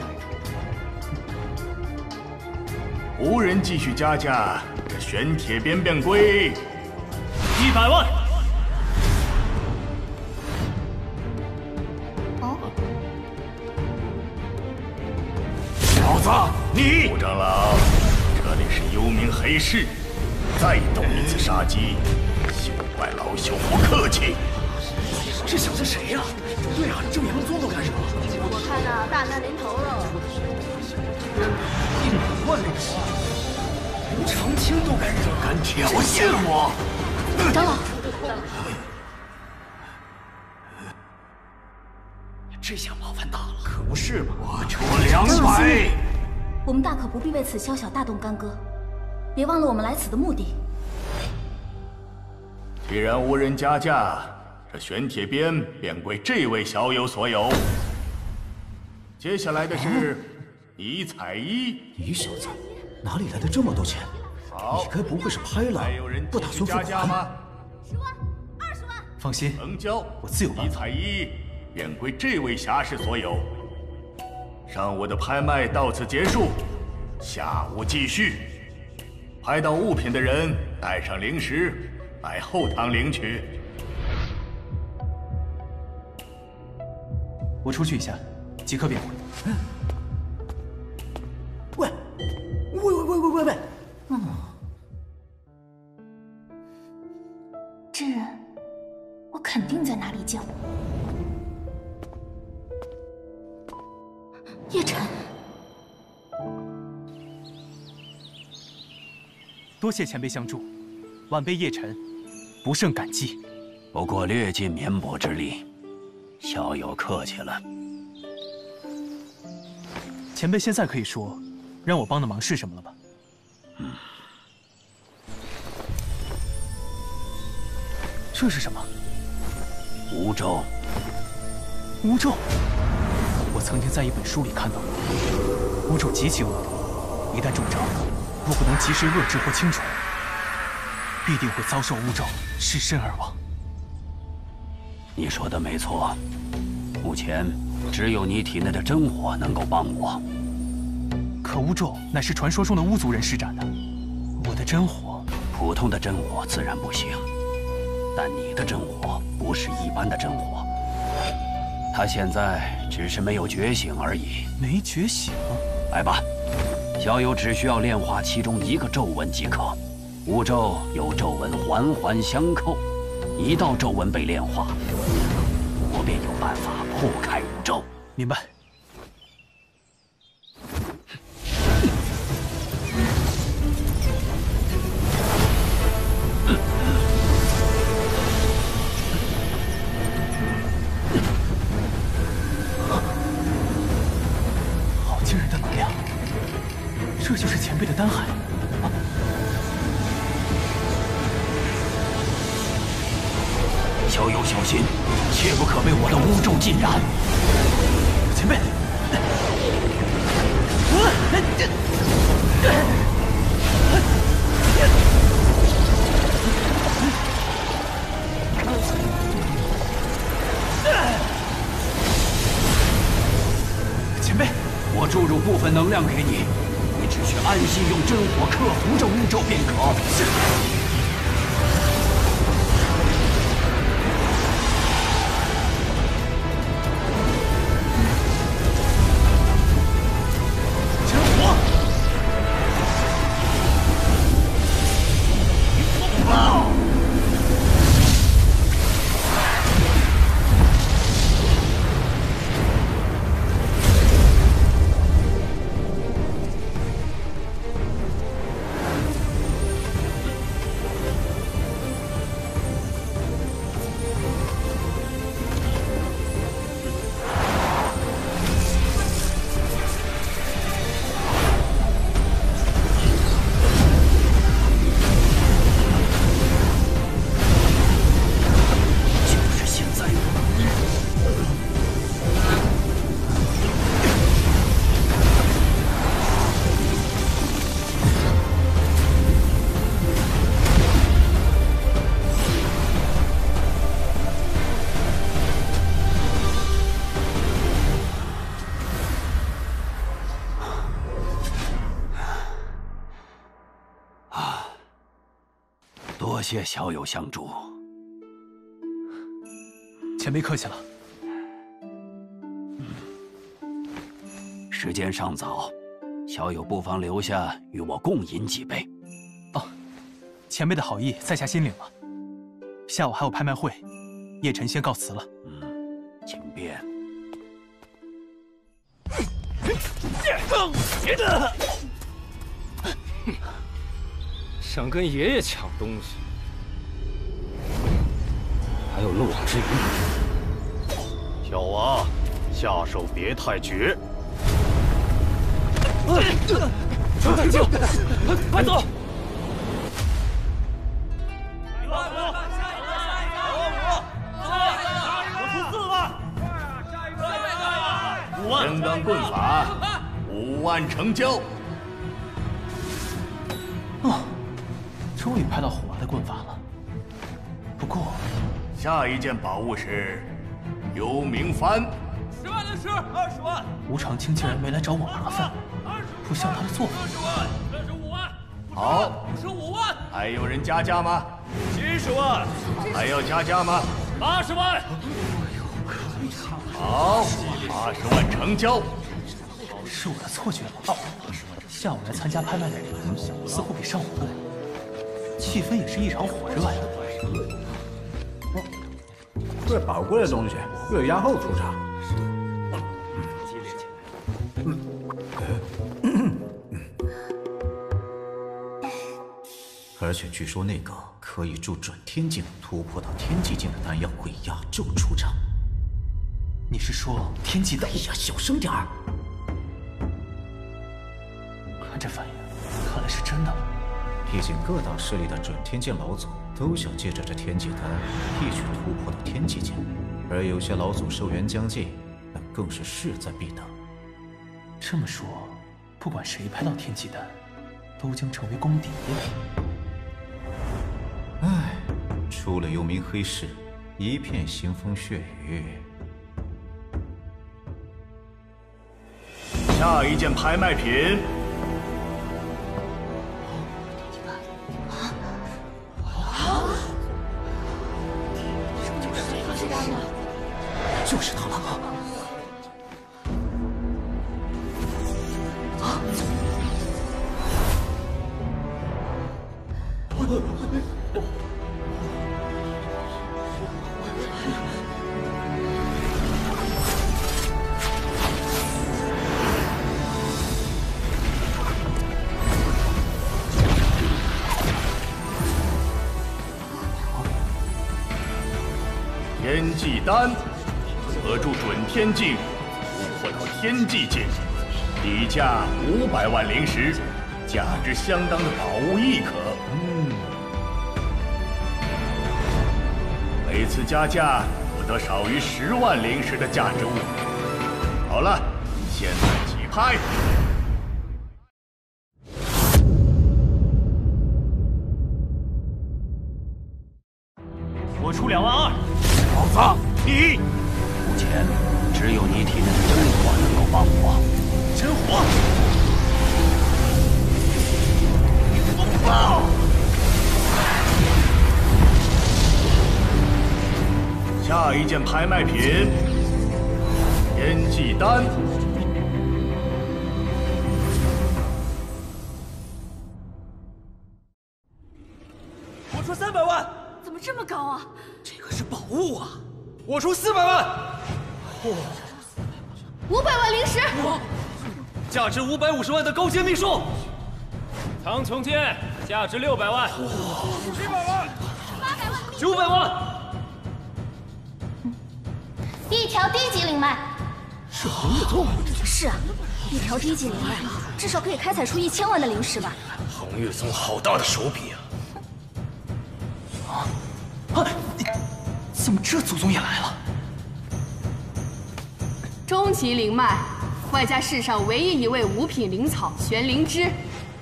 无人继续加价，这玄铁鞭便归一百万。 哦， 小子，你！吴长老，这里是幽冥黑市，再动一次杀机，休怪老朽不客气。 这小子谁呀？对啊，正阳宗都干什么？ 我看呐，大难临头了。 一百万六十，吴长青都敢惹， 敢挑衅我！ 长老， 这下麻烦大了。 可不是嘛！我出两百。 我们大可不必为此宵小大动干戈，别忘了我们来此的目的。 既然无人加价，这玄铁鞭便归这位小友所有。接下来的是尼采一。 你小子哪里来的这么多钱？你该不会是拍了不打算付款吗？ 十万、二十万。 放心， 成交， 我自有办法。 尼采一便归这位侠士所有。上午的拍卖到此结束，下午继续。拍到物品的人带上零食来后堂领取。 我出去一下，即刻便回。 喂，喂喂喂喂喂喂！嗯， 这人，我肯定在哪里见过。叶晨， 多谢前辈相助，晚辈叶晨不胜感激。 不过略尽绵薄之力，小友客气了。 前辈现在可以说，让我帮的忙是什么了吧？ 嗯。 这是什么？ 巫咒。 巫咒。我曾经在一本书里看到过，巫咒极其恶毒，一旦中招，若不能及时遏制或清除，必定会遭受巫咒，失身而亡。 你说的没错，目前只有你体内的真火能够帮我。 可巫咒乃是传说中的巫族人施展的，我的真火， 普通的真火自然不行，但你的真火不是一般的真火。他现在只是没有觉醒而已。 没觉醒？ 来吧，小友只需要炼化其中一个咒文即可。巫咒由咒文环环相扣，一道咒文被炼化，我便有办法破开巫咒。 明白。这就是前辈的丹海啊！ 小友小心，切不可被我的巫咒浸染。 前辈， 前辈，我注入部分能量给你。只需安心用真火克服这巫咒便可。是。 真火！爆！ 多谢小友相助。 前辈客气了。 时间尚早，小友不妨留下与我共饮几杯。 哦，前辈的好意在下心领了。下午还有拍卖会，叶晨先告辞了。 嗯，请便。 想跟爷爷抢东西，还有漏网之鱼。 小娃，下手别太绝。 程太清，快走！ 一万五，我出四万， 五万。正当棍法，五万成交。 哦，终于拍到虎娃的棍法了。不过， 下一件宝物是幽冥幡。 十万零十，二十万。 吴长青竟然没来找我麻烦，不像他的作风。 六十万，六十五万。 好， 五十五万。 还有人加价吗？ 七十万。 还要加价吗？ 八十万。 好，八十万成交。 是我的错觉了。哦。 下午来参加拍卖的人似乎比上午多，气氛也是异常火热呀。 这宝贵的东西月牙后出场。而且据说那个可以助准天境突破到天际境的丹药会压轴出场。 你是说天际丹？ 哎呀，小声点儿。 看这反应，看来是真的了。 毕竟各大势力的准天境老祖都想借着这天际丹一举突破到天际境，而有些老祖寿元将近，那更是势在必得。 这么说，不管谁拍到天际丹，都将成为公敌呀。 唉，出了幽冥黑市，一片腥风血雨。 下一件拍卖品。 就是他了！啊！ 天际丹。 合助准天境突破到天际境，底价五百万灵石，价值相当的宝物亦可。嗯，每次加价不得少于十万灵石的价值物。好了，现在起拍。 我出两万二， 老子你。 目前只有你体内的真火能够帮我。 真火！ 风暴！下一件拍卖品：天际丹。 我出三百万。 怎么这么高啊？ 这可是宝物啊！我出四百万。 五百万灵石， 价值五百五十万的高阶秘术， 苍穹剑价值六百万，七百万， 八百万， 九百万， 一条低级灵脉， 是红月宗。 是啊，一条低级灵脉，至少可以开采出一千万的灵石吧？ 红月宗好大的手笔啊！ 啊啊！怎么这祖宗也来了？ 终极灵脉，外加世上唯一一位五品灵草玄灵芝。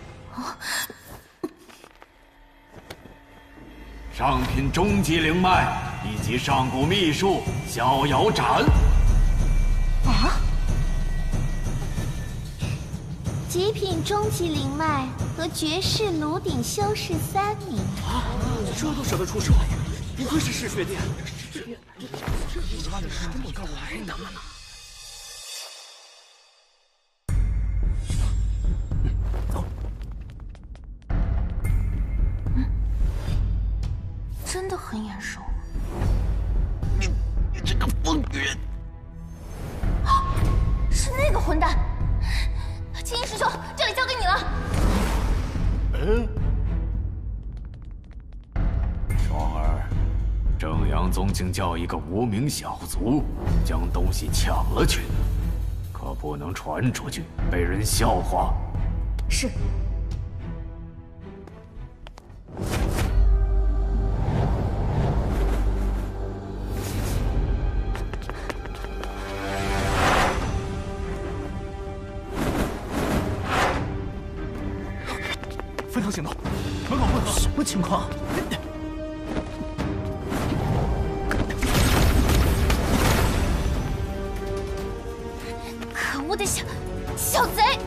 上品终极灵脉以及上古秘术逍遥斩。 啊！极品终极灵脉和绝世炉鼎修士三名。 这都舍得出手，不愧是嗜血殿。这这这这这么高还难呢？ 走。嗯，真的很眼熟。 你你这个疯人！ 啊，是那个混蛋！青衣师兄，这里交给你了。 嗯。 双儿，正阳宗竟叫一个无名小卒将东西抢了去，可不能传出去，被人笑话。 是。 分头行动，门口混合。什么情况？ 我的小小贼！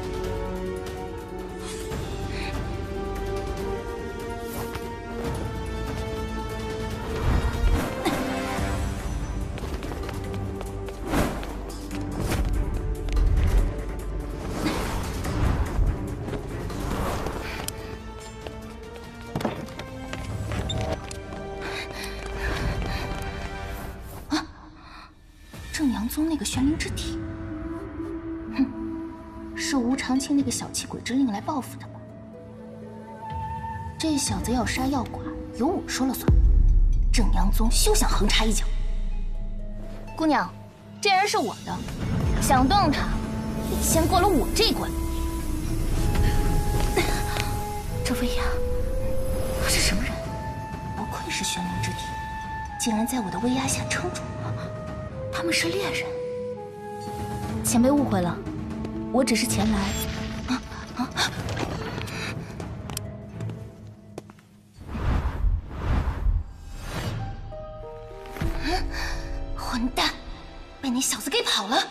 啊！正阳宗那个玄灵之体。 是吴长卿那个小气鬼之令来报复的吗？这小子要杀要剐，由我说了算。正阳宗休想横插一脚。姑娘，这人是我的，想动他，得先过了我这一关。这薇娅，她是什么人？不愧是玄灵之体，竟然在我的威压下撑住了。他们是猎人。前辈误会了。 我只是前来，啊啊！混蛋，被你小子给跑了！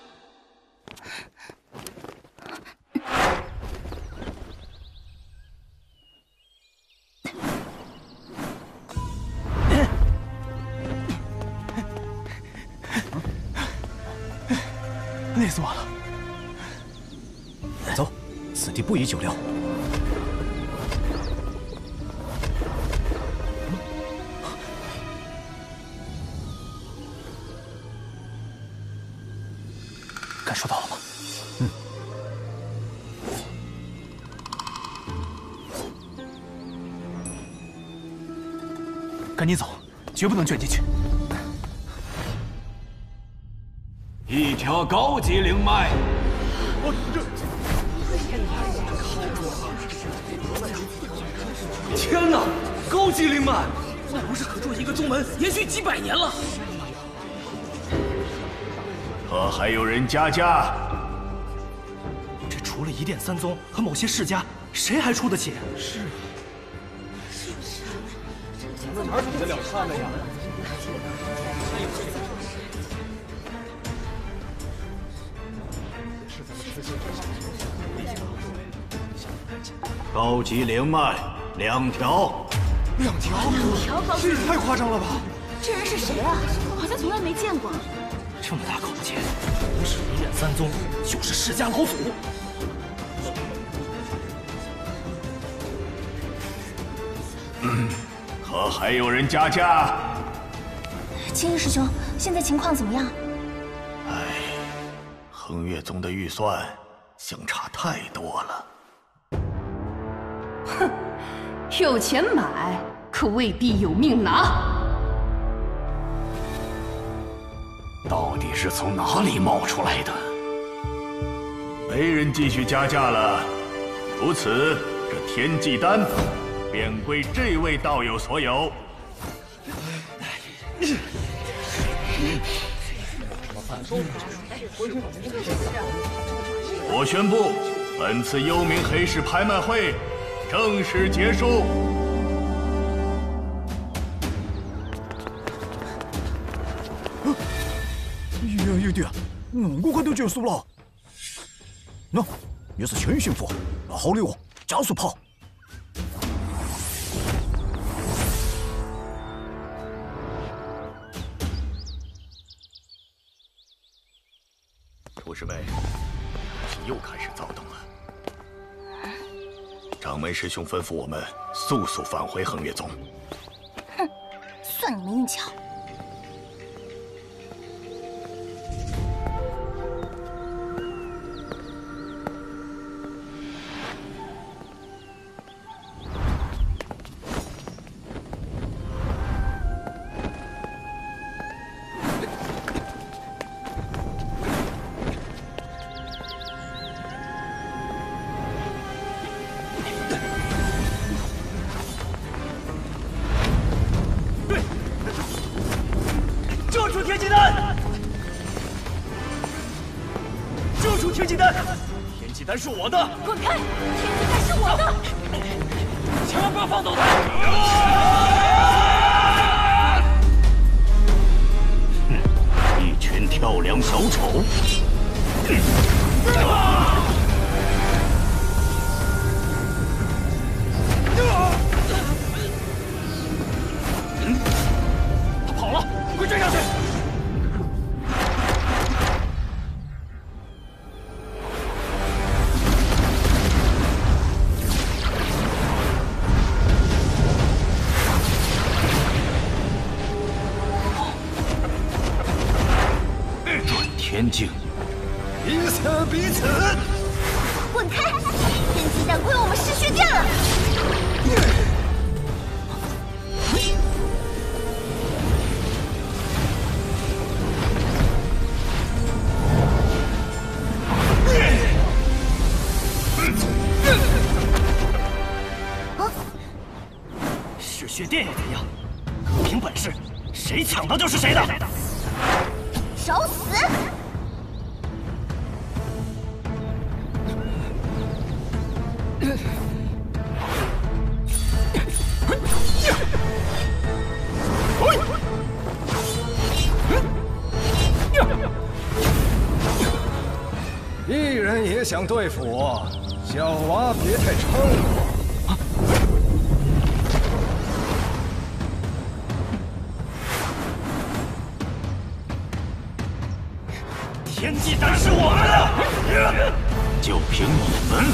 累死我了！ 走，此地不宜久留。 感受到了吗？ 嗯。 赶紧走，绝不能卷进去。 一条高级灵脉。 我这。 天哪！高级灵脉，那不是可助一个宗门延续几百年了？ 可还有人加价？ 这除了一殿三宗和某些世家，谁还出得起？是。 咱们哪比得了他们呀？ 高级灵脉两条， 两条， 两条高级， 这也太夸张了吧！ 这人是谁啊？好像从来没见过。 这么大口气，不是一殿三宗，就是世家老祖。 嗯，可还有人加价？ 青衣师兄，现在情况怎么样？ 唉，恒月宗的预算相差太多了。 哼，有钱买，可未必有命拿。 到底是从哪里冒出来的？ 没人继续加价了，如此，这天际丹便归这位道友所有。我宣布，本次幽冥黑市拍卖会正式结束。 爷爷爹，那么快就结束了？喏，你是千幸福，那好礼物，加速跑！ 不师妹，又开始躁动了。掌门师兄吩咐我们速速返回恒月宗。 哼，算你们运气好。 丹是我的， 滚开！天机丹是我的， 千万不要放走他！ 哼，一群跳梁小丑！ 他跑了，快追上去！ 天境， 彼此彼此， 滚开！天机丹归我们噬血殿了。 噬血殿又怎样？凭本事，谁抢到就是谁的。 找死！ 一人也想对付我，小娃别太猖狂。 天机丹是我们的， 就凭你们！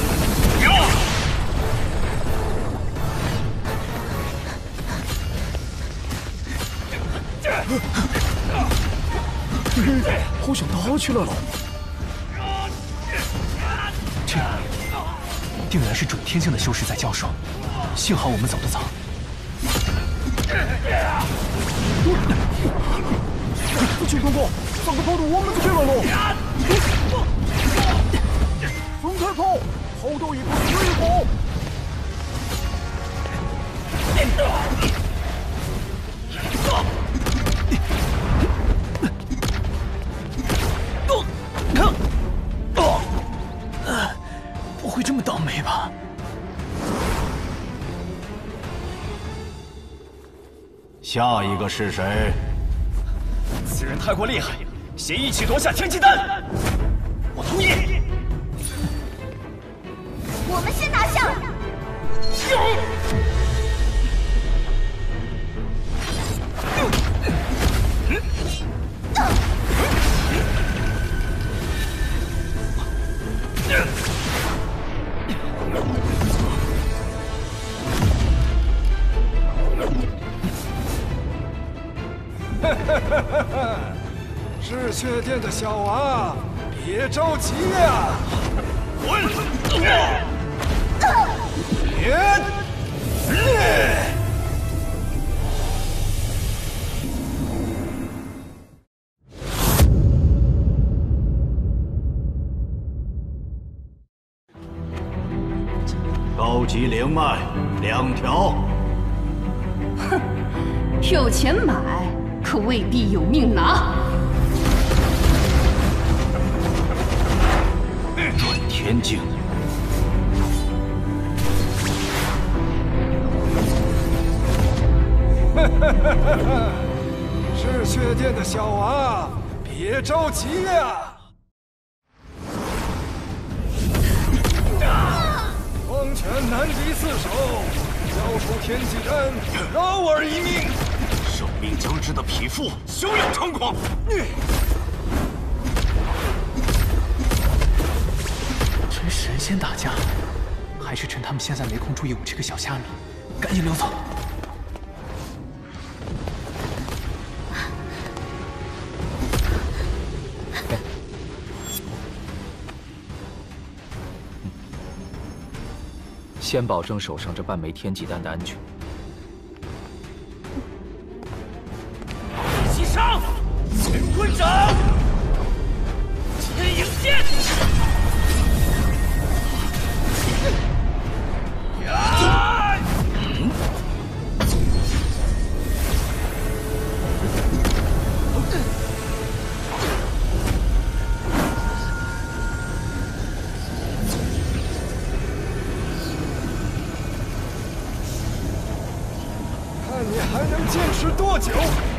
好像打起来了。 这定然是准天境的修士在交手，幸好我们走得早。 秦公公，三个跑到我们这边来了。分开跑，跑到一个死一个。 不会这么倒霉吧？ 下一个是谁？ 此人太过厉害，先一起夺下天机丹。我同意。 我们先拿下。 嗜血殿的小娃，别着急呀！ 滚！ 别！ 高级灵脉两条。 哼，有钱买，可未必有命拿。 准天境， 嗜血殿的小娃，别着急呀！黄泉难敌四手，交出天机丹，饶儿一命。 受命将至的匹夫，休要猖狂！ 神仙打架，还是趁他们现在没空注意我这个小虾米，赶紧溜走。 先保证手上这半枚天际丹的安全。 一起上！乾坤掌，千影剑。 看你还能坚持多久！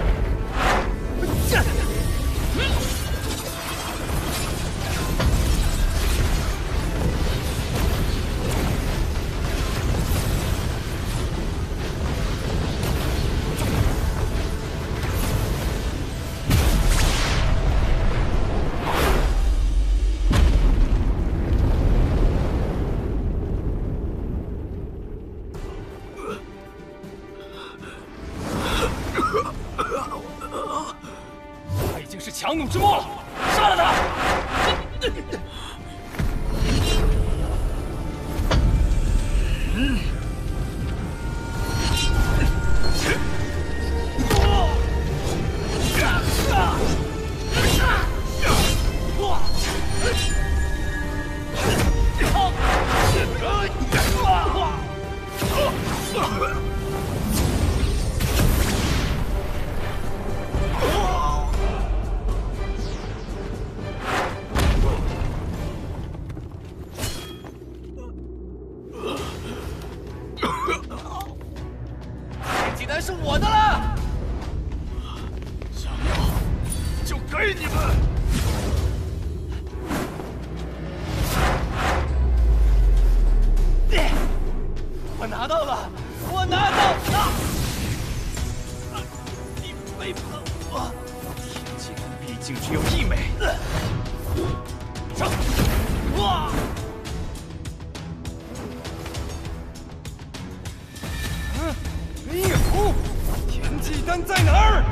他已经是强弩之末了，杀了他！天际丹是我的了，想要就给你们。我拿到了，我拿到了！你背叛我！天际丹毕竟只有一枚。上！哇！ 没有，天际丹在哪儿？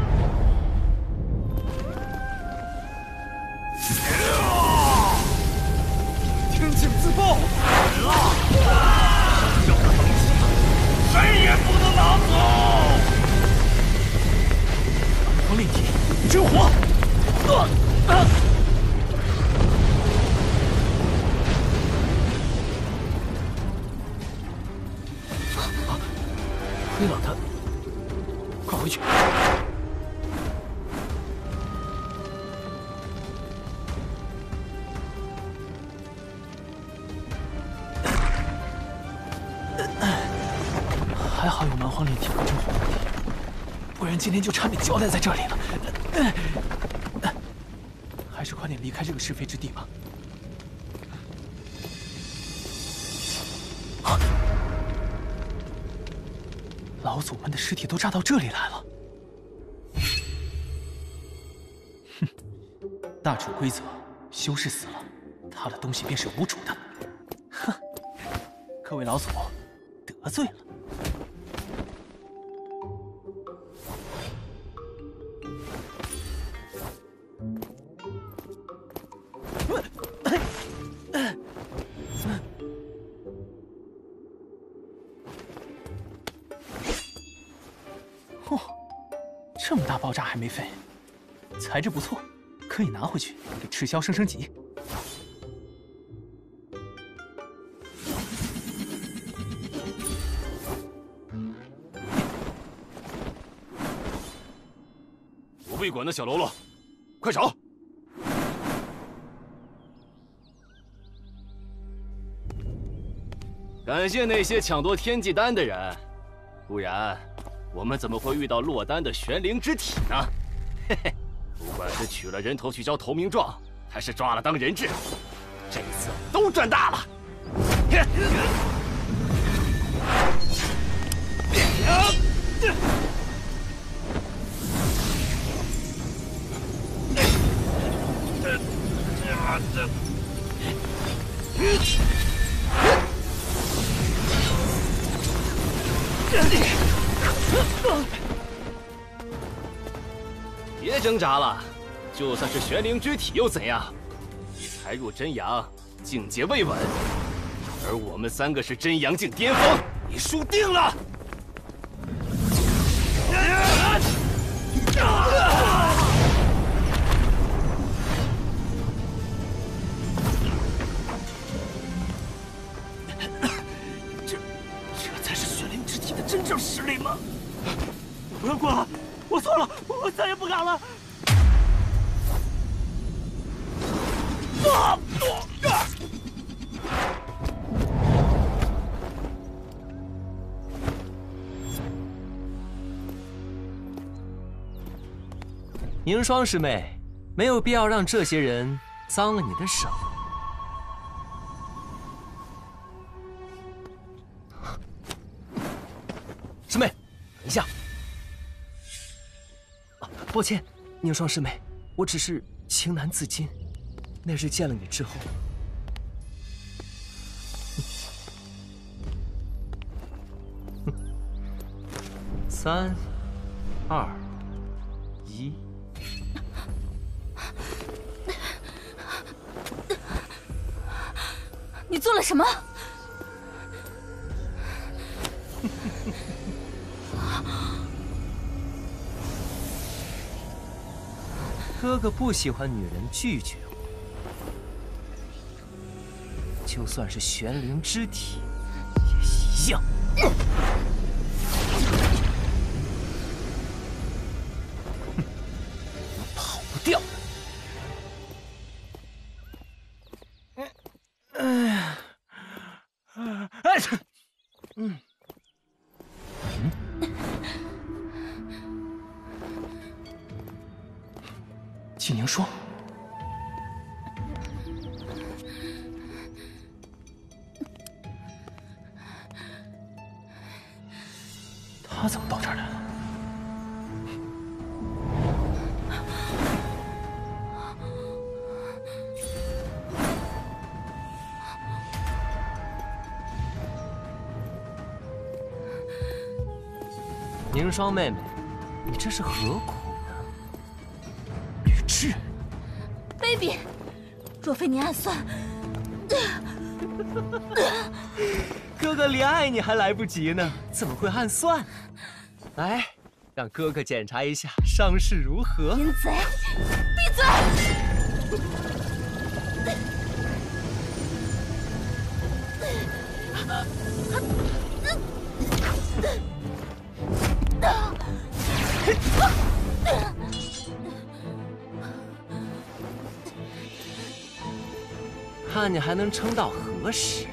天境自爆！有的东西谁也不能拿走！ 光炼体，真火！啊啊！黑老他，快回去！还好有蛮荒炼体和真火护体，不然今天就差点交代在这里了。还是快点离开这个是非之地吧。 老祖们的尸体都炸到这里来了。哼，大主规则，修士死了，他的东西便是无主的。哼，各位老祖，得罪了。哦，这么大爆炸还没废，材质不错，可以拿回去给赤霄升升级。 不必管那小喽啰，快找！ 感谢那些抢夺天际丹的人，不然我们怎么会遇到落丹的玄灵之体呢？嘿嘿，不管是取了人头去交投名状，还是抓了当人质，这一次都赚大了。 别挣扎了，就算是玄灵之体又怎样？你才入真阳，境界未稳，而我们三个是真阳境巅峰，你输定了！ 这，这才是玄灵之体的真正实力吗？不要过了，我错了，我再也不敢了。啊！ 凝霜师妹，没有必要让这些人脏了你的手。师妹，等一下。啊，抱歉，凝霜师妹，我只是情难自禁。那日见了你之后，三、二、一。 你做了什么？ 哥哥不喜欢女人拒绝我，就算是玄灵之体，也一样。哼，跑不掉的。哎呀，哎，嗯。 季凝霜，他怎么到这儿来了？ 凝霜妹妹，你这是何苦？ 是 ，baby， 若非你暗算， 哥哥连爱你还来不及呢，怎么会暗算？来，让哥哥检查一下伤势如何。 淫贼，闭嘴！ 看你还能撑到何时？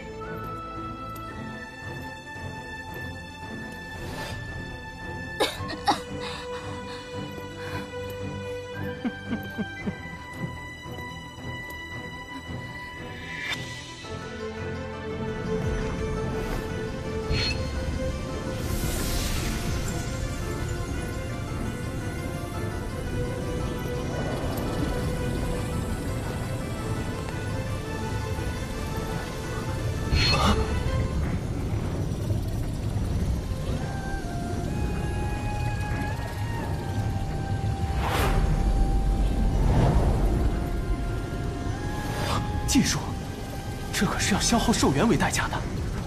禁术，这可是要消耗寿元为代价的。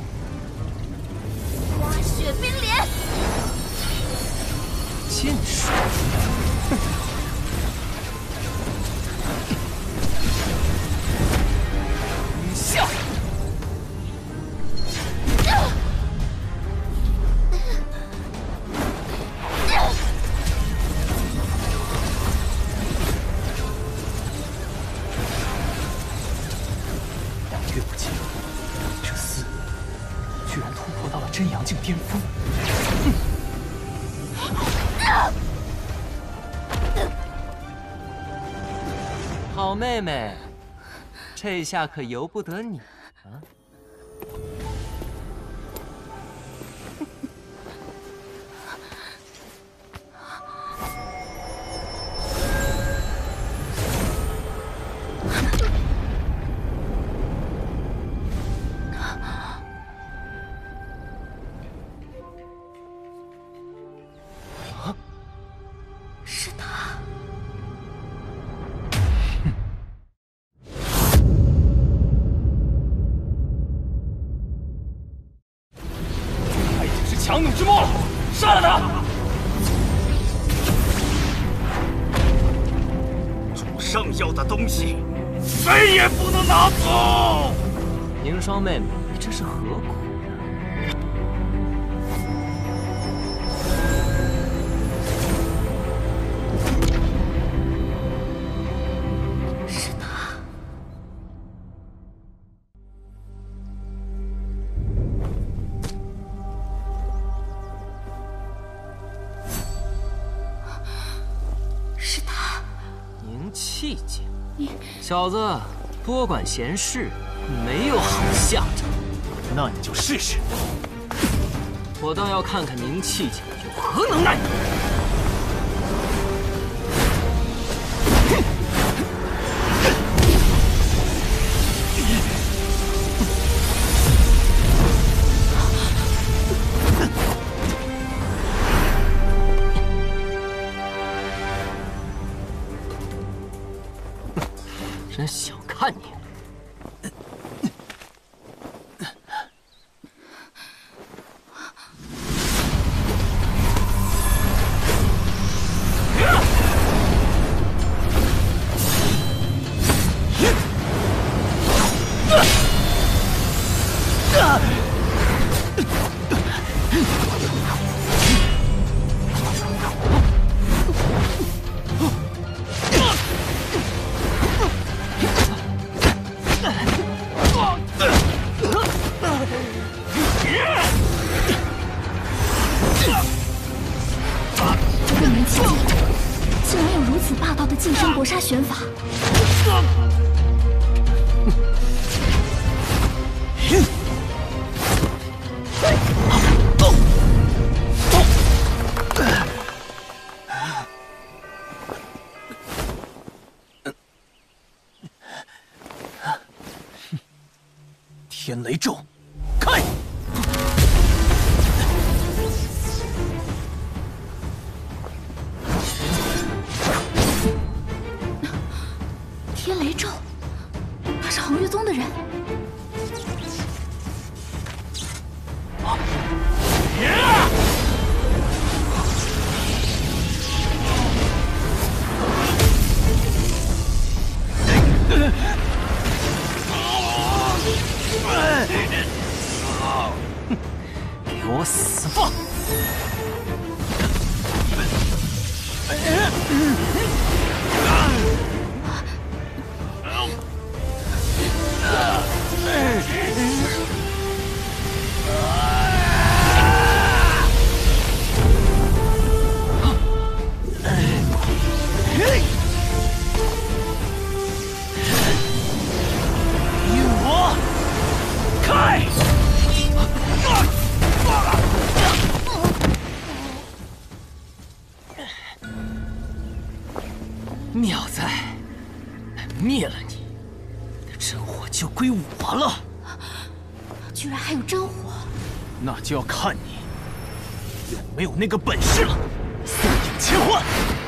花雪冰莲， 禁术，雨笑， 月不尽，这厮居然突破到了真阳境巅峰。 好妹妹，这下可由不得你啊！ 上要的东西，谁也不能拿走。 凝霜妹妹，你这是何苦？ 小子，多管闲事，没有好下场。 那你就试试。 我倒要看看宁气姐有何能耐。真小看你！ 拳法。 天雷咒，开！ 天雷咒，他是恒月宗的人。 给我死吧！ 与我开！ 妙哉，灭了你，真火就归我了。 居然还有真火， 那就要看你有没有那个本事了。四影切换。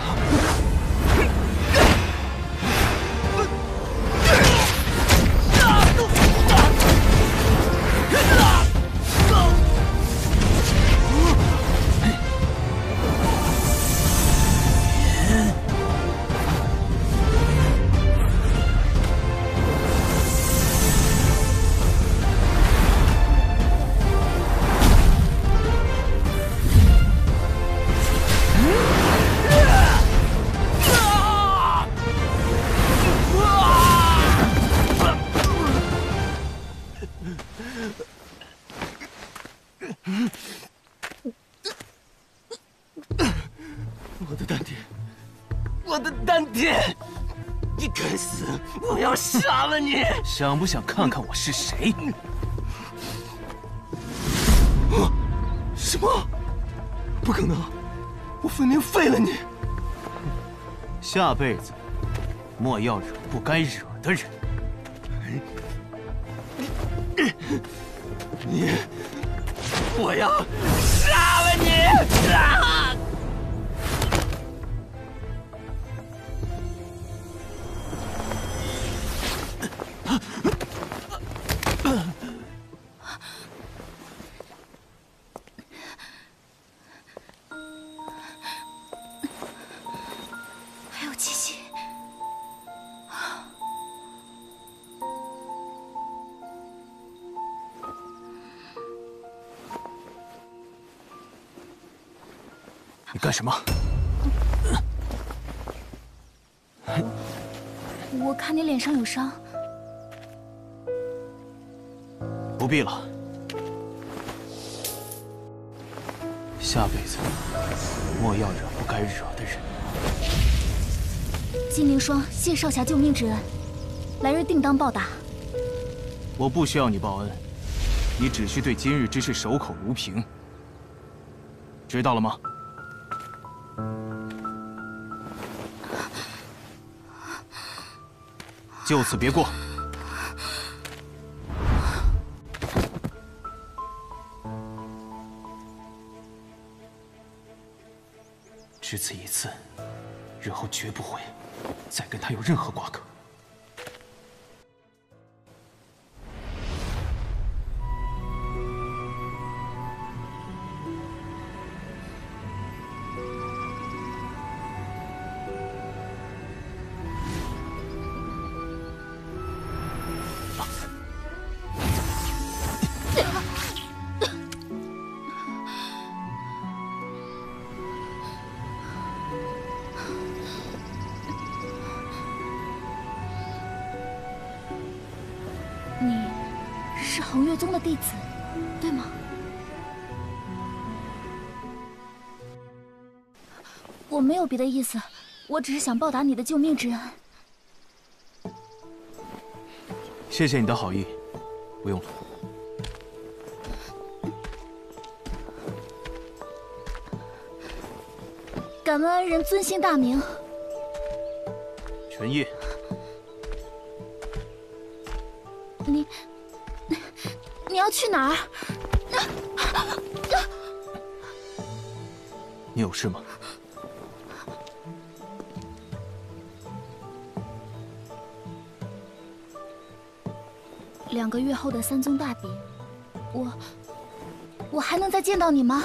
我的丹田，我的丹田！你该死！我要杀了你！ 想不想看看我是谁？ 什么？不可能！我分明废了你！ 下辈子莫要惹不该惹的人。 你，我要杀了你！啊！ 还有气息， 干什么？ 我看你脸上有伤。 不必了。下辈子莫要惹不该惹的人。 金陵霜谢少侠救命之恩，来日定当报答。 我不需要你报恩，你只需对今日之事守口如瓶，知道了吗？就此别过。只此一次，日后绝不会再跟他有任何瓜葛。 恒月宗的弟子，对吗？我没有别的意思，我只是想报答你的救命之恩。 谢谢你的好意，不用了。 敢问恩人尊姓大名？ 陈烨。 你。 你要去哪儿？ 你有事吗？ 两个月后的三宗大比，我我还能再见到你吗？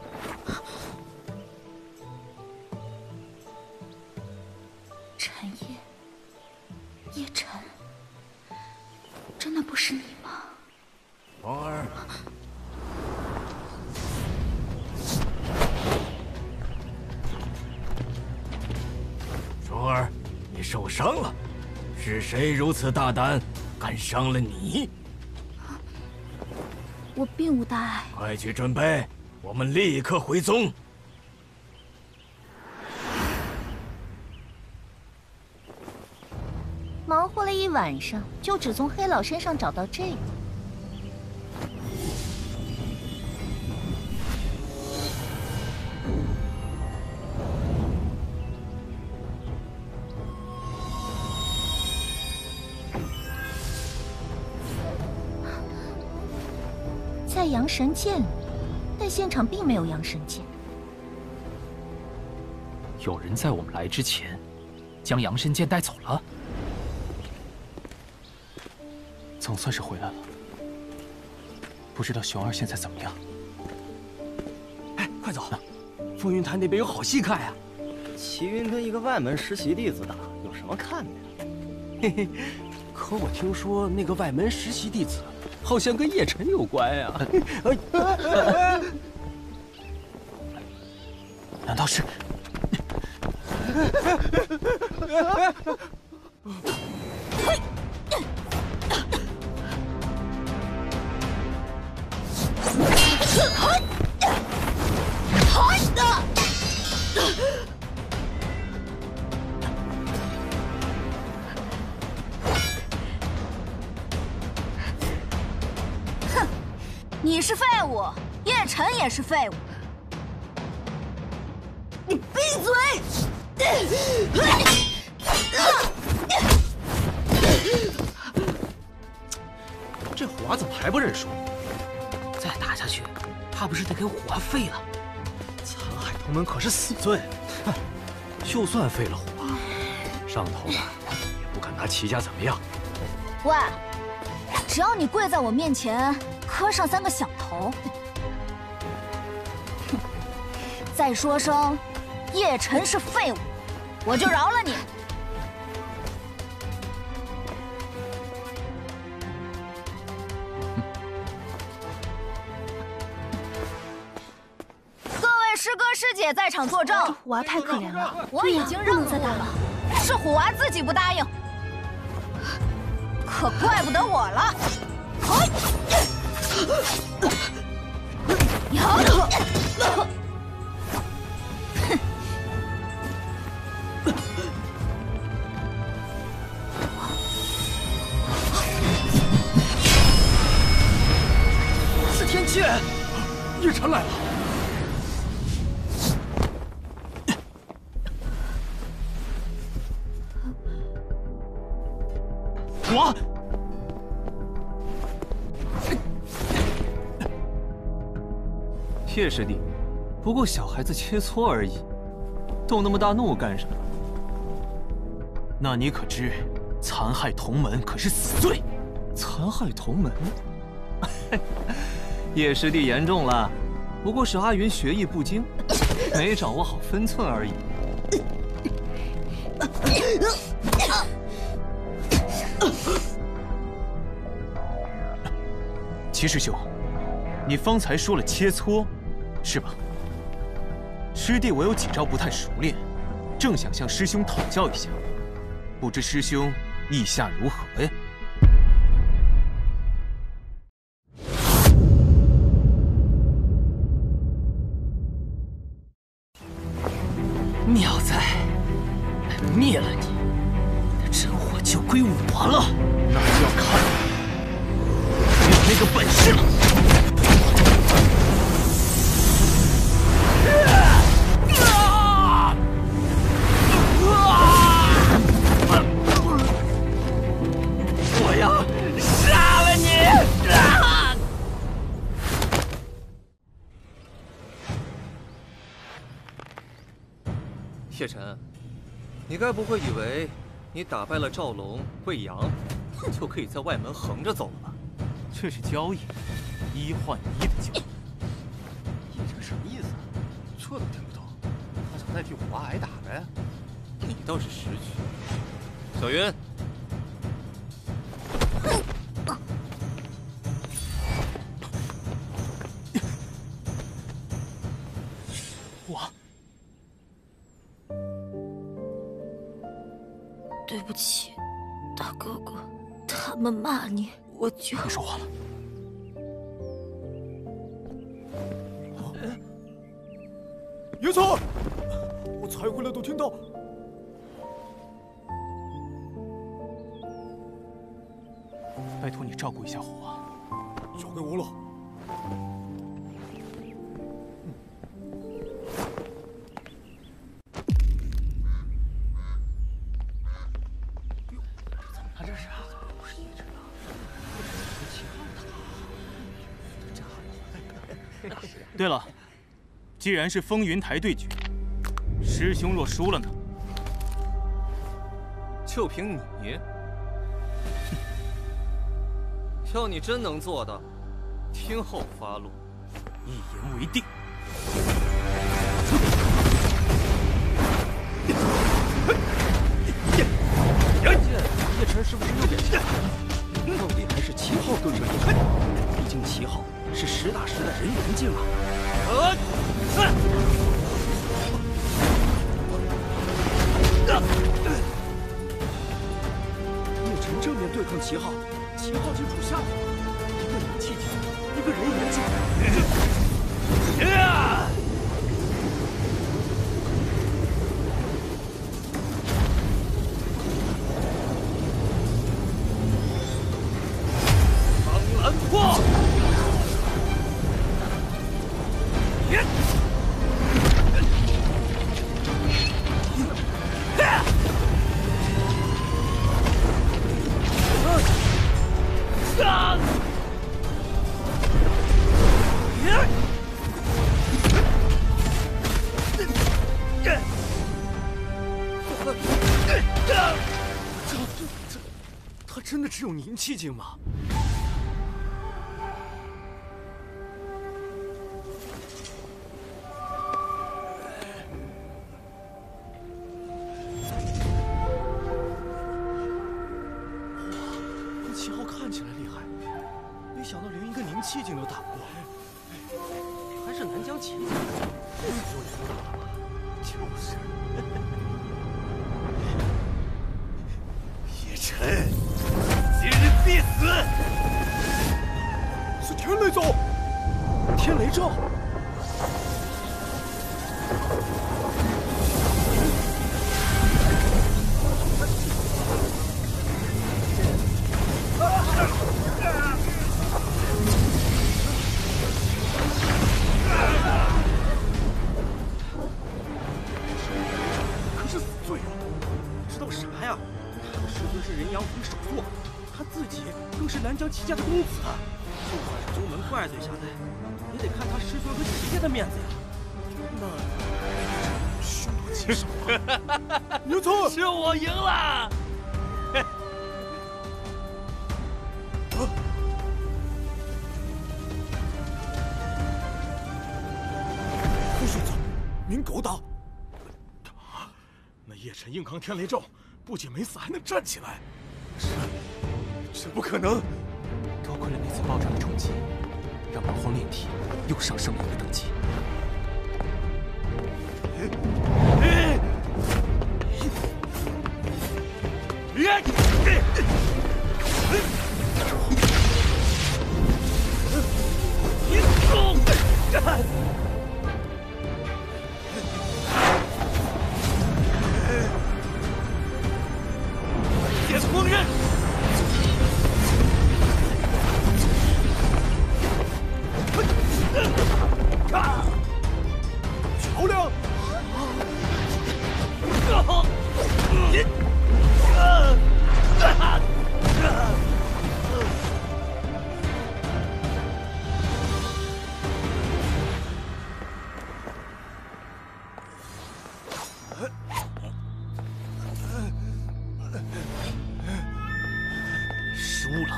陈烨，叶晨，真的不是你吗？ 蓉儿，蓉儿，你受伤了，是谁如此大胆，敢伤了你？ 我并无大碍。 快去准备，我们立刻回宗。 忙活了一晚上，就只从黑老身上找到这个。 在阳神剑里，但现场并没有阳神剑。 有人在我们来之前，将阳神剑带走了。 总算是回来了。不知道熊儿现在怎么样？ 哎，快走！风云潭那边有好戏看呀。齐云跟一个外门实习弟子打，有什么看的呀？嘿嘿。可我听说那个外门实习弟子。 好像跟叶晨有关呀！ 难道是？ 你是废物，叶晨也是废物。你闭嘴！ 这虎娃怎么还不认输？再打下去，怕不是得给虎娃废了。残海同门可是死罪，哼！就算废了虎娃，上头的也不敢拿齐家怎么样。 喂，只要你跪在我面前。 磕上三个响头，哼！再说声叶晨是废物，我就饶了你。各位师哥师师姐在场作证。 虎娃太可怜了， 我已经认再打了，是虎娃自己不答应，可怪不得我了。好，呀！ 是天阙，叶晨来了。 我。叶师弟，不过小孩子切磋而已，动那么大怒干什么？ 那你可知，残害同门可是死罪？ 残害同门？叶师弟言重了，不过是阿云学艺不精，没掌握好分寸而已。 齐师兄，你方才说了切磋，是吧？师弟我有几招不太熟练，正想向师兄讨教一下，不知师兄意下如何呀？ 妙哉，灭了你，你的真火就归我了。 那就要看你有那个本事了。 我要杀了你！啊！ 叶晨，你该不会以为你打败了赵龙、魏阳，就可以在外门横着走了吧？ 这是交易，一换一的交易。 叶晨什么意思啊？这都听不懂，他想代替虎娃挨打呗？ 你倒是识趣。小云。 我。 对不起，大哥哥，他们骂你，我就别说话了。 叶晨，我才回来都听到。 拜托你照顾一下虎娃， 交给我了。 他这是啊，不是叶晨啊，这是齐浩的。 对了，既然是风云台对决，师兄若输了呢？ 就凭你？要你真能做到，听候发落。 一言为定。 叶晨是不是又变强了？到底还是齐浩对上叶晨，毕竟齐浩是实打实的人猿境啊！ 呃， 叶晨正面对抗齐浩，齐浩竟处下风，一个武器境，一个人猿境。 呀！蓝破！ 他真的只有凝气境吗？齐浩看起来厉害，没想到连一个凝气境都打不过，还是是南疆旗家，这是丢脸多大了吧？ 就是。叶晨，今日必死！ 是天雷咒，天雷咒。 可是死罪啊！知道啥呀？他的师尊是人阳府首座，他自己更是南疆齐家的公子，就算是宗门怪罪下来，也得看他师尊和齐家的面子呀。那凶多吉少啊！ 牛错， 是我赢了。 副首座，您狗打！ 那叶晨硬扛天雷咒，不仅没死，还能站起来。 这，这不可能！ 多亏了那次爆炸的冲击，让八荒炼体又上升了一个等级。 解封刃！ 漂亮！ 输了！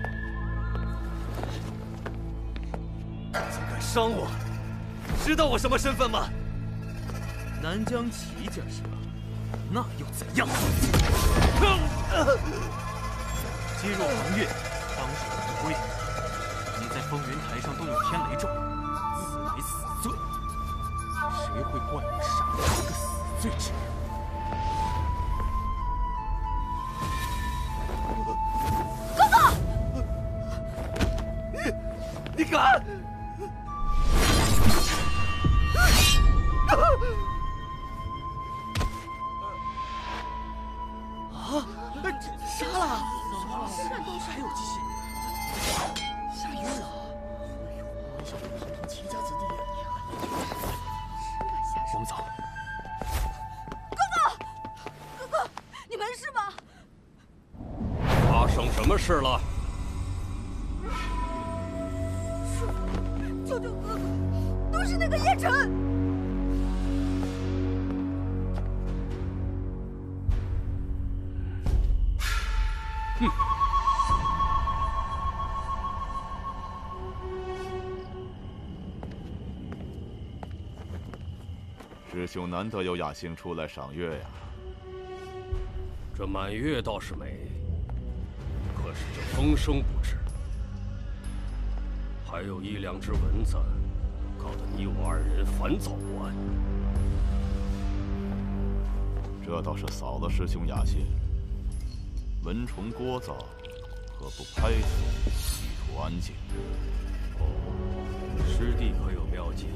竟敢伤我！知道我什么身份吗？南疆齐家是吧？那又怎样？ 击入恒月，当属不归。你在风云台上动用天雷咒，此为死罪。谁会怪我杀了一个死罪之人？ 你敢！啊！杀了！还有机器，吓晕了！ 齐家子弟， 我们走。 哥哥，哥哥，你没事吗？ 发生什么事了？ 求求哥哥，都是那个叶晨。 哼！ 师兄难得有雅兴出来赏月呀。 这满月倒是美，可是这风声不止。 还有一两只蚊子，搞得你我二人烦躁不安。 这倒是扫了师兄雅兴。蚊虫聒噪，何不拍除，以图安静？ 哦，师弟可有妙计？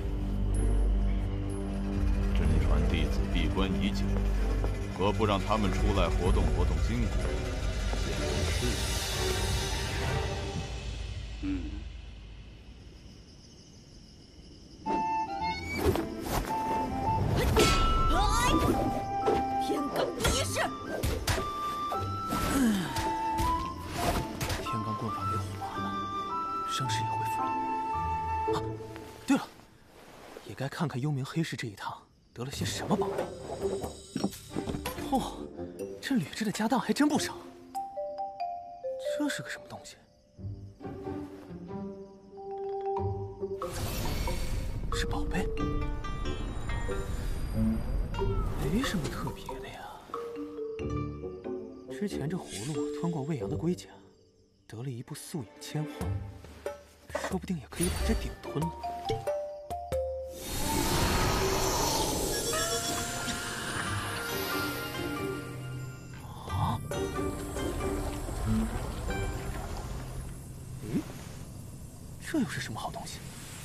真传弟子闭关已久，何不让他们出来活动活动筋骨，练练事业？ 嗯。 天罡第一式。 天罡棍法给火化了，伤势也恢复了。啊，对了，也该看看幽冥黑市这一趟得了些什么宝贝。哦，这吕雉的家当还真不少。这是个什么东西？是宝贝？没什么特别的呀。之前这葫芦吞过魏阳的龟甲，得了一部素影千画，说不定也可以把这鼎吞了。 这又是什么好东西？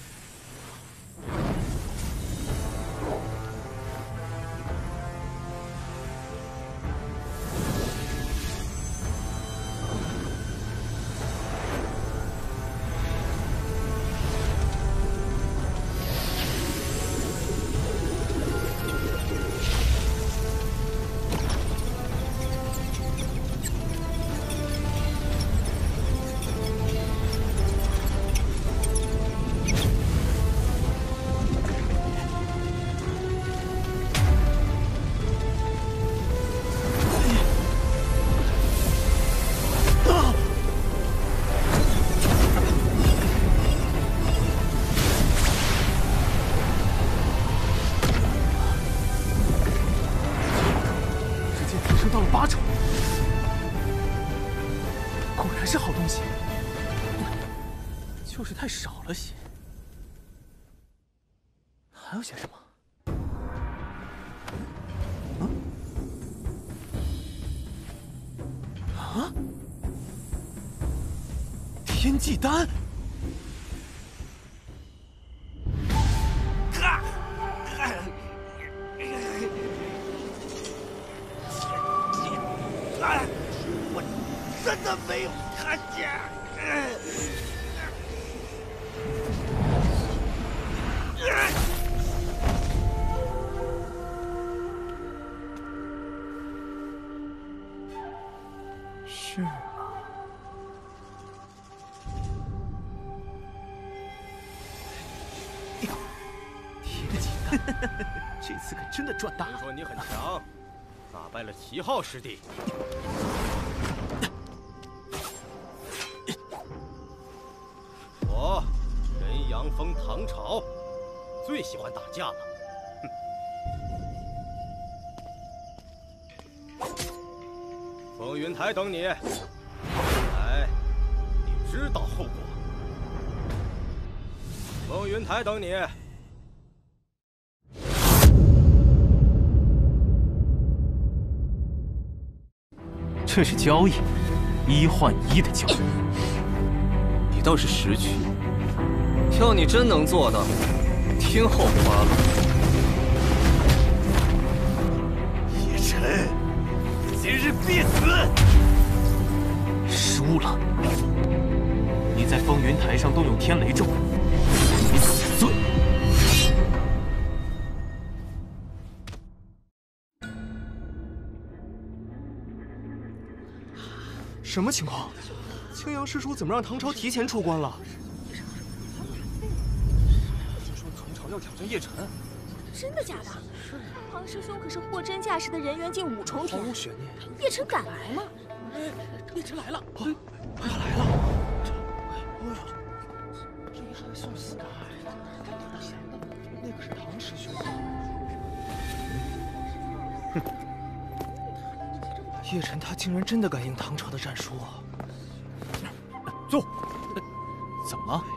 就是太少了些。还有些什么？啊？啊？天际丹？ 我真的没有看见。 是吗？天际丹，这次可真的赚大了。 听说你很强，打败了齐昊师弟。我人阳封唐朝最喜欢打架了。风云台等你，来，你知道后果。风云台等你。 这是交易，一换一的交易。你倒是识趣。 要你真能做到，听候发落。 叶晨，今日必死！ 输了，你在风云台上动用天雷咒，你死罪。 什么情况？青阳师叔怎么让唐朝提前出关了？听说唐朝要挑战叶晨。 真的假的？是。唐师兄可是货真价实的人猿境五重天， 毫无悬念。 叶晨敢来吗？ 叶晨来了！ 他来了！这，哎呦，这一还送死的，那个是唐师兄。哼。叶晨他竟然真的敢应唐朝的战书啊！ 走，怎么了？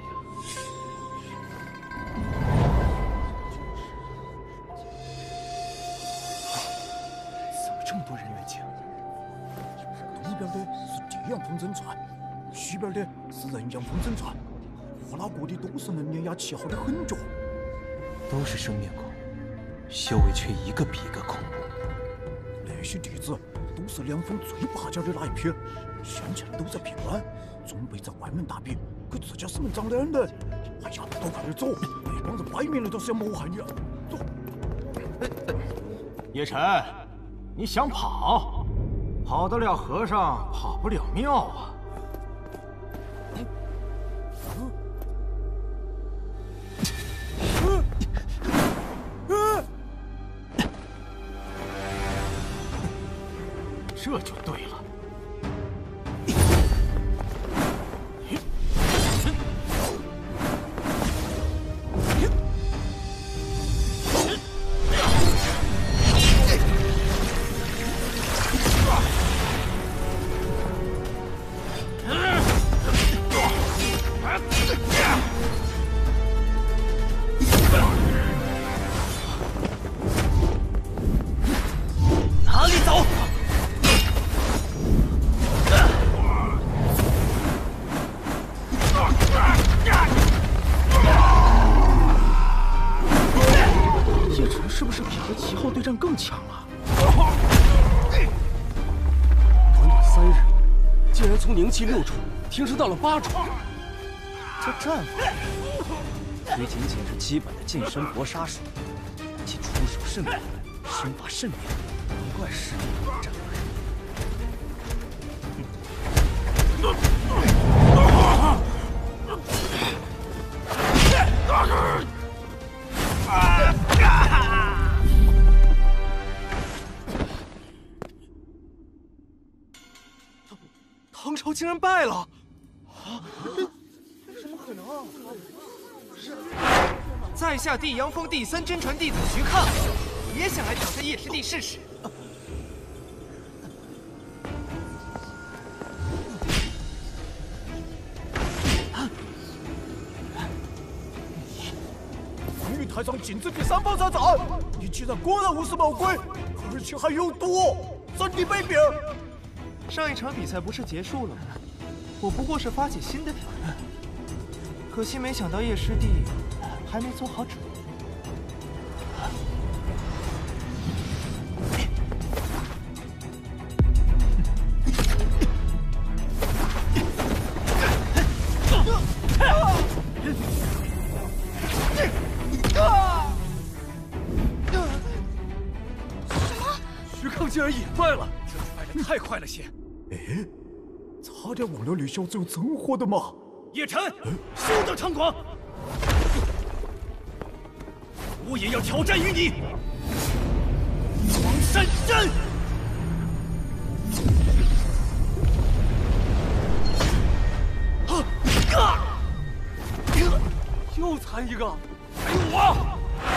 怎么这么多人员境？东边的是地阳风筝船，西边的是人阳风筝船，各拉各的都是能碾压齐昊的狠角。 都是生面孔，修为却一个比一个恐怖。 那些弟子都是两方最拔尖的那一批，先前都在闭关，准备在外门大比，可自家是门长两人。哎呀，都快点走！那帮子摆明了都是要谋害你啊！走。 叶晨，你想跑，跑得了和尚，跑不了庙啊！这就对了。 哪里走？ 短短三日，竟然从凝气六重提升到了八重。 这战法虽仅仅是基本的近身搏杀术，其出手甚快，身法甚妙，难怪师弟不战败。 唐朝竟然败了！啊？怎么可能啊？ 在下地阳峰第三真传弟子徐抗，也想来挑战叶师弟试试。 台上禁止第三方参战，你竟然果然无视毛规，而且还有毒，真的卑鄙！ 上一场比赛不是结束了吗？我不过是发起新的挑战，可惜没想到叶师弟还没做好准备。 竟然也败了，这败得太快了些。 哎，差点忘了李小子有真火的嘛！ 叶晨，休得猖狂！我也要挑战于你，王山山！啊！又残一个，还有我！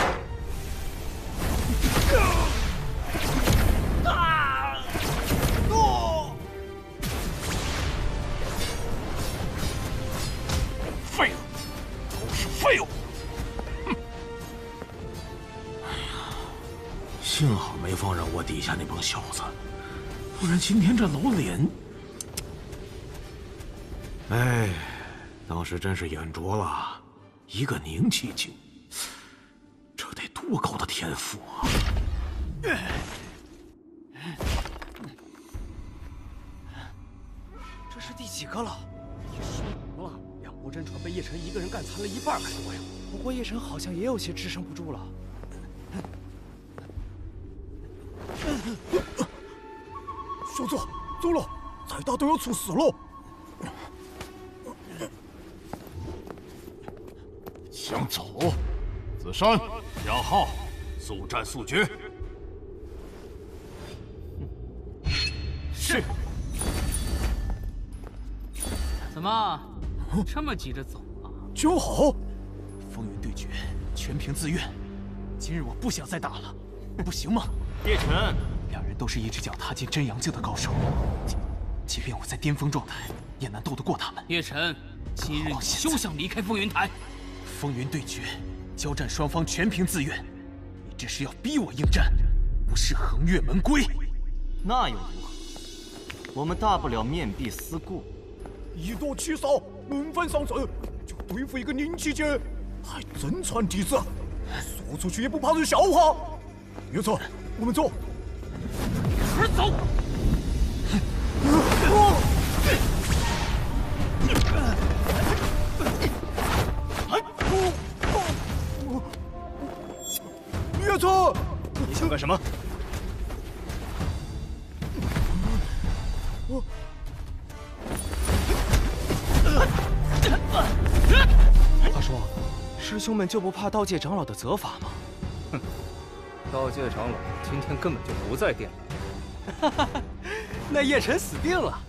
废物，都是废物！哼！哎呀，幸好没放任我底下那帮小子，不然今天这老脸……哎，当时真是眼拙了，一个凝气境，这得多高的天赋啊！ 这是第几个了？也十五了。两部真传被叶晨一个人干残了一半还多呀。不过叶晨好像也有些支撑不住了。 小子，走了，再打都要出事了。 想走？子山，杨浩，速战速决。是。 怎么这么急着走啊？ 就好， 风云对决，全凭自愿。今日我不想再打了，不行吗？ 叶晨， 两人都是一只脚踏进真阳境的高手，即便我在巅峰状态，也难斗得过他们。 叶晨，今日你休想离开风云台。 风云对决，交战双方全凭自愿，你这是要逼我应战，不是横越门规。 那又如何？我们大不了面壁思过。 以多欺少，轮番上阵，就对付一个凝气境，还真传弟子，说出去也不怕人笑话。岳策，我们走。 儿走。 岳策， 你想干什么？ 我。 话说，师兄们就不怕道界长老的责罚吗？ 哼，道界长老今天根本就不在店里。 哈哈，那叶晨死定了。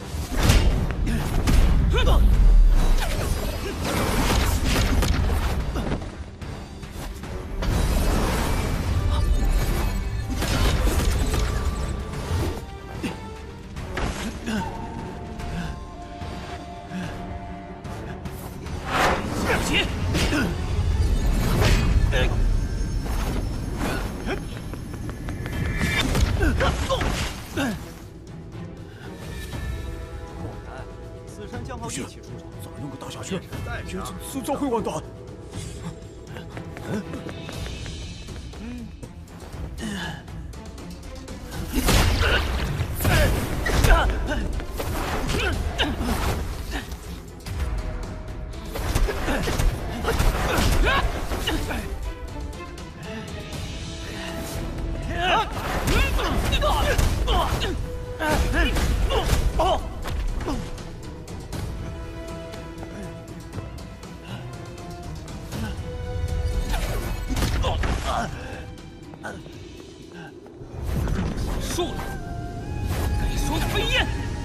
不行，再弄个大下去，叶晨迟早会完蛋。 数了，该说飞燕。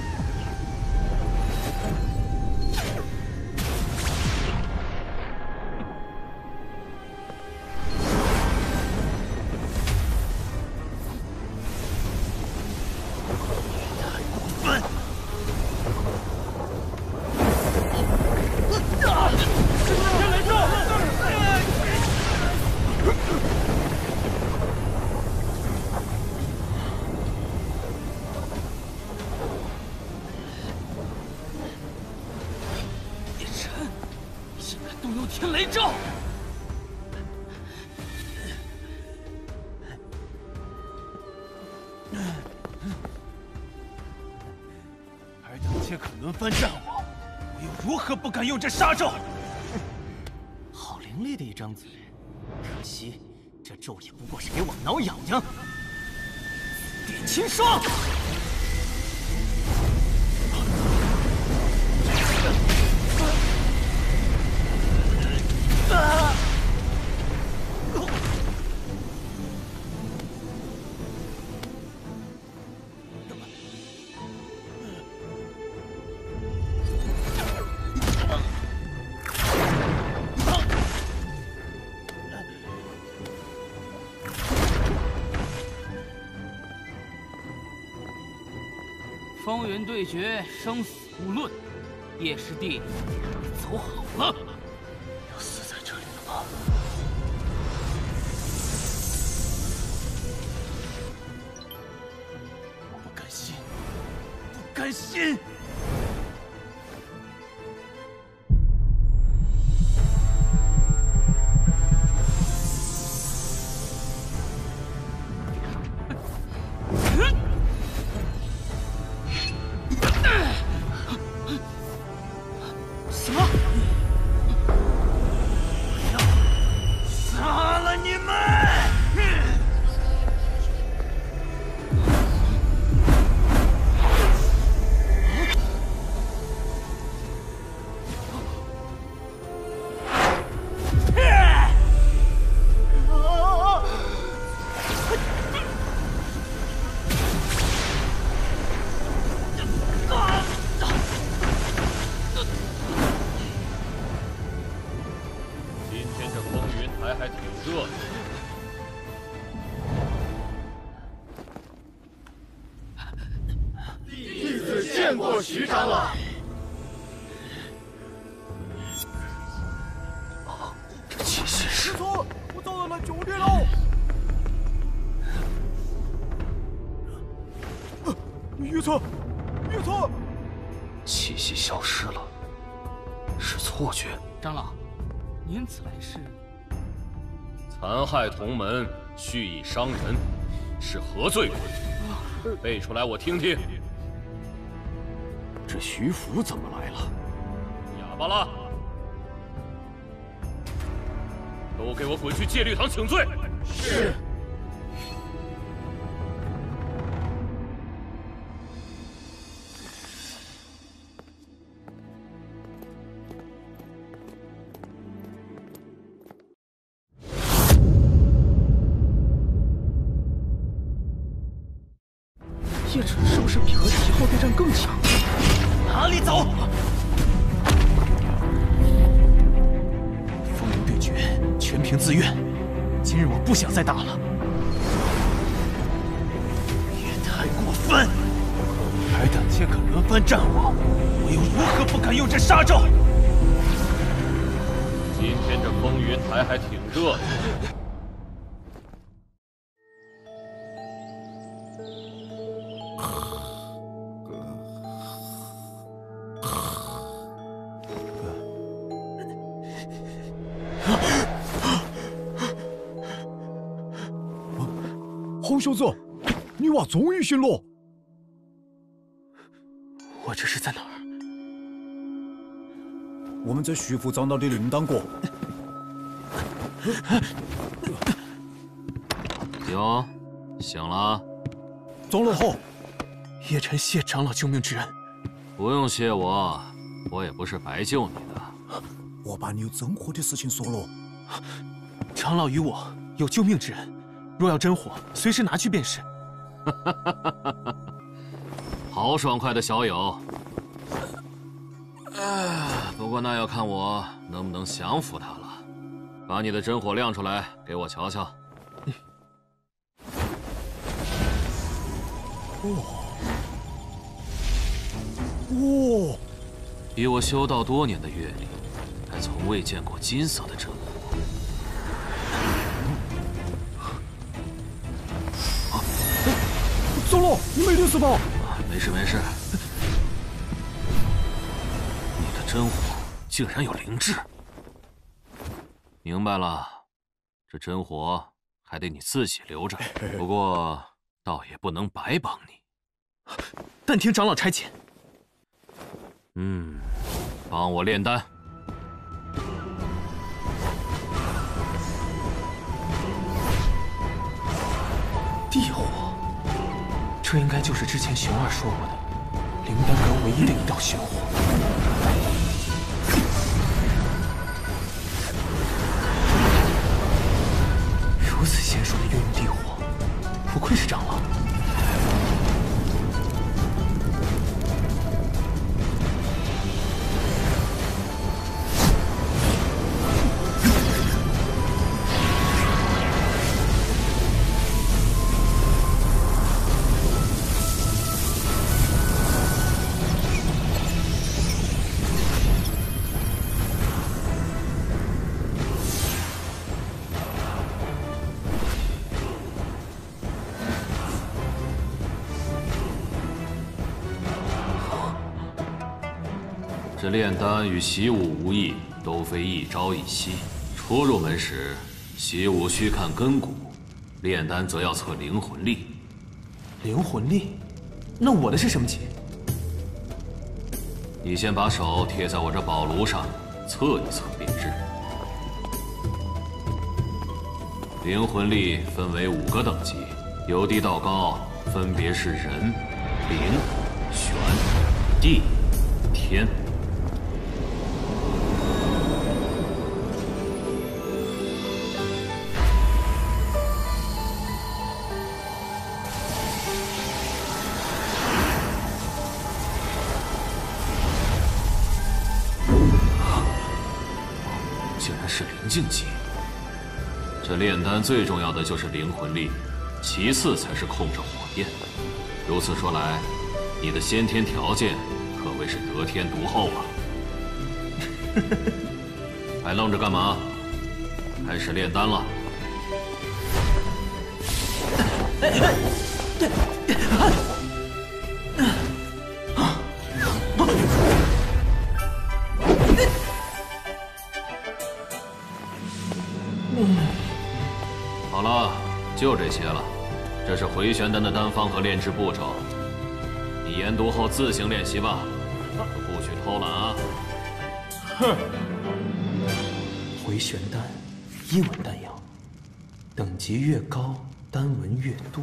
天雷咒！ 尔等皆可轮番战我，我又如何不敢用这杀咒？ 好伶俐的一张嘴，可惜这咒也不过是给我挠痒痒。紫电清霜。 啊！ 风云对决，生死无论。叶师弟，走好了。 要死在这里了吗？ 我不甘心，不甘心！ 什么？ 杀了你们！ 今天这风云台还挺热闹。 弟子见过徐长老。 这气息是…… 师尊，我找到了酒店喽！月策，月策， 气息消失了，是错觉。 长老，您此来是？ 残害同门，蓄意伤人，是何罪过？背出来我听听。 这徐福怎么来了？ 哑巴了！都给我滚去戒律堂请罪！ 是。 叶晨是不是比和齐昊对战更强？ 哪里走？风云对决，全凭自愿。今日我不想再打了。也太过分！尔等皆可轮番战我，我又如何不敢用这杀咒？ 今天这风云台还挺热闹。 好小子，你娃终于醒了！ 我这是在哪儿？ 我们在徐福长老的灵丹国。 哟，醒了。 长老好。 叶晨谢长老救命之恩。 不用谢我，我也不是白救你的。 我把你有真火的事情说了。 长老与我有救命之恩。 若要真火，随时拿去便是。 好爽快的小友。哎，不过那要看我能不能降服他了。把你的真火亮出来，给我瞧瞧。 哦。 哇！ 以我修道多年的阅历，还从未见过金色的真火。 啊！糟了，你没事吧？ 没事没事。你的真火竟然有灵智！明白了，这真火还得你自己留着。不过倒也不能白帮你。 但听长老差遣。 嗯，帮我炼丹。 地火，这应该就是之前熊二说过的灵丹阁唯一的一道玄火。如此娴熟的运用地火，不愧是长老。 这炼丹与习武无异，都非一朝一夕。初入门时，习武需看根骨，炼丹则要测灵魂力。 灵魂力？那我的是什么级？ 你先把手贴在我这宝炉上，测一测便知。灵魂力分为五个等级，由低到高，分别是人、灵、玄、地、天。 是灵境级。这炼丹最重要的就是灵魂力，其次才是控制火焰。如此说来，你的先天条件可谓是得天独厚啊！还愣着干嘛？开始炼丹了。好了，就这些了。这是回旋丹的丹方和炼制步骤，你研读后自行练习吧，可不许偷懒啊！ 哼！回旋丹，一文丹药，等级越高，丹文越多。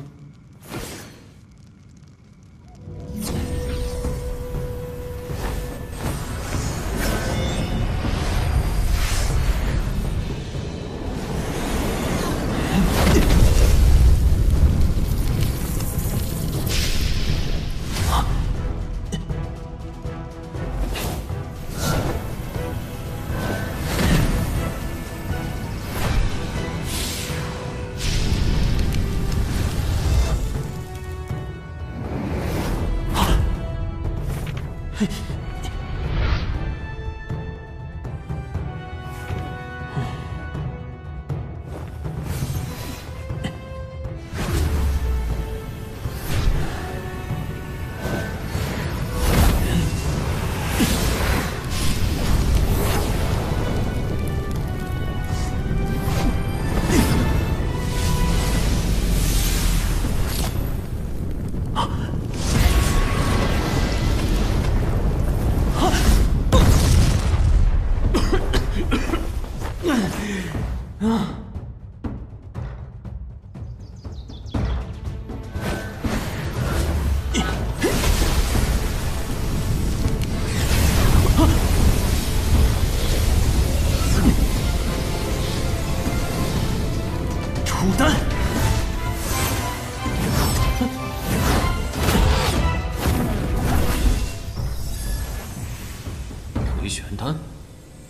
出丹！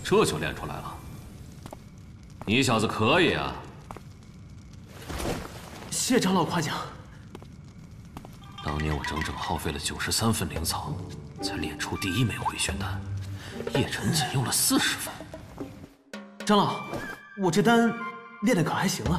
这就练出来了。你小子可以啊！ 谢长老夸奖。 当年我整整耗费了九十三分灵草，才练出第一枚回旋丹，叶晨仅用了四十分。 长老，我这丹练的可还行啊？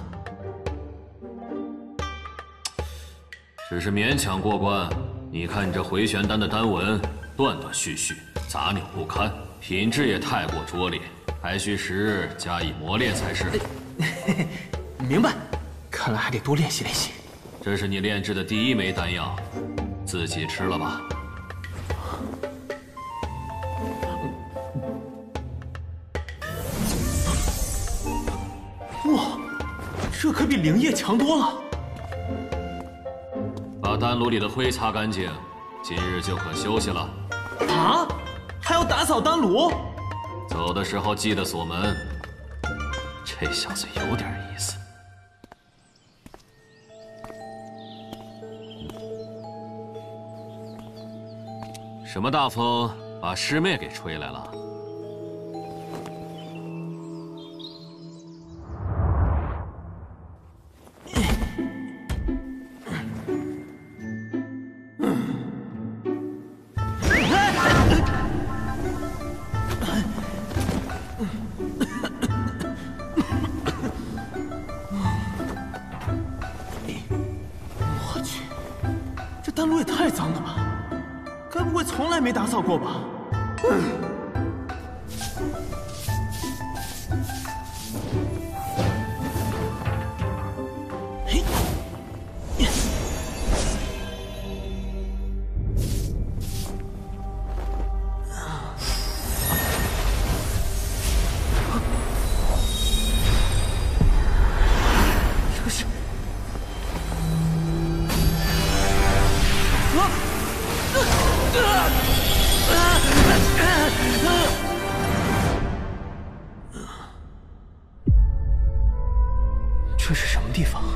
只是勉强过关。你看你这回旋丹的丹纹，断断续续，杂扭不堪，品质也太过拙劣，还需时日加以磨练才是。 明白，看来还得多练习练习。 这是你炼制的第一枚丹药，自己吃了吧。 哇，这可比灵液强多了。 把丹炉里的灰擦干净，今日就可休息了。 啊？还要打扫丹炉？ 走的时候记得锁门。这小子有点意思。什么大风把师妹给吹来了？ 我去，这丹炉也太脏了吧！该不会从来没打扫过吧？嘿，这是啊！这是什么地方？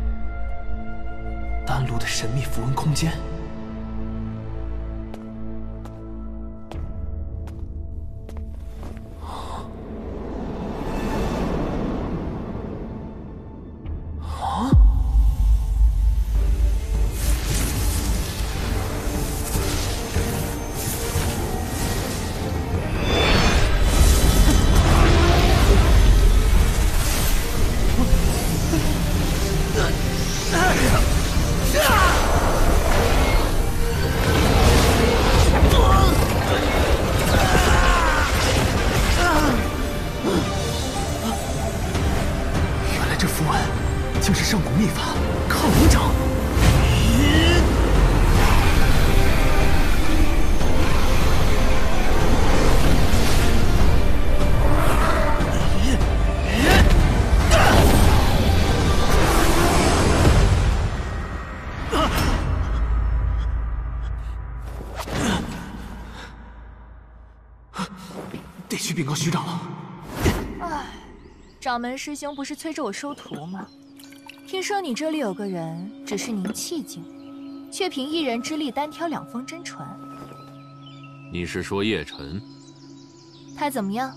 丹炉的神秘符文空间。啊！原来这符文竟是上古秘法抗龙掌。得去禀告徐长老。 唉，掌门师兄不是催着我收徒吗？听说你这里有个人只是凝气境，却凭一人之力单挑两封真传。 你是说叶晨？ 他怎么样？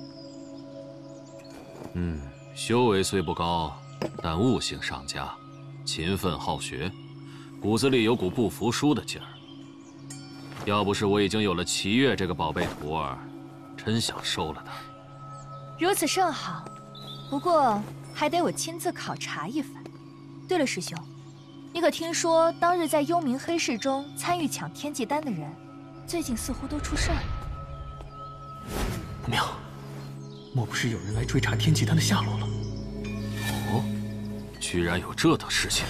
嗯，修为虽不高，但悟性上佳，勤奋好学，骨子里有股不服输的劲儿。要不是我已经有了齐月这个宝贝徒儿，真想收了他。 如此甚好，不过还得我亲自考察一番。对了，师兄，你可听说当日在幽冥黑市中参与抢天际丹的人，最近似乎都出事儿了？ 不妙，莫不是有人来追查天际丹的下落了？ 哦，居然有这等事情！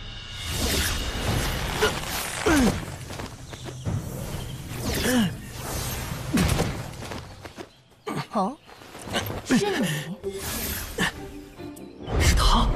哦，是你？ 是他。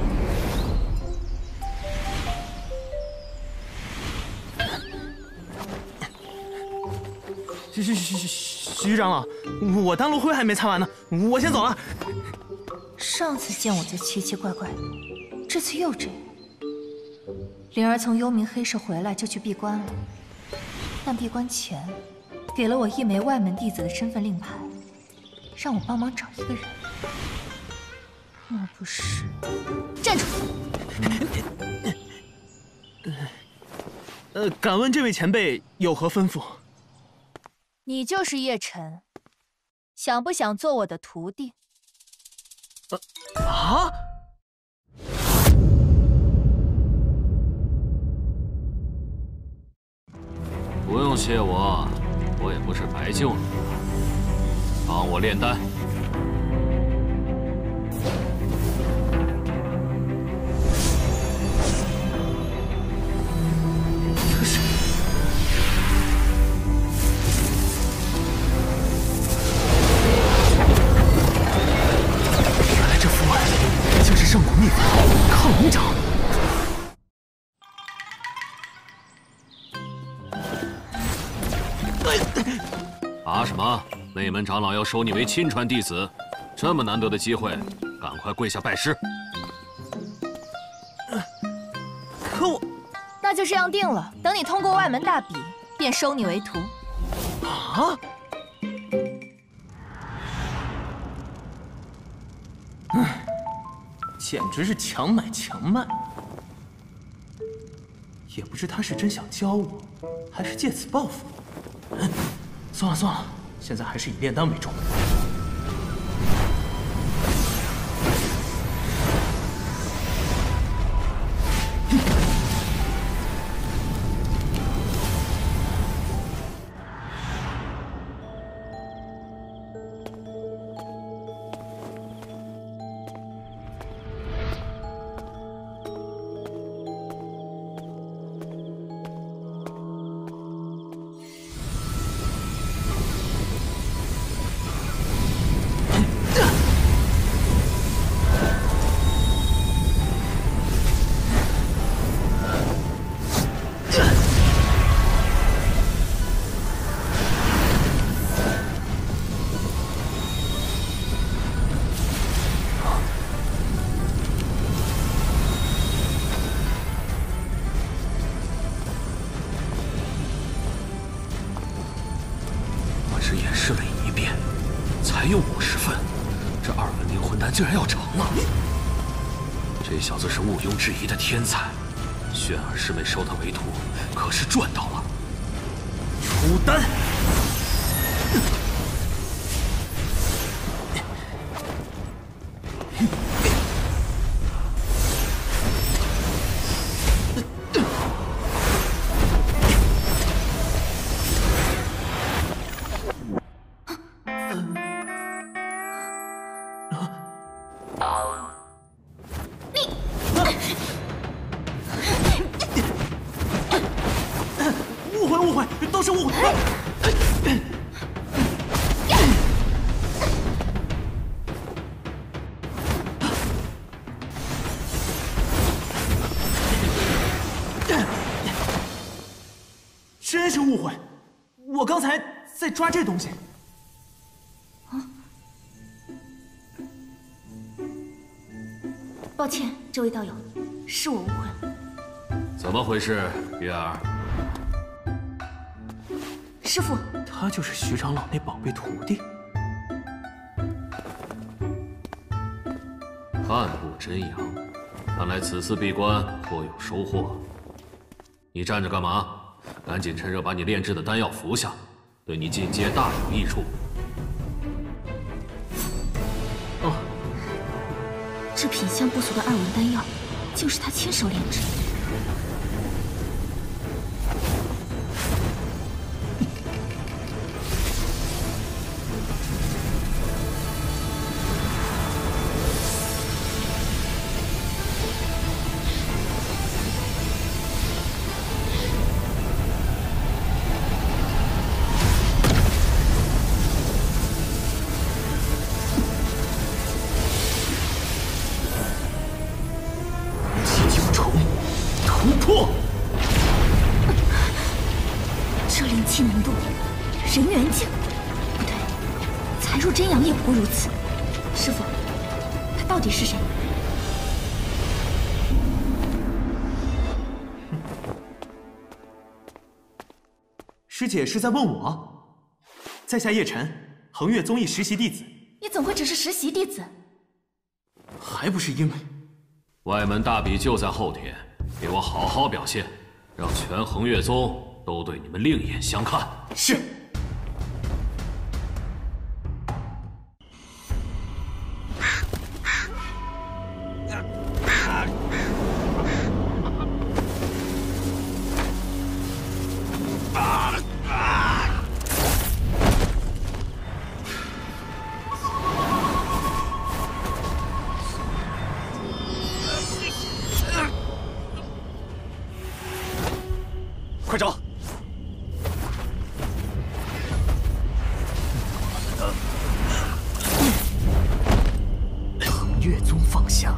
徐徐徐徐徐长老，我丹炉灰还没擦完呢，我先走了。 上次见我就奇奇怪怪的，这次又这样。灵儿从幽冥黑市回来就去闭关了，但闭关前给了我一枚外门弟子的身份令牌， 让我帮忙找一个人，莫不是……站住！ 呃，敢问这位前辈有何吩咐？ 你就是叶晨，想不想做我的徒弟？ 呃啊！ 不用谢我，我也不是白救你，帮我炼丹。 上古秘法抗龙掌， 怕什么？内门长老要收你为亲传弟子，这么难得的机会，赶快跪下拜师。 可我…… 那就这样定了。等你通过外门大比，便收你为徒。 啊！ 简直是强买强卖，也不知他是真想教我，还是借此报复。嗯，算了算了，现在还是以炼丹为重。 竟然要成了！这小子是毋庸置疑的天才，轩儿师妹收他为徒，可是赚到了。 出丹！真是误会，我刚才在抓这东西。 啊！抱歉，这位道友，是我误会了。 怎么回事，月儿？ 师父， 他就是徐长老那宝贝徒弟。 半步真阳，看来此次闭关颇有收获。你站着干嘛？ 赶紧趁热把你炼制的丹药服下，对你进阶大有益处。 哦，这品相不俗的二文丹药，竟是他亲手炼制。气浓度，人缘境，不对，才入真阳也不过如此。师父，他到底是谁？ 师姐是在问我？在下叶晨，恒岳宗义实习弟子， 怎会只是实习弟子？ 还不是因为外门大比就在后天，给我好好表现，让全恒月宗都对你们另眼相看。 是。 快找！ 恒月宗方向。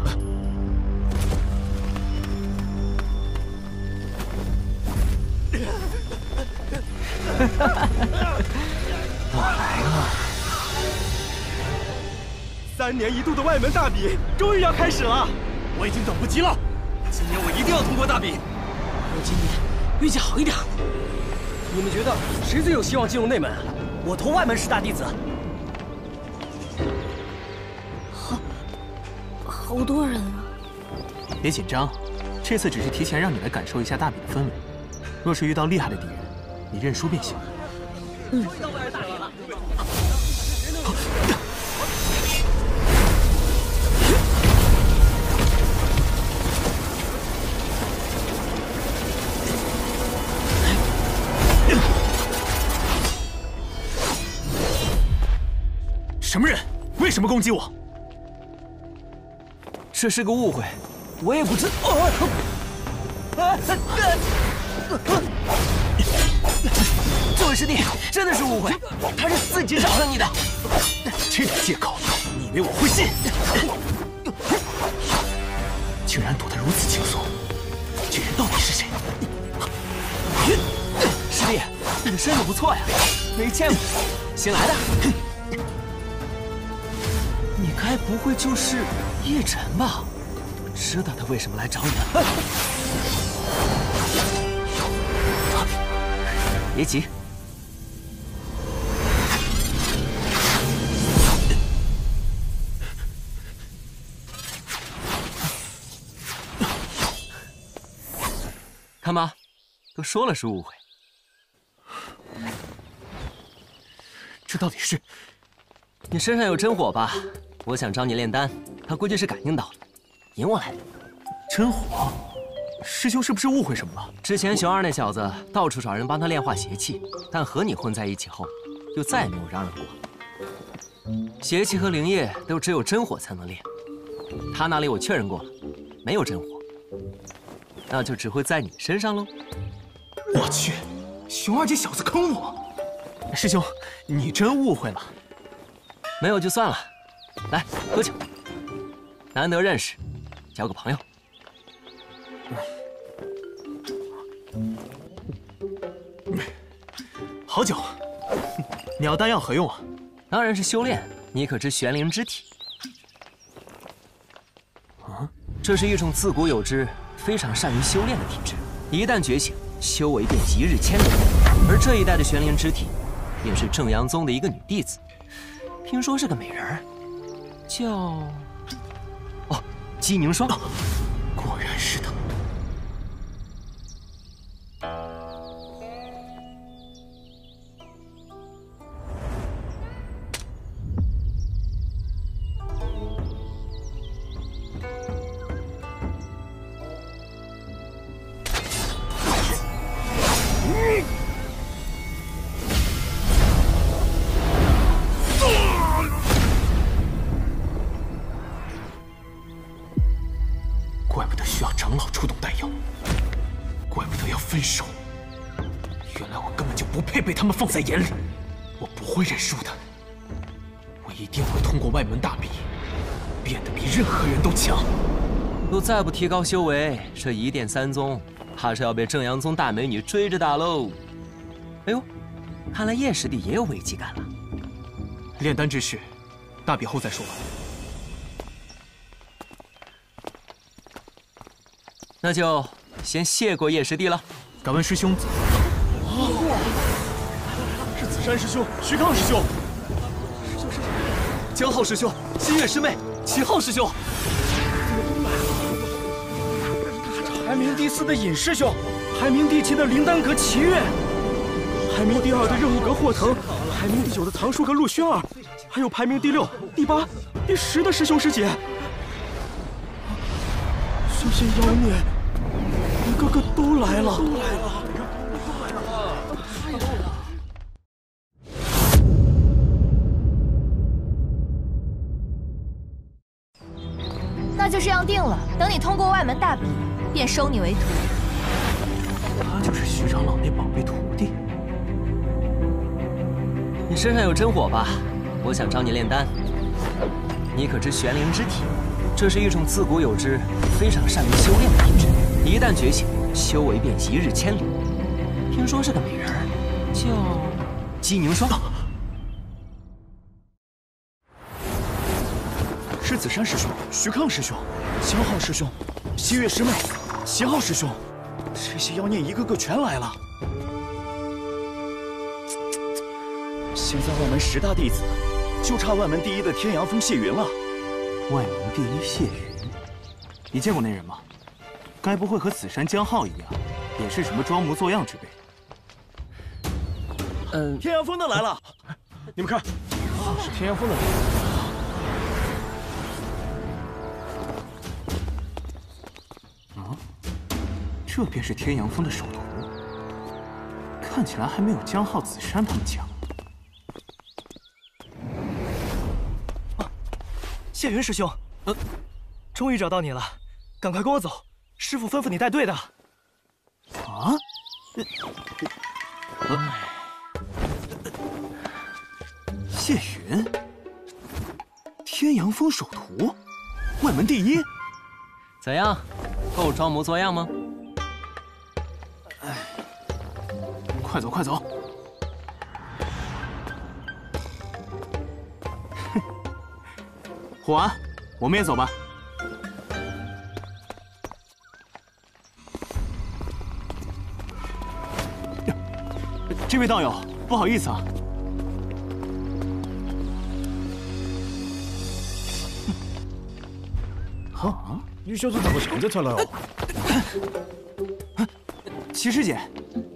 我来了！三年一度的外门大比终于要开始了， 我已经等不及了。今年我一定要通过大比。 我今年运气好一点。你们觉得谁最有希望进入内门？我投外门师大弟子。 好，好多人啊！ 别紧张，这次只是提前让你来感受一下大比的氛围。若是遇到厉害的敌人，你认输便行。 嗯。 什么人？为什么攻击我？ 这是个误会，我也不知。这位师弟，真的是误会，他是自己找上你的。 这点借口，你以为我会信？竟然躲得如此轻松，这人到底是谁？ 师弟，你的身手不错呀，没见过，新来的。你该不会就是叶晨吧？我知道他为什么来找你了。别急，看吧，都说了是误会。 这到底是？ 你身上有真火吧？我想找你炼丹，他估计是感应到了，引我来的。 真火？师兄是不是误会什么了？ 之前熊二那小子到处找人帮他炼化邪气，但和你混在一起后，就再也没有嚷嚷过。邪气和灵液都只有真火才能炼，他那里我确认过了，没有真火，那就只会在你身上喽。 我去，熊二这小子坑我！师兄，你真误会了。 没有就算了，来喝酒。难得认识，交个朋友。 好酒，鸟丹药何用啊？ 当然是修炼。你可知玄灵之体？ 啊， 这是一种自古有之、非常善于修炼的体质。一旦觉醒，修为便一日千里。而这一代的玄灵之体，便是正阳宗的一个女弟子。听说是个美人儿，叫……哦，姬凝霜。 果然是她。怪不得需要长老出动丹药，怪不得要分手。原来我根本就不配被他们放在眼里。我不会认输的，我一定会通过外门大比，变得比任何人都强。 若再不提高修为，这一殿三宗怕是要被正阳宗大美女追着打喽。哎呦，看来叶师弟也有危机感了。 炼丹之事，大比后再说吧。 那就先谢过叶师弟了。 敢问师兄？ 是紫山师兄、徐康师兄。师兄，师兄， 江浩师兄，新月师妹，齐浩师兄。 排名第四的尹师兄，排名第七的灵丹阁齐月，排名第二的任务阁霍腾，排名第九的藏书阁陆轩儿，还有排名第六、第八、第十的师兄师姐。这些妖孽，一个个都来了。都来了。 那就这样定了。等你通过外门大比，便收你为徒。 他就是徐长老那宝贝徒弟。 你身上有真火吧？我想找你炼丹。你可知玄灵之体？这是一种自古有之、非常善于修炼的体质。一旦觉醒，修为便一日千里。听说是个美人儿，叫姬凝霜。 是子珊师兄、徐康师兄、江浩师兄、西月师妹、齐浩师兄，这些妖孽一个个全来了。现在外门十大弟子，就差外门第一的天阳峰谢云了。 外门第一谢云，你见过那人吗？该不会和子珊、江浩一样，也是什么装模作样之辈？ 嗯， 天阳峰的来了， 你们看，是天阳峰的人。 这便是天阳峰的首徒，看起来还没有江浩、子珊他们强。 啊，谢云师兄，呃，终于找到你了，赶快跟我走，师父吩咐你带队的。 啊？呃，谢云，天阳峰首徒，外门第一， 怎样，够装模作样吗？ 快走，快走！哼，火丸，我们也走吧。这位道友，不好意思啊。 啊，你小子怎么现在才来哦？ 齐师姐。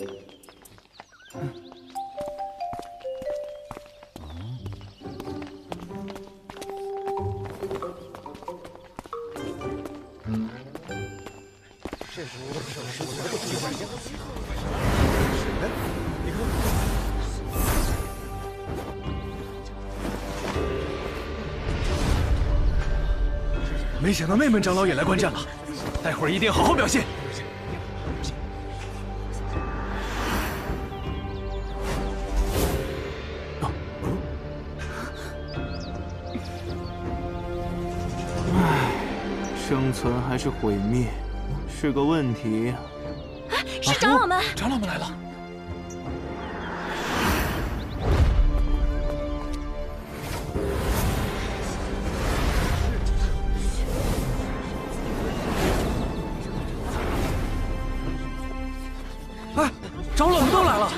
没想到内门长老也来观战了，待会儿一定好好表现。 唉，生存还是毁灭，是个问题。 啊，是长老们！ 长老们来了。 长老们都来了！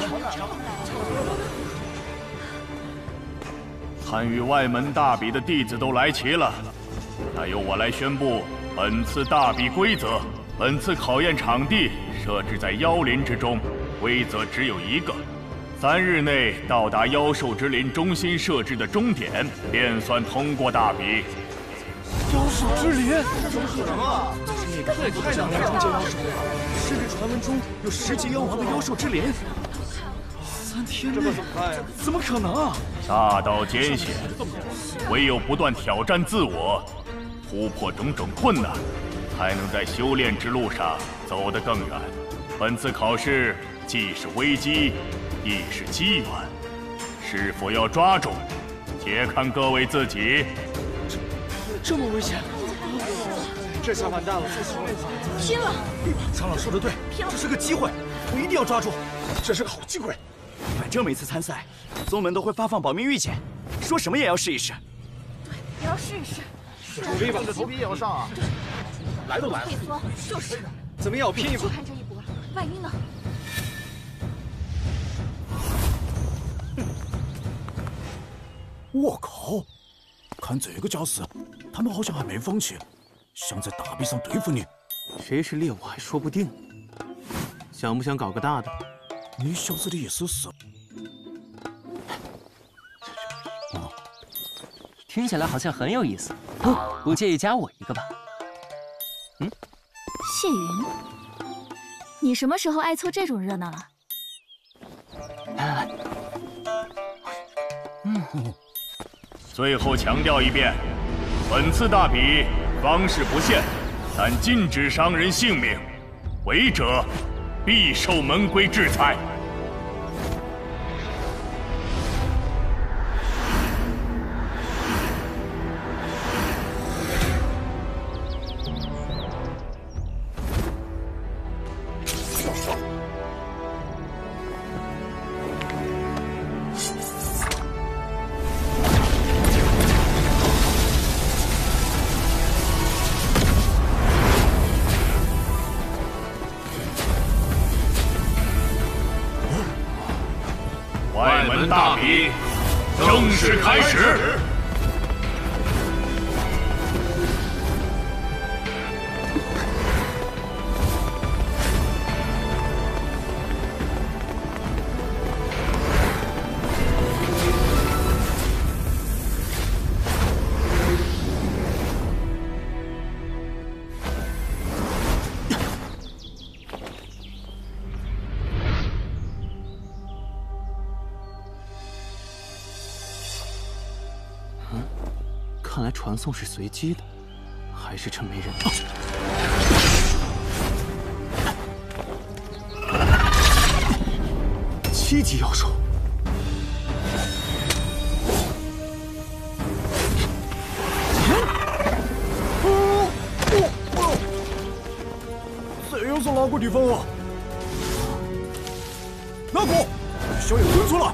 参与外门大比的弟子都来齐了，那由我来宣布本次大比规则。本次考验场地设置在妖林之中，规则只有一个：三日内到达妖兽之林中心设置的终点，便算通过大比。 妖兽之林， 这怎么可能啊？这也太难了！终结妖兽，甚至传闻中有十级妖王的妖兽之林。三天内，怎么可能啊？ 大道艰险，唯有不断挑战自我，突破种种困难，才能在修炼之路上走得更远。本次考试既是危机，亦是机缘，是否要抓住，且看各位自己。 这这么危险！ 这下完蛋了！ 拼了！ 长老说的对，这是个机会，我一定要抓住。这是个好机会。反正每次参赛，宗门都会发放保命玉简，说什么也要试一试。 对，也要试一试。 努力吧，硬着头皮也要上啊！来都来了， 就是。 怎么也要拼一搏。 就看这一搏，万一呢？ 我靠！ 看这个架势，他们好像还没放弃，想在大比上对付你。 谁是猎物还说不定。想不想搞个大的？ 你小子的意思是？ 听起来好像很有意思，不介意加我一个吧？ 嗯，谢云，你什么时候爱凑这种热闹了？ 来来来， 嗯。最后强调一遍，本次大比方式不限，但禁止伤人性命，违者必受门规制裁。外门大比正式开始。 看来传送是随机的，还是趁没人到。七级妖兽， 这又是哪个地方啊？哪个？小野蹲出来！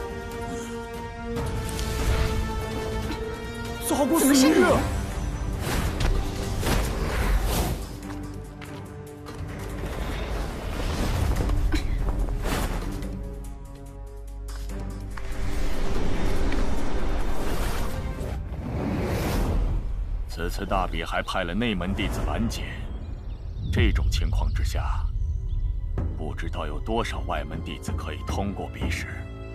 咋个是你？ 此次大比还派了内门弟子拦截，这种情况之下，不知道有多少外门弟子可以通过比试。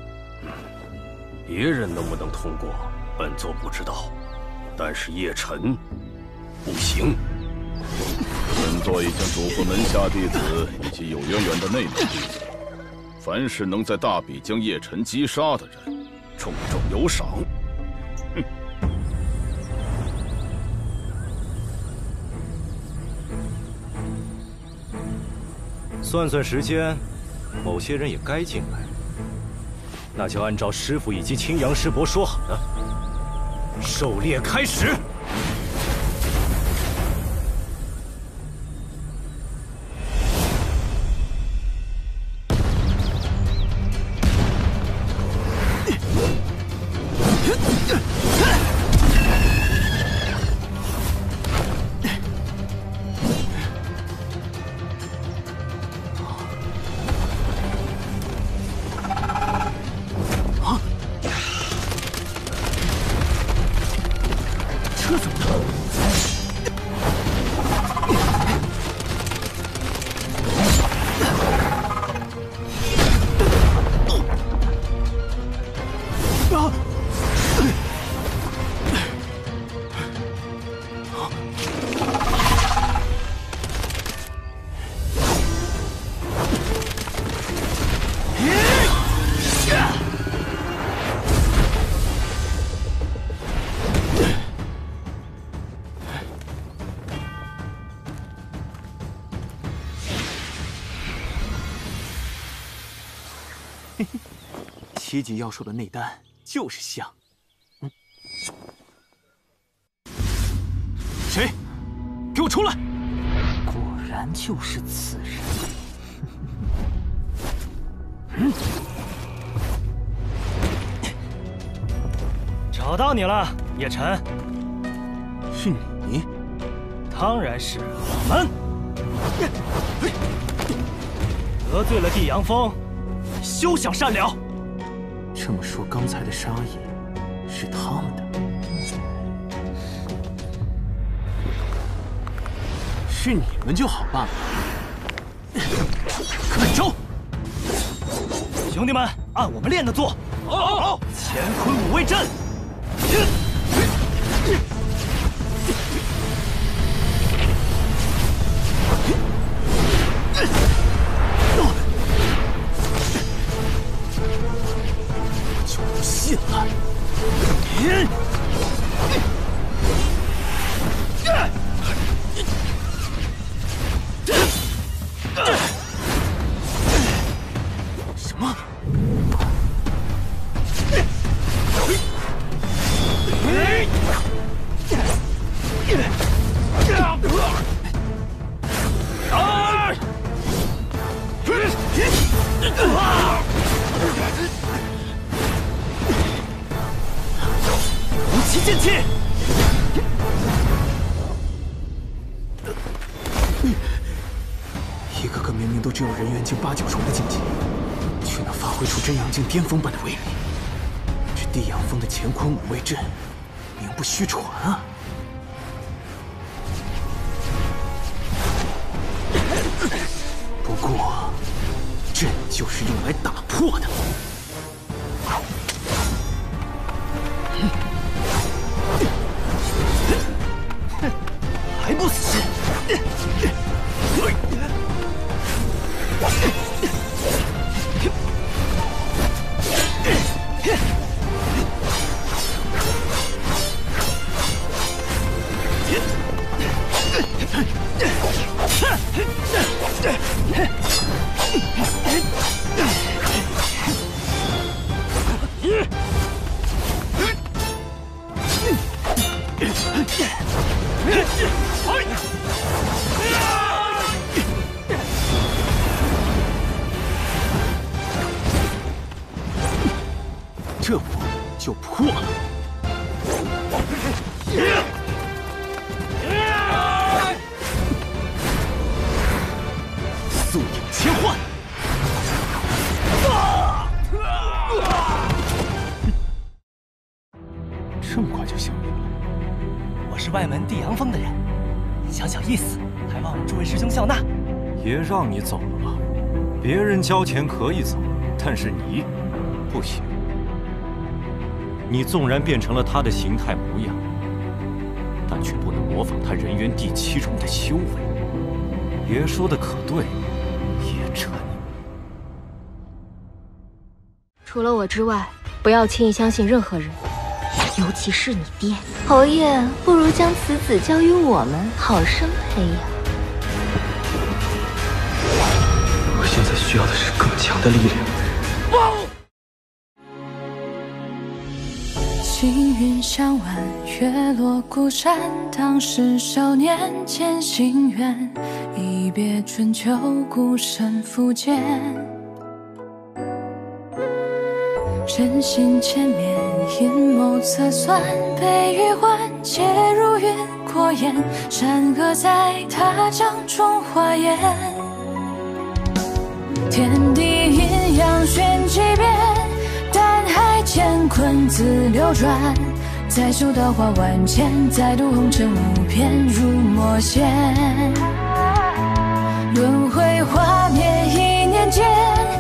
别人能不能通过，本座不知道。 但是叶晨不行， 本座已经嘱咐门下弟子以及有渊源的内门弟子，凡是能在大比将叶晨击杀的人，重重有赏。哼！ 算算时间，某些人也该进来，那就按照师傅以及青阳师伯说好的。 狩猎开始！ 七级妖兽的内丹就是香。嗯，谁？给我出来！ 果然就是此人。 嗯，找到你了，叶晨。 是你？ 当然是我们。得罪了地阳峰，休想善了。 这么说，刚才的杀意是他们的？ 是你们就好罢了。看招！ 兄弟们，按我们练的做。好，好，好！乾坤五位阵。 就不信了！什么？ 无极剑气！ 一个个明明都只有人元境八九重的境界，却能发挥出真阳境巅峰般的威力。这地阳峰的乾坤五位阵，名不虚传啊！不过，阵就是用来打破的。还不死？这不就破了？素影切换！这么快就消灭了？ 我是外门地阳峰的人，小小意思，还望诸位师兄笑纳。 也让你走了吧。别人交钱可以走，但是你不行。你纵然变成了他的形态模样，但却不能模仿他人元第七重的修为。爷说的可对，叶辰。 除了我之外，不要轻易相信任何人，尤其是你爹。侯爷，不如将此子交于我们，好生培养。 我现在需要的是更强的力量。 青云向晚，月落孤山。当时少年渐心远，一别春秋，孤身复见。人心千面，阴谋测算，悲与欢，皆如云过眼。善恶在他掌中化烟。天地阴阳玄机变，丹海乾坤自流转。再受刀花万千，再度红尘无边，如魔仙。轮回化灭一念间。